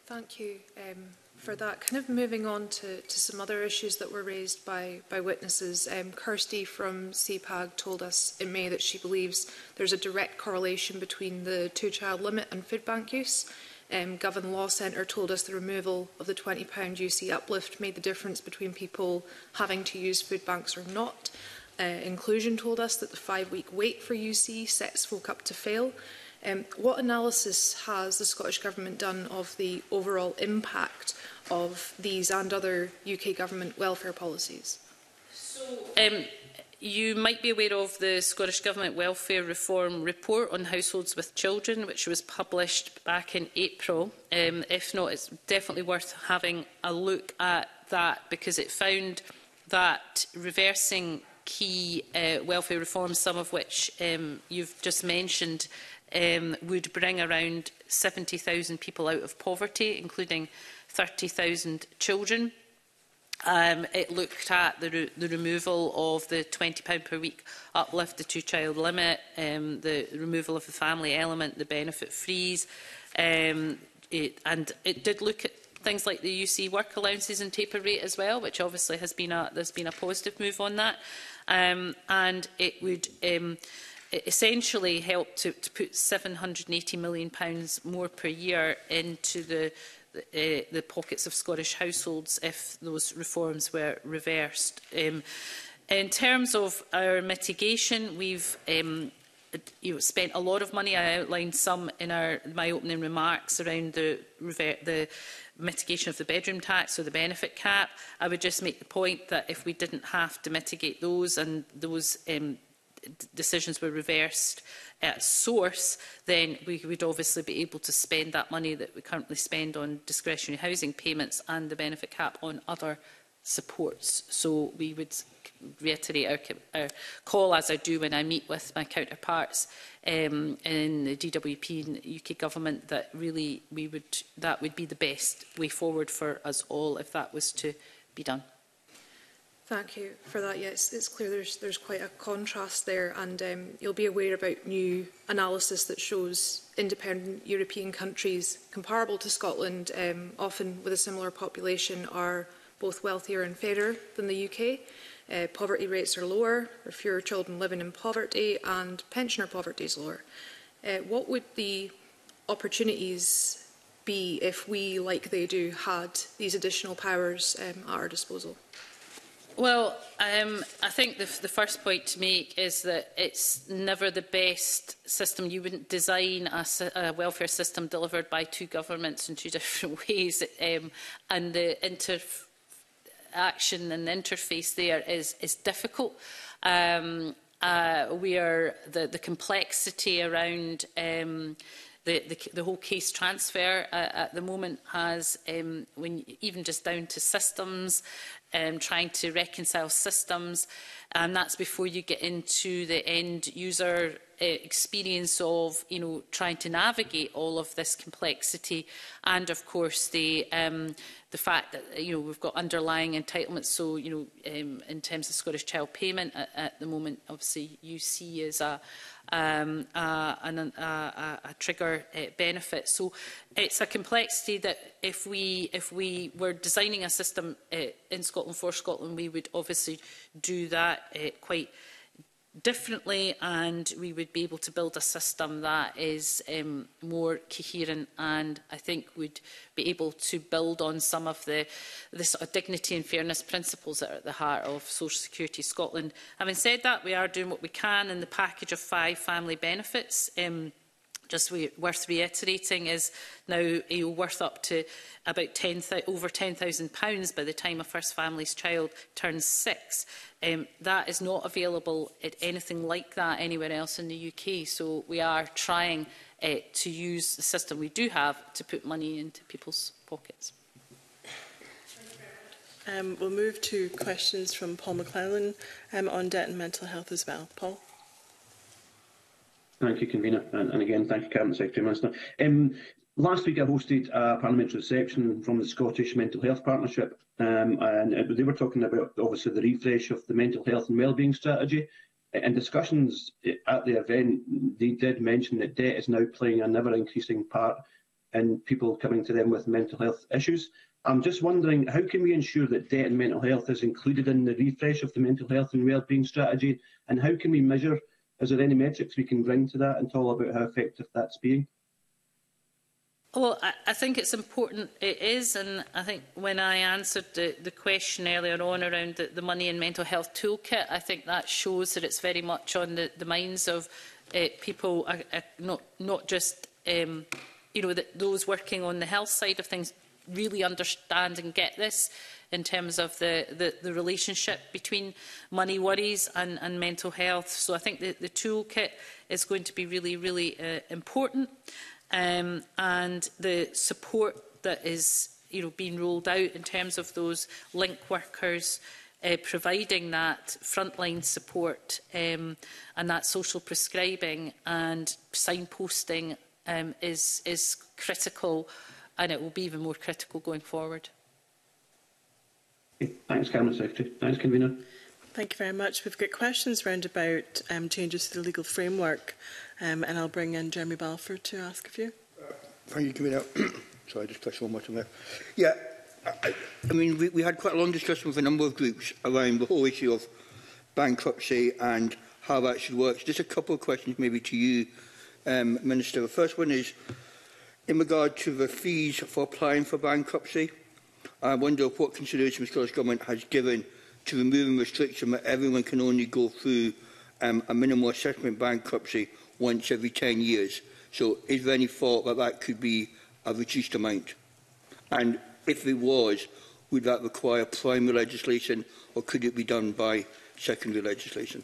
Thank you um, for that. Kind of moving on to, to some other issues that were raised by, by witnesses. Um, Kirsty from C PAG told us in May that she believes there's a direct correlation between the two-child limit and food bank use. Um, Govan Law Centre told us the removal of the twenty pound U C uplift made the difference between people having to use food banks or not. Uh, Inclusion told us that the five-week wait for U C sets folk up to fail. Um, what analysis has the Scottish Government done of the overall impact of these and other U K Government welfare policies? So, um, you might be aware of the Scottish Government Welfare Reform Report on households with children, which was published back in April. Um, if not, it's definitely worth having a look at that, because it found that reversing key uh, welfare reforms, some of which um, you've just mentioned, um, would bring around seventy thousand people out of poverty, including thirty thousand children. Um, it looked at the, re the removal of the twenty pound per week uplift, the two-child limit, um, the removal of the family element, the benefit freeze, um, it, and it did look at things like the U C work allowances and taper rate as well, which obviously has been a, there's been a positive move on that, um, and it would um, it essentially help to, to put seven hundred and eighty million pounds more per year into the Uh, the pockets of Scottish households if those reforms were reversed. Um, in terms of our mitigation, we've um, you know, spent a lot of money. I outlined some in our, my opening remarks around the, the mitigation of the bedroom tax or the benefit cap. I would just make the point that if we didn't have to mitigate those and those um, decisions were reversed at source, then we would obviously be able to spend that money that we currently spend on discretionary housing payments and the benefit cap on other supports. So we would reiterate our, our call, as I do when I meet with my counterparts um, in the D W P and the U K Government, that really we would that would be the best way forward for us all if that was to be done. Thank you for that. Yes, it's clear there's, there's quite a contrast there, and um, you'll be aware about new analysis that shows independent European countries comparable to Scotland, um, often with a similar population, are both wealthier and fairer than the U K. Uh, poverty rates are lower, there are fewer children living in poverty, and pensioner poverty is lower. Uh, what would the opportunities be if we, like they do, had these additional powers um, at our disposal? Well, um, I think the, the first point to make is that it's never the best system. You wouldn't design a, a welfare system delivered by two governments in two different ways, um, and the interaction and the interface there is, is difficult. Um, uh, we are the, the complexity around um, The, the, the whole case transfer uh, at the moment has, um, when even just down to systems, um, trying to reconcile systems, and that's before you get into the end user uh, experience of, you know, trying to navigate all of this complexity, and of course the um, the fact that, you know, we've got underlying entitlements. So, you know, um, in terms of Scottish Child Payment at, at the moment, obviously U C is a Um, uh, and a, a, a trigger uh, benefit. So it's a complexity that if we if we were designing a system uh, in Scotland for Scotland, we would obviously do that uh, quite differently, and we would be able to build a system that is um, more coherent, and I think would be able to build on some of the, the sort of dignity and fairness principles that are at the heart of Social Security Scotland. Having said that, we are doing what we can in the package of five family benefits. Um, just we, worth reiterating is now you know, worth up to about ten, over ten thousand pounds by the time a first family's child turns six. Um, that is not available at anything like that anywhere else in the U K. So we are trying uh, to use the system we do have to put money into people's pockets. Um, we'll move to questions from Paul McClellan um, on debt and mental health as well. Paul. Thank you, Convener, and, and again, thank you, Cabinet Secretary Minister. Um, last week I hosted a parliamentary reception from the Scottish Mental Health Partnership, um, and uh, they were talking about, obviously, the refresh of the mental health and wellbeing strategy. In discussions at the event, they did mention that debt is now playing an ever-increasing part and people coming to them with mental health issues. I'm just wondering, how can we ensure that debt and mental health is included in the refresh of the mental health and wellbeing strategy, and how can we measure, is there any metrics we can bring to that and talk about how effective that's being? Well, I, I think it's important it is, and I think when I answered the, the question earlier on around the, the money and mental health toolkit, I think that shows that it's very much on the, the minds of uh, people, uh, uh, not, not just um, you know, that those working on the health side of things really understand and get this in terms of the, the, the relationship between money worries and, and mental health. So I think the, the toolkit is going to be really, really uh, important. Um, and the support that is, you know, being rolled out in terms of those link workers uh, providing that frontline support um, and that social prescribing and signposting um, is, is critical, and it will be even more critical going forward. Thanks, Cabinet Secretary. Thanks, Convener. Thank you very much. We've got questions round about um, changes to the legal framework, um, and I'll bring in Jeremy Balfour to ask a few. Uh, thank you, Convener. Sorry, I just pressed one button there. Yeah, I, I mean, we, we had quite a long discussion with a number of groups around the whole issue of bankruptcy and how that should work. Just a couple of questions maybe to you, um, Minister. The first one is in regard to the fees for applying for bankruptcy. I wonder what consideration the Scottish Government has given to removing restriction that everyone can only go through um, a minimal assessment bankruptcy once every ten years. So is there any thought that that could be a reduced amount? And if it was, would that require primary legislation or could it be done by secondary legislation?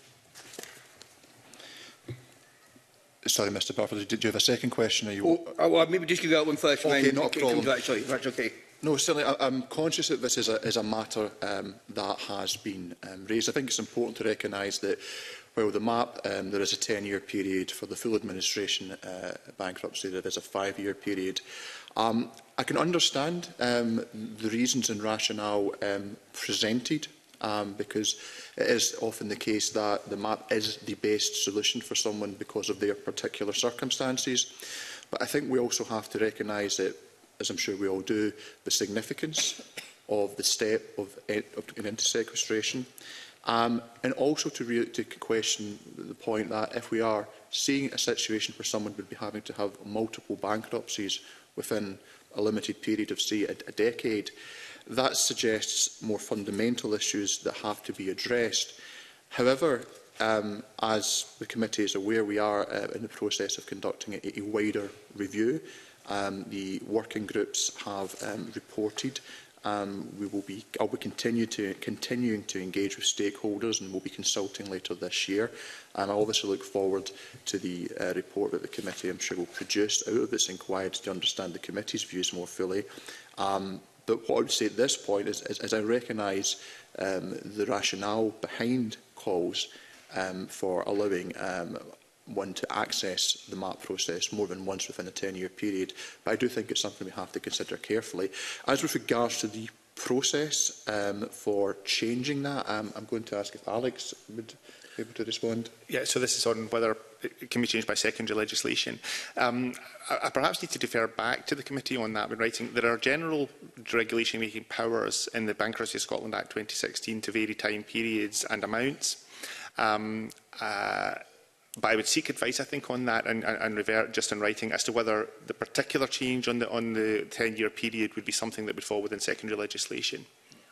Sorry, Mr Balfour, did you have a second question? Are you... Oh, oh, well, maybe just give that one first. Okay, then, not okay, a problem. Back. Sorry, that's okay. No, certainly, I, I'm conscious that this is a, is a matter um, that has been um, raised. I think it's important to recognise that while the M A P, um, there is a ten-year period for the full administration uh, bankruptcy, there is a five-year period. Um, I can understand um, the reasons and rationale um, presented, um, because it is often the case that the M A P is the best solution for someone because of their particular circumstances. But I think we also have to recognise that, as I'm sure we all do, the significance of the step of, of into sequestration, um, and also to, re to question the point that if we are seeing a situation where someone would be having to have multiple bankruptcies within a limited period of, say, a, a decade, that suggests more fundamental issues that have to be addressed. However, um, as the committee is aware, we are uh, in the process of conducting a, a wider review. Um, the working groups have um, reported. Um, we will be, I'll be continue to, continuing to engage with stakeholders, and we'll be consulting later this year. Um, I obviously look forward to the uh, report that the committee, I'm sure, will produce out of this inquiry to understand the committee's views more fully. Um, but what I would say at this point is, is, is I recognise um, the rationale behind calls um, for allowing um, one to access the M A P process more than once within a ten-year period. But I do think it's something we have to consider carefully. As with regards to the process um, for changing that, um, I'm going to ask if Alex would be able to respond. Yeah, so this is on whether it can be changed by secondary legislation. Um, I, I perhaps need to defer back to the committee on that when writing. There are general regulation-making powers in the Bankruptcy of Scotland Act twenty sixteen to vary time periods and amounts. Um, uh, But I would seek advice, I think, on that and, and, and revert just in writing as to whether the particular change on the on the ten-year period would be something that would fall within secondary legislation.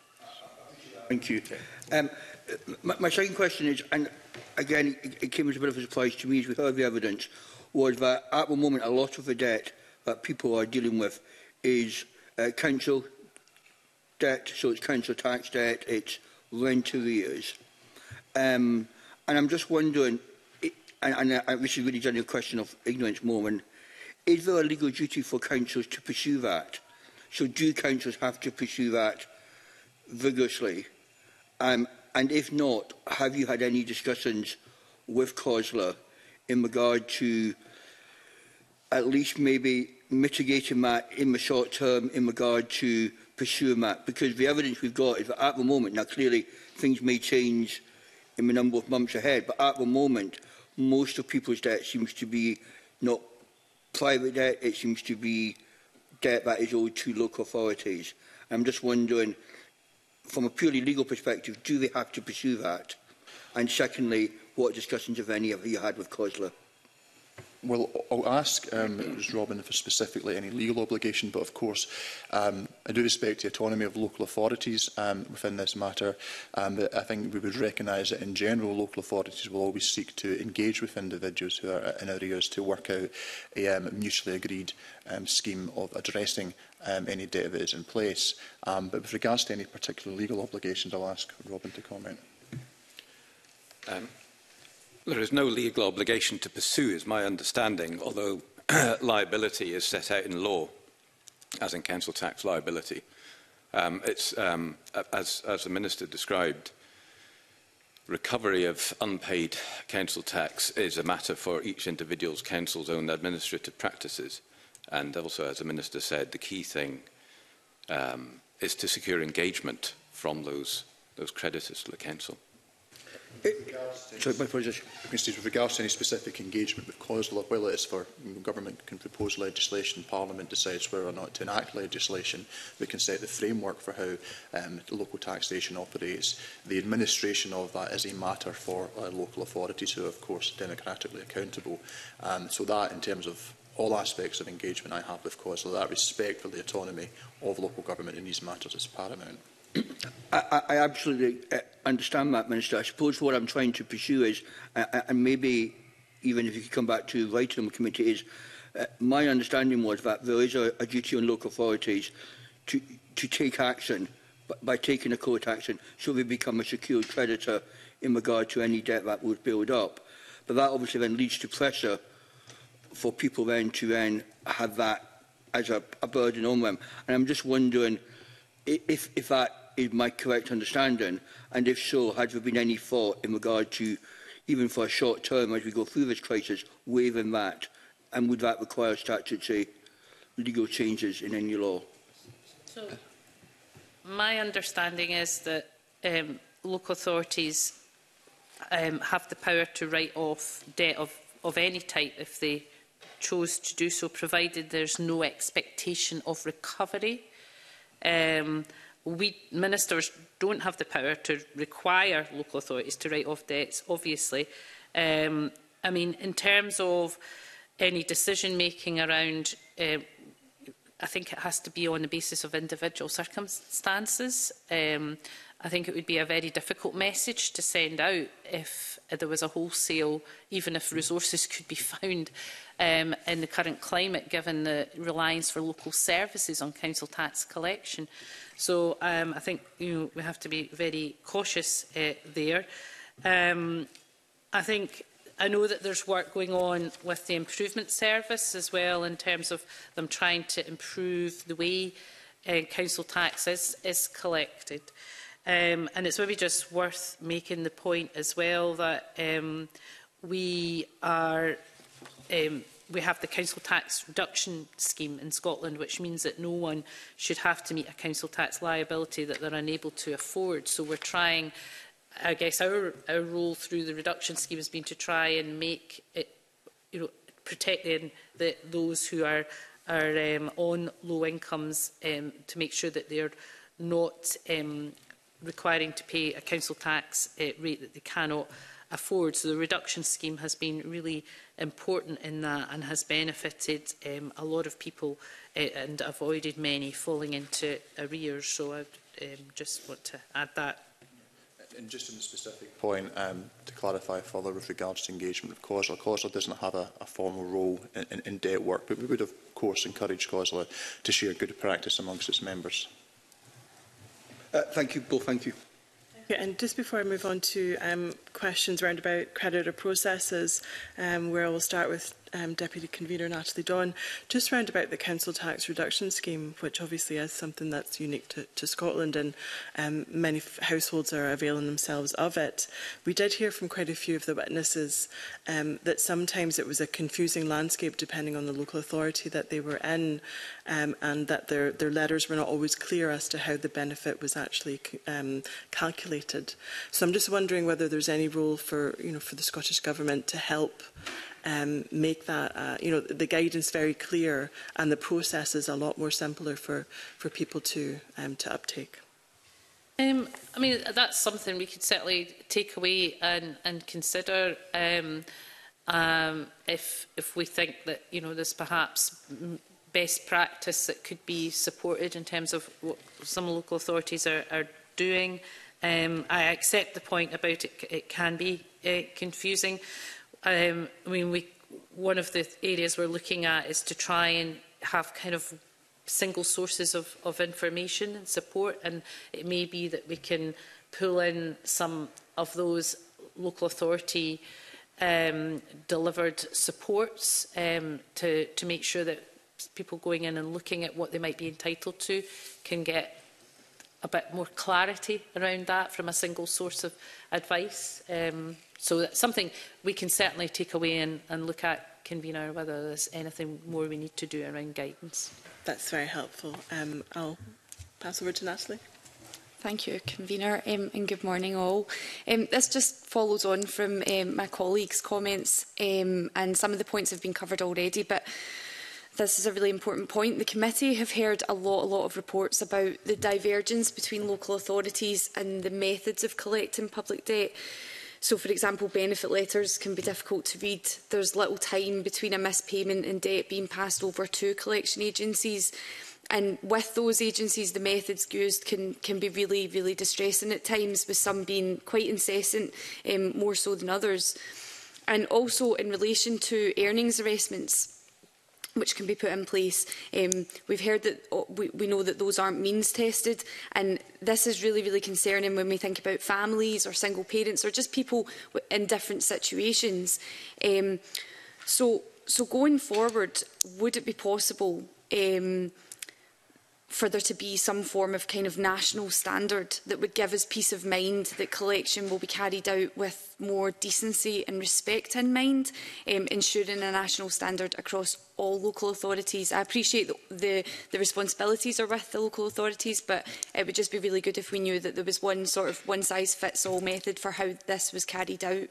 Thank you. Um, my, my second question is, and again, it, it came as a bit of a surprise to me as we heard the evidence, was that at the moment a lot of the debt that people are dealing with is uh, council debt, so it's council tax debt, it's rent arrears. Um, and I'm just wondering, And, and uh, this is really generally a question of ignorance moment. Is there a legal duty for councils to pursue that? So do councils have to pursue that vigorously? Um, and if not, have you had any discussions with COSLA in regard to at least maybe mitigating that in the short term in regard to pursuing that? Because the evidence we've got is that at the moment, now clearly things may change in the number of months ahead, but at the moment, most of people's debt seems to be not private debt, it seems to be debt that is owed to local authorities. I'm just wondering, from a purely legal perspective, do they have to pursue that? And secondly, what discussions, if any, have you had with COSLA? Well, I'll ask um, Ms Robin for specifically any legal obligation, but of course um, I do respect the autonomy of local authorities um, within this matter. Um, but I think we would recognise that in general local authorities will always seek to engage with individuals who are in arrears to work out a um, mutually agreed um, scheme of addressing um, any debt that is in place. Um, but with regards to any particular legal obligations, I'll ask Robin to comment. Um, There is no legal obligation to pursue, is my understanding, although liability is set out in law, as in council tax liability. Um, it's, um, as, as the Minister described, recovery of unpaid council tax is a matter for each individual's council's own administrative practices. And also, as the Minister said, the key thing um, is to secure engagement from those, those creditors to the council. Sorry, my apologies. With regards to any specific engagement with COSLA, well, it is for government can propose legislation, Parliament decides whether or not to enact legislation. We can set the framework for how um, local taxation operates. The administration of that is a matter for uh, local authorities who are, of course, democratically accountable. Um, so that, in terms of all aspects of engagement I have with COSLA, that respect for the autonomy of local government in these matters is paramount. I, I absolutely uh, understand that, Minister. I suppose what I'm trying to pursue is, uh, and maybe even if you could come back to writing on the committee, is uh, my understanding was that there is a, a duty on local authorities to, to take action by taking a court action so they become a secured creditor in regard to any debt that would build up. But that obviously then leads to pressure for people then to then have that as a, a burden on them. And I'm just wondering if, if that is my correct understanding, and if so, has there been any thought in regard to, even for a short term as we go through this crisis, waiving that, and would that require statutory legal changes in any law? So, my understanding is that um, local authorities um, have the power to write off debt of, of any type if they chose to do so, provided there's no expectation of recovery. Um, we ministers don't have the power to require local authorities to write off debts, obviously. Um, I mean, in terms of any decision making around, uh, I think it has to be on the basis of individual circumstances. Um, I think it would be a very difficult message to send out if there was a wholesale, even if resources could be found um, in the current climate, given the reliance for local services on council tax collection. So um, I think you know, we have to be very cautious uh, there. Um, I think I know that there's work going on with the improvement service as well, in terms of them trying to improve the way uh, council tax is, is collected. Um, and it's maybe just worth making the point as well that um, we are um, we have the council tax reduction scheme in Scotland, which means that no one should have to meet a council tax liability that they're unable to afford. So we're trying, I guess our, our role through the reduction scheme has been to try and make it, you know, protecting the, those who are, are um, on low incomes, um, to make sure that they're not um, requiring to pay a council tax uh, rate that they cannot afford. So the reduction scheme has been really important in that and has benefited um, a lot of people uh, and avoided many falling into arrears. So I um, just want to add that. And just on the specific point, um, to clarify further with regards to engagement with COSLA, COSLA doesn't have a, a formal role in, in, in debt work, but we would of course encourage COSLA to share good practice amongst its members. Uh, thank you, both. Thank you. Yeah, and just before I move on to um, questions round about creditor processes, um, where I will start with um, Deputy Convener Natalie Dawn, just round about the council tax reduction scheme, which obviously is something that's unique to, to Scotland, and um, many f households are availing themselves of it. We did hear from quite a few of the witnesses um, that sometimes it was a confusing landscape depending on the local authority that they were in, um, and that their, their letters were not always clear as to how the benefit was actually um, calculated. So I'm just wondering whether there's any role for, you know, for the Scottish Government to help um, make that, uh, you know, the guidance very clear and the processes a lot more simpler for, for people to, um, to uptake. Um, I mean, that's something we could certainly take away and, and consider um, um, if, if we think that, you know, there's perhaps best practice that could be supported in terms of what some local authorities are, are doing. Um, I accept the point about it, it can be uh, confusing. Um, I mean, we, one of the areas we're looking at is to try and have kind of single sources of, of information and support, and it may be that we can pull in some of those local authority um, delivered supports um, to, to make sure that people going in and looking at what they might be entitled to can get a bit more clarity around that from a single source of advice. Um, so that's something we can certainly take away and, and look at, convener, whether there's anything more we need to do around guidance. That's very helpful. Um, I'll pass over to Natalie. Thank you, convener, um, and good morning all. Um, this just follows on from um, my colleagues' comments, um, and some of the points have been covered already, but this is a really important point. The committee have heard a lot, a lot of reports about the divergence between local authorities and the methods of collecting public debt. So, for example, benefit letters can be difficult to read. There's little time between a missed payment and debt being passed over to collection agencies. And with those agencies, the methods used can, can be really, really distressing at times, with some being quite incessant, um, more so than others. And also in relation to earnings arrestments, which can be put in place. Um, we've heard that oh, we, we know that those aren't means tested, and this is really, really concerning when we think about families or single parents or just people in different situations. Um, so, so going forward, would it be possible um, for there to be some form of kind of national standard that would give us peace of mind that collection will be carried out with more decency and respect in mind, um, ensuring a national standard across all local authorities? I appreciate that the, the responsibilities are with the local authorities, but it would just be really good if we knew that there was one sort of one-size-fits-all method for how this was carried out.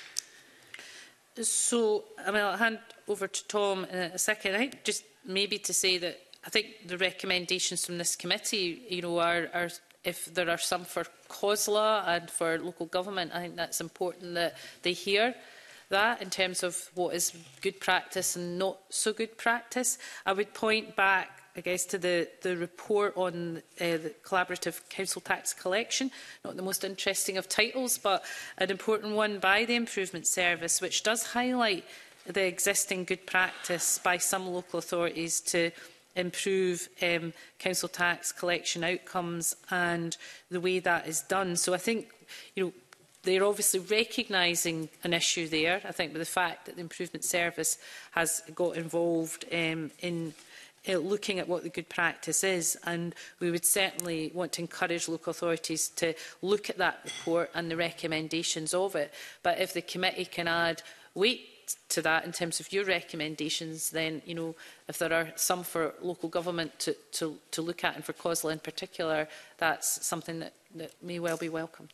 So, I mean, I'll hand over to Tom in a second. I think just maybe to say that I think the recommendations from this committee, you know, are, are if there are some for COSLA and for local government, I think that's important that they hear that in terms of what is good practice and not so good practice. I would point back, I guess, to the, the report on uh, the collaborative council tax collection, not the most interesting of titles, but an important one by the Improvement Service, which does highlight the existing good practice by some local authorities to improve um, council tax collection outcomes and the way that is done. So I think, you know, they're obviously recognising an issue there. I think with the fact that the Improvement Service has got involved um, in uh, looking at what the good practice is, and we would certainly want to encourage local authorities to look at that report and the recommendations of it. But if the committee can add weight to that in terms of your recommendations, then, you know, if there are some for local government to, to, to look at, and for COSLA in particular, that's something that, that may well be welcomed.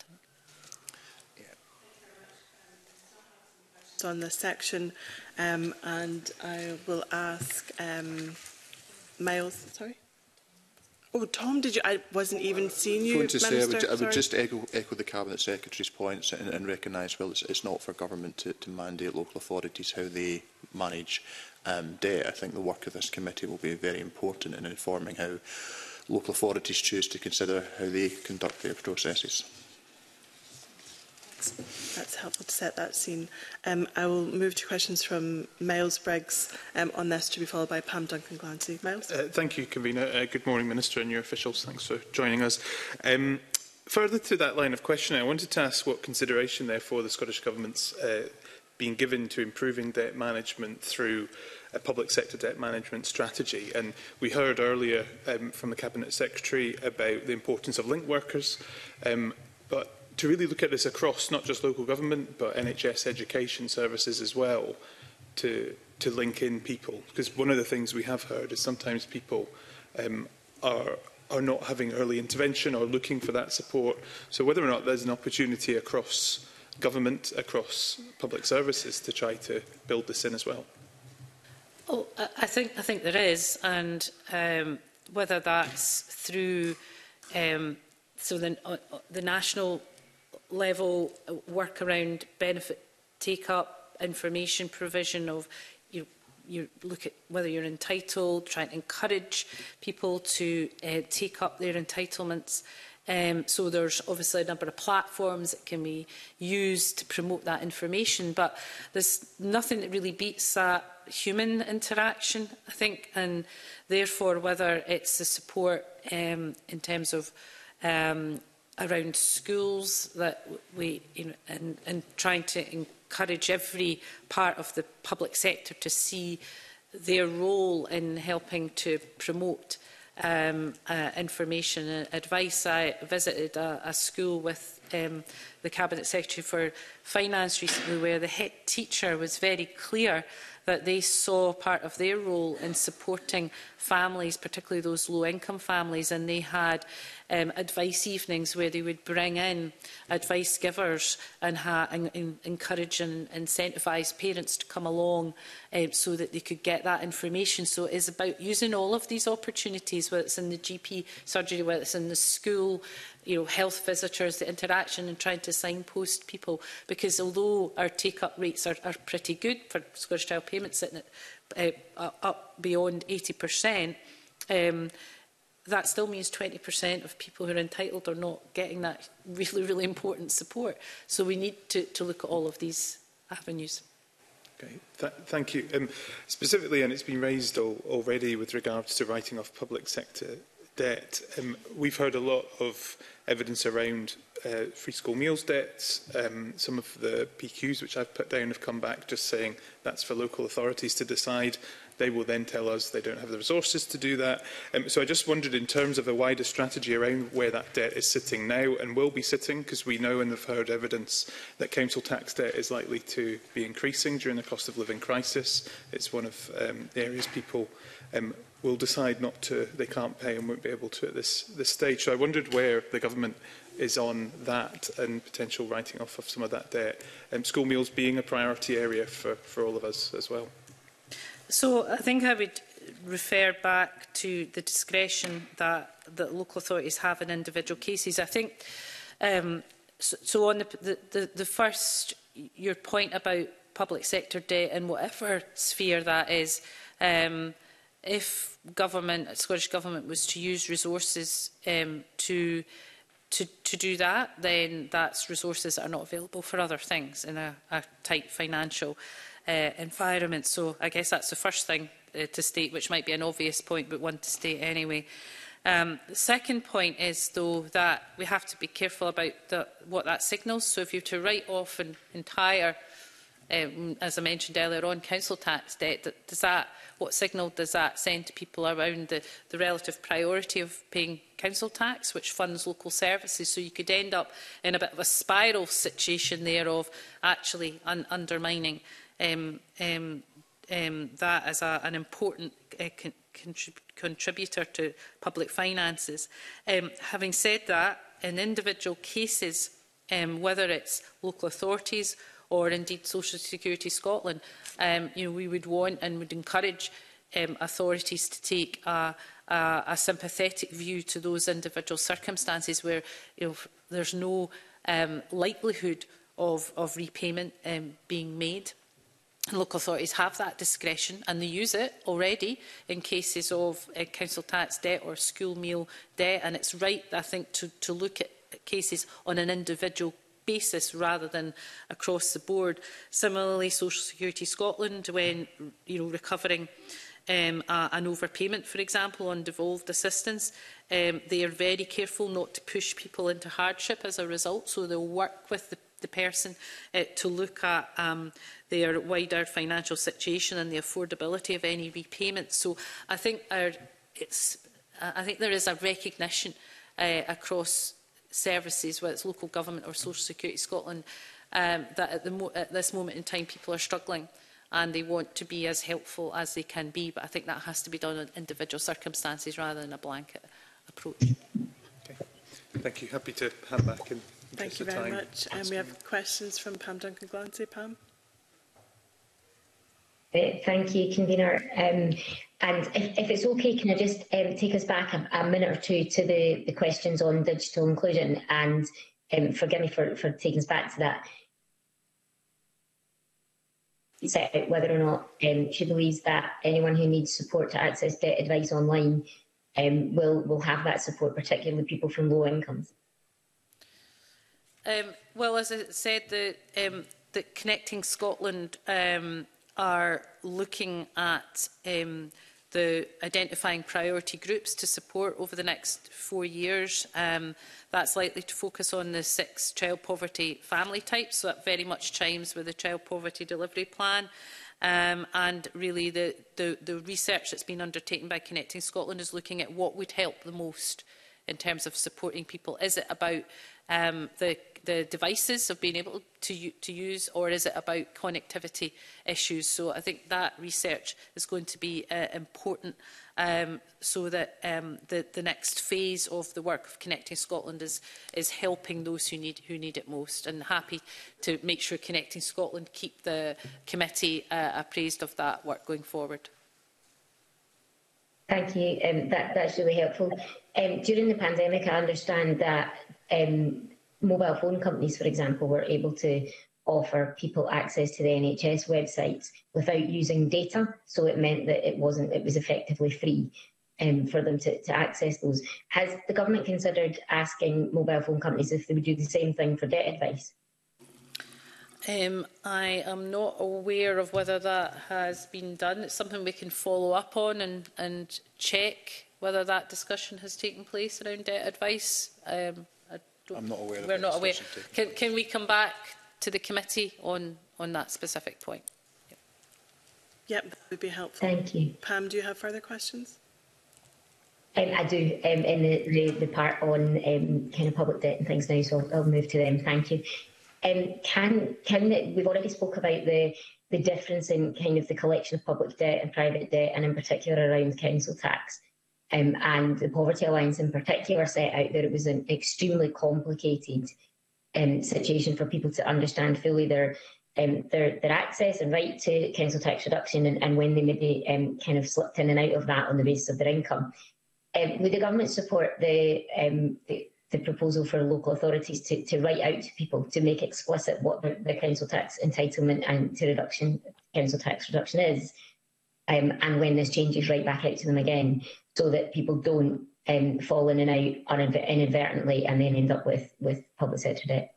On this section, um, and I will ask um, Miles, sorry? Oh, Tom, did you? I wasn't even seeing you, I, to say, I, would, I would Sorry. just echo, echo the Cabinet Secretary's points and, and recognise, well, it's, it's not for government to, to mandate local authorities how they manage um, debt. I think the work of this committee will be very important in informing how local authorities choose to consider how they conduct their processes. That's helpful to set that scene. Um, I will move to questions from Miles Briggs um, on this, to be followed by Pam Duncan-Glancy. Miles? Uh, thank you, Convener. Uh, good morning, Minister, and your officials. Thanks for joining us. Um, further to that line of questioning, I wanted to ask what consideration, therefore, the Scottish Government's uh, been given to improving debt management through a public sector debt management strategy. And we heard earlier um, from the Cabinet Secretary about the importance of link workers, um, but to really look at this across not just local government, but N H S education services as well, to, to link in people. Because one of the things we have heard is sometimes people um, are, are not having early intervention or looking for that support. So whether or not there's an opportunity across government across public services to try to build this in as well? Oh, I I think I think there is, and um, whether that's through um, so the uh, the national level work around benefit take up, information provision of you. You look at whether you're entitled, trying to encourage people to uh, take up their entitlements. Um, so there's obviously a number of platforms that can be used to promote that information, but there's nothing that really beats that human interaction, I think, and therefore whether it's the support um, in terms of um, around schools that we, you know, and, and trying to encourage every part of the public sector to see their role in helping to promote um, uh, information and advice. I visited a, a school with um, the Cabinet Secretary for Finance recently, where the head teacher was very clear that they saw part of their role in supporting families, particularly those low-income families, and they had um, advice evenings where they would bring in advice givers and, ha and, and encourage and incentivise parents to come along um, so that they could get that information. So it is about using all of these opportunities, whether it's in the G P surgery, whether it's in the school, you know, health visitors, the interaction, and trying to signpost people. Because although our take-up rates are, are pretty good for Scottish Child Payments, sitting at uh, up beyond eighty percent, um, that still means twenty percent of people who are entitled are not getting that really, really important support. So we need to, to look at all of these avenues. Okay, Th thank you. Um, specifically, and it's been raised al already with regards to writing off public sector debt, um, we've heard a lot of evidence around uh, free school meals debts. Um, some of the P Qs which I've put down have come back just saying that's for local authorities to decide. They will then tell us they don't have the resources to do that. Um, so I just wondered, in terms of a wider strategy around where that debt is sitting now and will be sitting, because we know and have heard evidence that council tax debt is likely to be increasing during the cost of living crisis. It's one of um, the areas people um, will decide not to, they can't pay and won't be able to at this, this stage. So I wondered where the government is on that and potential writing off of some of that debt. Um, school meals being a priority area for, for all of us as well. So I think I would refer back to the discretion that, that local authorities have in individual cases. I think, um, so, so on the, the, the, the first, your point about public sector debt in whatever sphere that is, um, if government, Scottish Government was to use resources um, to, to, to do that, then that's resources that are not available for other things in a, a tight financial Uh, environment. So I guess that's the first thing uh, to state, which might be an obvious point, but one to state anyway. Um, the second point is, though, that we have to be careful about the, what that signals. So if you're to write off an entire, um, as I mentioned earlier on, council tax debt, that, does that, what signal does that send to people around the, the relative priority of paying council tax, which funds local services? So you could end up in a bit of a spiral situation there of actually un undermining Um, um, um, that as a, an important uh, con contrib contributor to public finances. Um, having said that, in individual cases, um, whether it's local authorities or indeed Social Security Scotland, um, you know, we would want and would encourage um, authorities to take a, a, a sympathetic view to those individual circumstances where, you know, there's no um, likelihood of, of repayment um, being made. And local authorities have that discretion, and they use it already in cases of uh, council tax debt or school meal debt. And it's right, I think, to, to look at cases on an individual basis rather than across the board. Similarly, Social Security Scotland, when you know recovering um, a, an overpayment, for example, on devolved assistance, um, they are very careful not to push people into hardship as a result. So they'll work with the the person uh, to look at um, their wider financial situation and the affordability of any repayment. So I think our, it's, uh, I think there is a recognition uh, across services, whether it's local government or Social Security Scotland, um, that at, the mo at this moment in time people are struggling and they want to be as helpful as they can be. But I think that has to be done on individual circumstances rather than a blanket approach. Okay. Thank you. Happy to hand back in. Thank you very much. And um, we have questions from Pam Duncan-Glancy. Pam. Uh, thank you, Convener. Um, and if, if it's okay, can I just um, take us back a, a minute or two to the, the questions on digital inclusion, and um, forgive me for, for taking us back to that. Set out whether or not um, she believes that anyone who needs support to access debt advice online um, will, will have that support, particularly people from low incomes. Um, well, as I said, the, um, the Connecting Scotland um, are looking at um, the identifying priority groups to support over the next four years. Um, that's likely to focus on the six child poverty family types, so that very much chimes with the child poverty delivery plan. Um, and really the, the, the research that's been undertaken by Connecting Scotland is looking at what would help the most in terms of supporting people. Is it about um, the, the devices of being able to, to use, or is it about connectivity issues? So I think that research is going to be uh, important um, so that um, the, the next phase of the work of Connecting Scotland is, is helping those who need, who need it most, and happy to make sure Connecting Scotland keep the committee uh, appraised of that work going forward. Thank you. Um, that, that's really helpful. Um, during the pandemic, I understand that um, mobile phone companies, for example, were able to offer people access to the N H S websites without using data. So it meant that it wasn't, it was effectively free um, for them to, to access those. Has the government considered asking mobile phone companies if they would do the same thing for debt advice? Um, I am not aware of whether that has been done. It's something we can follow up on and, and check whether that discussion has taken place around debt advice. Um, I don't, I'm not aware. We're not aware. Can, can we come back to the committee on, on that specific point? Yep. Yep, that would be helpful. Thank you. Pam, do you have further questions? Um, I do, um, in the, the, the part on um, kind of public debt and things now, so I'll, I'll move to them. Thank you. Um, can can the, we've already spoke about the the difference in kind of the collection of public debt and private debt, and in particular around council tax, um, and the Poverty Alliance in particular set out that it was an extremely complicated um, situation for people to understand fully their um, their their access and right to council tax reduction, and, and when they maybe um, kind of slipped in and out of that on the basis of their income. Um, would the government support the, um, the the proposal for local authorities to, to write out to people to make explicit what the, the council tax entitlement and to reduction council tax reduction is, um, and when this changes, right back out to them again, so that people don't um, fall in and out inadvertently and then end up with, with public sector debt?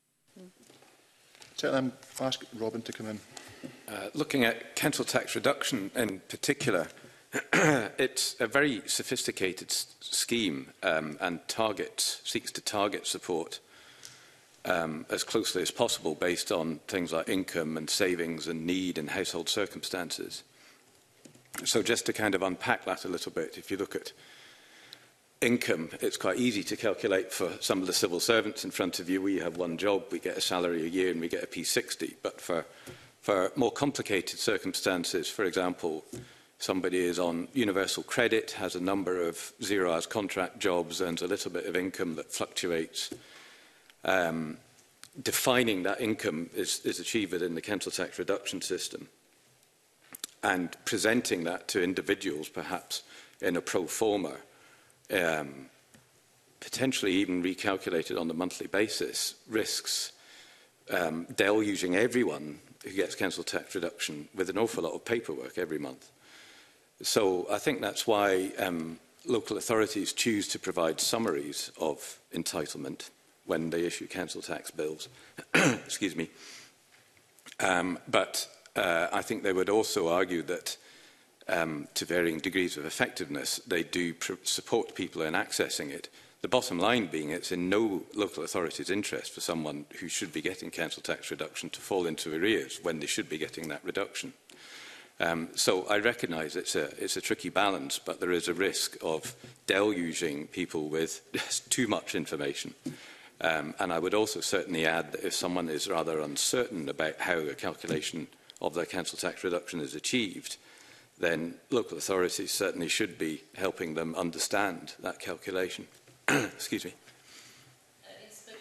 So um, I'll ask Robin to come in. Uh, looking at council tax reduction in particular, it's a very sophisticated s scheme um, and targets, seeks to target support um, as closely as possible based on things like income and savings and need and household circumstances. So just to kind of unpack that a little bit, if you look at income, it's quite easy to calculate for some of the civil servants in front of you. We have one job, we get a salary a year and we get a P sixty. But for, for more complicated circumstances, for example, somebody is on universal credit, has a number of zero-hours contract jobs, earns a little bit of income that fluctuates. Um, defining that income is, is achieved within the council tax reduction system, and presenting that to individuals, perhaps in a pro forma, um, potentially even recalculated on a monthly basis, risks um, deluging everyone who gets council tax reduction with an awful lot of paperwork every month. So I think that's why um, local authorities choose to provide summaries of entitlement when they issue council tax bills. Excuse me. Um, but uh, I think they would also argue that, um, to varying degrees of effectiveness, they do pr support people in accessing it. The bottom line being it's in no local authority's interest for someone who should be getting council tax reduction to fall into arrears when they should be getting that reduction. Um, so I recognise it's a, it's a tricky balance, but there is a risk of deluging people with too much information. Um, and I would also certainly add that if someone is rather uncertain about how a calculation of their council tax reduction is achieved, then local authorities certainly should be helping them understand that calculation. Excuse me. It's maybe something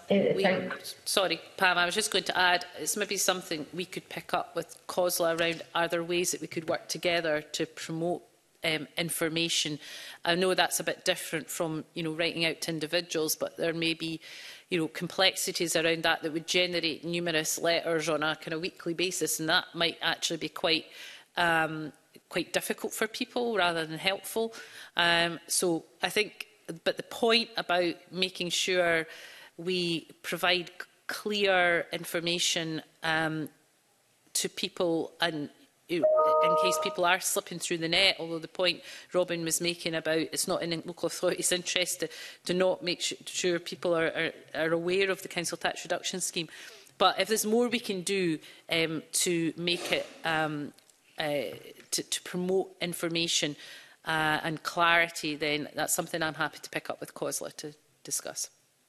Uh, we, sorry, Pam, I was just going to add, it's maybe something we could pick up with COSLA around, are there ways that we could work together to promote um, information? I know that's a bit different from, you know, writing out to individuals, but there may be, you know, complexities around that that would generate numerous letters on a kind of weekly basis, and that might actually be quite um, quite difficult for people rather than helpful. Um, so I think, but the point about making sure we provide clear information um, to people, and in case people are slipping through the net, although the point Robin was making about it's not in local authorities' interest to, to not make sure people are, are, are aware of the council tax reduction scheme. But if there's more we can do um, to make it, um, uh, to, to promote information uh, and clarity, then that's something I'm happy to pick up with COSLA to discuss.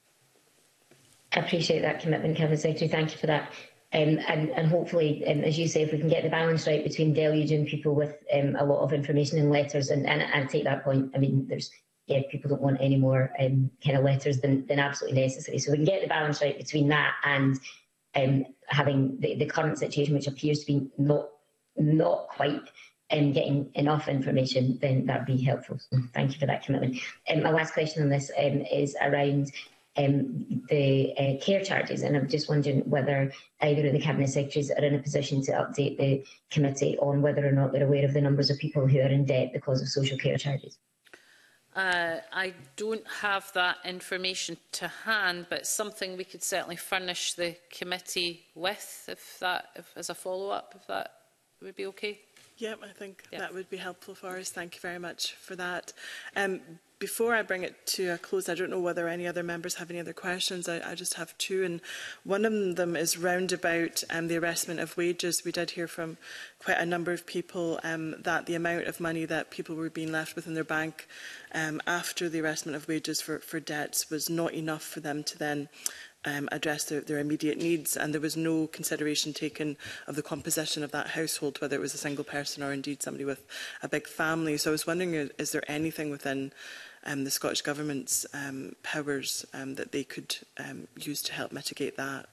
I appreciate that commitment, Cabinet Secretary. Thank you for that. Um, and, and hopefully, um, as you say, if we can get the balance right between deluging people with um, a lot of information in letters, and, and, and I take that point. I mean, there's yeah, people don't want any more um, kind of letters than, than absolutely necessary. So we can get the balance right between that and um, having the, the current situation, which appears to be not not quite um, getting enough information, then that would be helpful. So thank you for that commitment. Um, my last question on this um, is around Um, the uh, care charges, and I'm just wondering whether either of the Cabinet Secretaries are in a position to update the committee on whether or not they're aware of the numbers of people who are in debt because of social care charges. Uh, I don't have that information to hand, but something we could certainly furnish the committee with, if that, if, as a follow-up, if that would be okay. Yeah, I think yeah. that would be helpful for us. Thank you very much for that. Um, Before I bring it to a close, I don't know whether any other members have any other questions. I, I just have two, and one of them is round about um, the arrestment of wages. We did hear from quite a number of people um, that the amount of money that people were being left within their bank um, after the arrestment of wages for, for debts was not enough for them to then Um, address their, their immediate needs, and there was no consideration taken of the composition of that household, whether it was a single person or indeed somebody with a big family. So I was wondering, is, is there anything within um, the Scottish Government's um, powers um, that they could um, use to help mitigate that?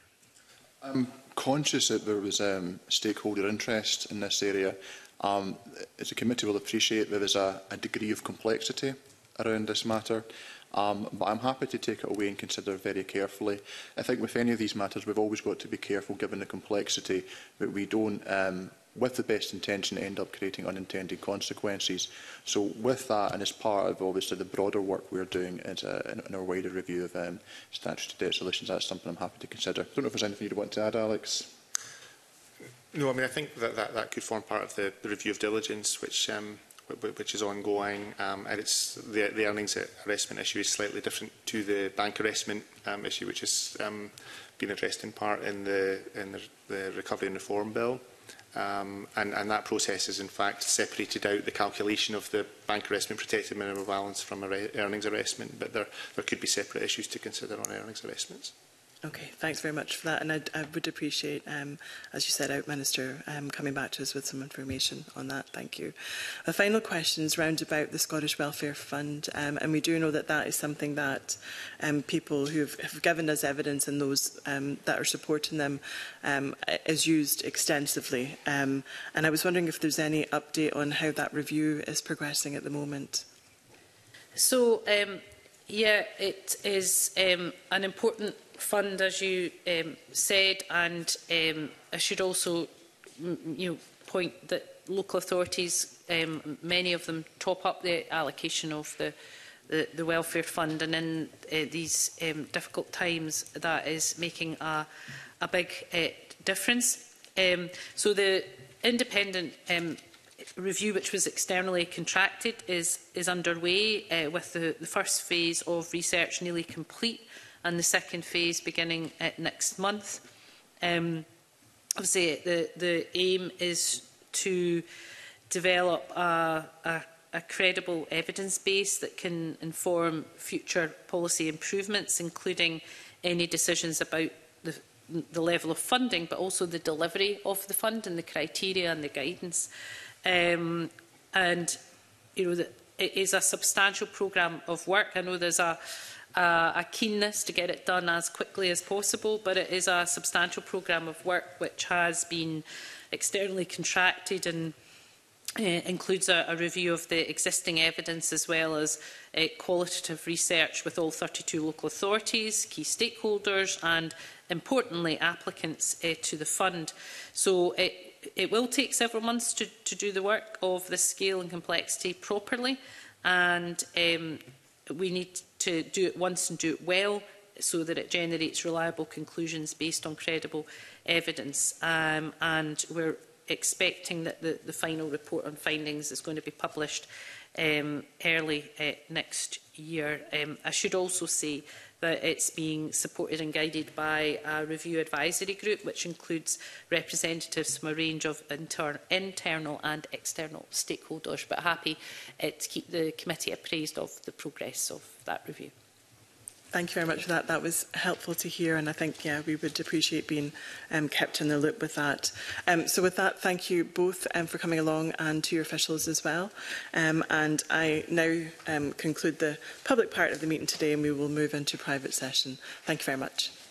I'm conscious that there was um, stakeholder interest in this area. Um, as a committee will appreciate, there is a, a degree of complexity around this matter. Um, but I'm happy to take it away and consider very carefully. I think with any of these matters, we've always got to be careful, given the complexity, that we don't, um, with the best intention, end up creating unintended consequences. So with that, and as part of obviously the broader work we're doing as a, in, in our wider review of um, statutory debt solutions, that's something I'm happy to consider. I don't know if there's anything you'd want to add, Alex. No, I mean, I think that that, that could form part of the, the review of diligence, which um, which is ongoing, um, and it's the, the earnings arrestment issue is slightly different to the bank arrestment um, issue, which has um, been addressed in part in the, in the, the Recovery and Reform Bill. Um, and, and that process is in fact separated out the calculation of the bank arrestment protected minimum balance from arre earnings arrestment, but there, there could be separate issues to consider on earnings arrestments. Okay, thanks very much for that, and I, I would appreciate, um, as you said out, Minister, um, coming back to us with some information on that. Thank you. The final question is round about the Scottish Welfare Fund, um, and we do know that that is something that um, people who have given us evidence and those um, that are supporting them um, is used extensively. Um, and I was wondering if there's any update on how that review is progressing at the moment. So, um, yeah, it is um, an important fund, as you um, said, and um, I should also you know, point that local authorities, um, many of them top up the allocation of the, the, the welfare fund, and in uh, these um, difficult times that is making a, a big uh, difference. Um, so the independent um, review, which was externally contracted, is, is underway uh, with the, the first phase of research nearly complete, and the second phase beginning uh, next month. Um, obviously, the, the aim is to develop a, a, a credible evidence base that can inform future policy improvements, including any decisions about the, the level of funding, but also the delivery of the fund and the criteria and the guidance. Um, and you know, the, it is a substantial programme of work. I know there's a, a, a keenness to get it done as quickly as possible, but it is a substantial programme of work which has been externally contracted and uh, includes a, a review of the existing evidence as well as uh, qualitative research with all thirty-two local authorities, key stakeholders and, importantly, applicants uh, to the fund. So it, it will take several months to, to do the work of this scale and complexity properly, and um, we need to do it once and do it well so that it generates reliable conclusions based on credible evidence. Um, and we're expecting that the, the final report on findings is going to be published um, early uh, next year. Um, I should also say that it's being supported and guided by a review advisory group, which includes representatives from a range of inter internal and external stakeholders, but happy uh, to keep the committee appraised of the progress of that review. Thank you very much for that. That was helpful to hear, and I think, yeah, we would appreciate being um, kept in the loop with that. Um, so with that, thank you both um, for coming along, and to your officials as well. Um, and I now um, conclude the public part of the meeting today, and we will move into private session. Thank you very much.